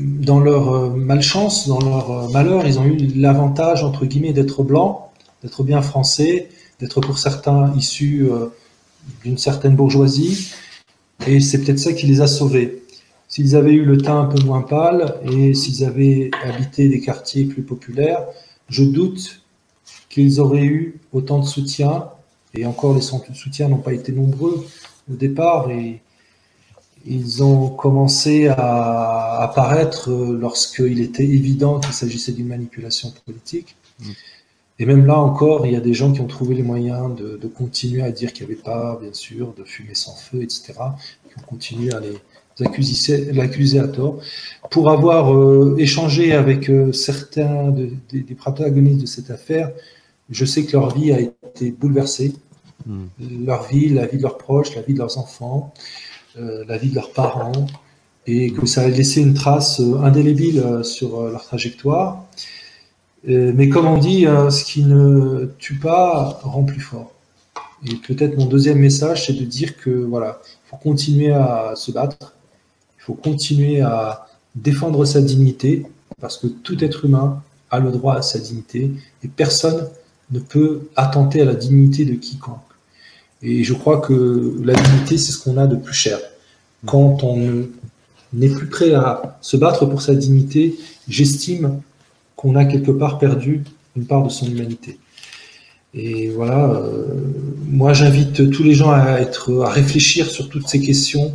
malchance, dans leur malheur, ils ont eu l'avantage, entre guillemets, d'être blancs, d'être bien français, d'être pour certains issus d'une certaine bourgeoisie. Et c'est peut-être ça qui les a sauvés. S'ils avaient eu le teint un peu moins pâle et s'ils avaient habité des quartiers plus populaires, je doute qu'ils auraient eu autant de soutien. Et encore, les centres de soutien n'ont pas été nombreux au départ. Et ils ont commencé à apparaître lorsqu'il était évident qu'il s'agissait d'une manipulation politique. Et même là encore, il y a des gens qui ont trouvé les moyens de continuer à dire qu'il n'y avait pas, bien sûr, de fumée sans feu, etc., qui ont continué à l'accuser à tort. Pour avoir échangé avec certains des protagonistes de cette affaire, je sais que leur vie a été bouleversée. Leur vie, la vie de leurs proches, la vie de leurs enfants, la vie de leurs parents, et que ça a laissé une trace indélébile sur leur trajectoire. Mais comme on dit, ce qui ne tue pas rend plus fort. Et peut-être mon deuxième message, c'est de dire que voilà, il faut continuer à se battre, il faut continuer à défendre sa dignité, parce que tout être humain a le droit à sa dignité, et personne ne peut attenter à la dignité de quiconque. Et je crois que la dignité, c'est ce qu'on a de plus cher. Quand on n'est plus prêt à se battre pour sa dignité, j'estime qu'on a quelque part perdu une part de son humanité. Et voilà, moi j'invite tous les gens à réfléchir sur toutes ces questions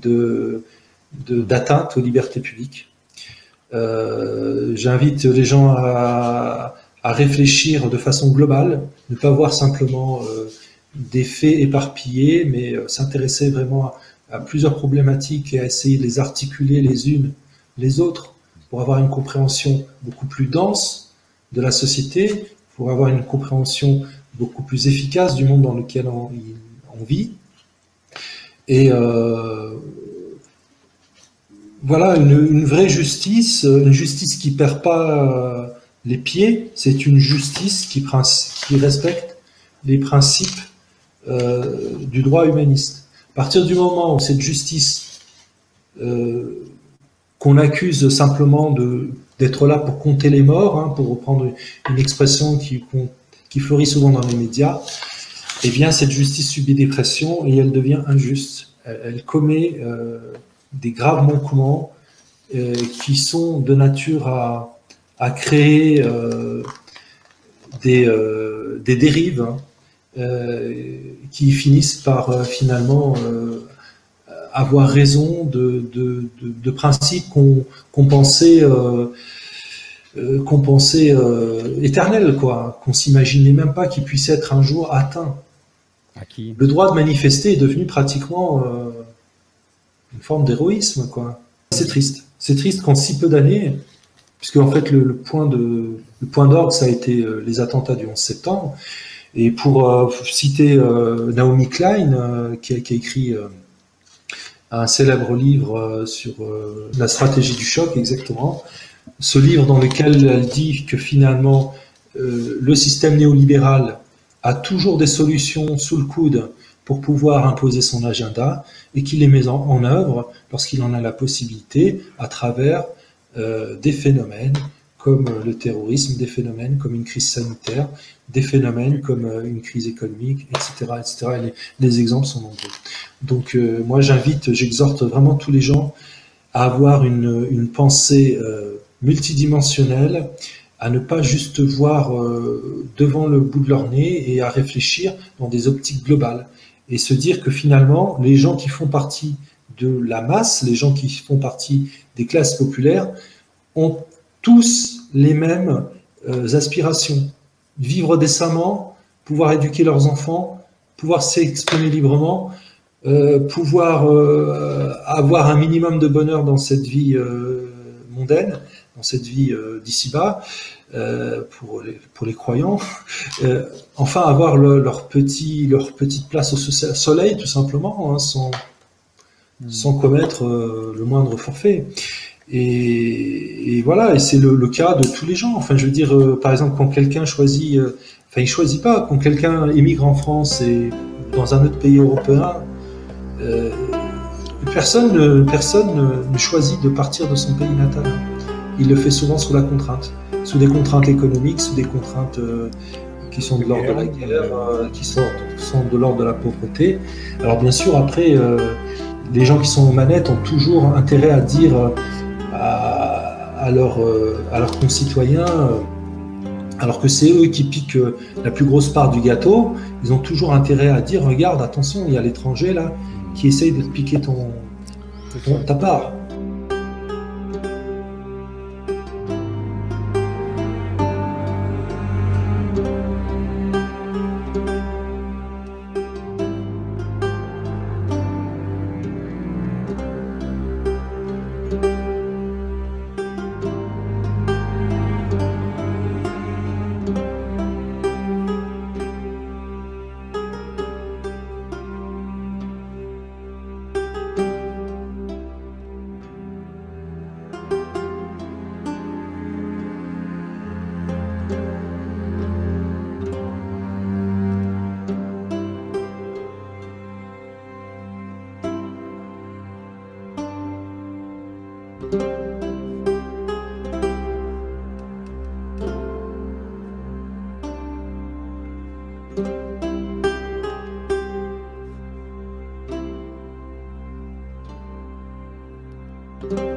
d'atteinte aux libertés publiques. J'invite les gens à réfléchir de façon globale, ne pas voir simplement des faits éparpillés, mais s'intéresser vraiment à plusieurs problématiques et à essayer de les articuler les unes les autres pour avoir une compréhension beaucoup plus dense de la société, pour avoir une compréhension beaucoup plus efficace du monde dans lequel on vit. Et voilà, une vraie justice, une justice qui ne perd pas les pieds, c'est une justice qui respecte les principes du droit humaniste. À partir du moment où cette justice qu'on accuse simplement d'être là pour compter les morts, hein, pour reprendre une expression qui fleurit souvent dans les médias, eh bien cette justice subit des pressions et elle devient injuste. Elle commet des graves manquements qui sont de nature à créer des dérives, hein, qui finissent par finalement avoir raison de principes qu'on pensait éternels, quoi, qu'on s'imaginait même pas qu'ils puissent être un jour atteints. Le droit de manifester est devenu pratiquement une forme d'héroïsme, quoi. C'est triste. C'est triste qu'en si peu d'années, puisque en fait le point d'orgue, ça a été les attentats du 11 septembre. Et pour citer Naomi Klein, qui a écrit un célèbre livre sur la stratégie du choc, exactement. Ce livre dans lequel elle dit que finalement le système néolibéral a toujours des solutions sous le coude pour pouvoir imposer son agenda et qu'il les met en œuvre lorsqu'il en a la possibilité à travers des phénomènes comme le terrorisme, des phénomènes comme une crise sanitaire, des phénomènes comme une crise économique, etc. etc. Et les exemples sont nombreux. Donc moi j'exhorte vraiment tous les gens à avoir une pensée multidimensionnelle, à ne pas juste voir devant le bout de leur nez et à réfléchir dans des optiques globales. Et se dire que finalement, les gens qui font partie de la masse, les gens qui font partie des classes populaires, ont tous les mêmes aspirations. Vivre décemment, pouvoir éduquer leurs enfants, pouvoir s'exprimer librement, pouvoir avoir un minimum de bonheur dans cette vie mondaine, dans cette vie d'ici-bas, pour les croyants, enfin avoir leur petite place au soleil, tout simplement, hein, sans commettre le moindre forfait. Et voilà, et c'est le cas de tous les gens. Enfin, je veux dire, par exemple, quand quelqu'un choisit, enfin, il choisit pas, quand quelqu'un émigre en France et dans un autre pays européen, personne ne choisit de partir de son pays natal. Il le fait souvent sous la contrainte, sous des contraintes économiques, sous des contraintes qui sont de l'ordre de la guerre, qui sont de l'ordre de la pauvreté. Alors bien sûr, après, les gens qui sont aux manettes ont toujours intérêt à dire à leurs concitoyens, alors que c'est eux qui piquent la plus grosse part du gâteau, ils ont toujours intérêt à dire, regarde, attention, il y a l'étranger là qui essaye de te piquer ta part. Thank you.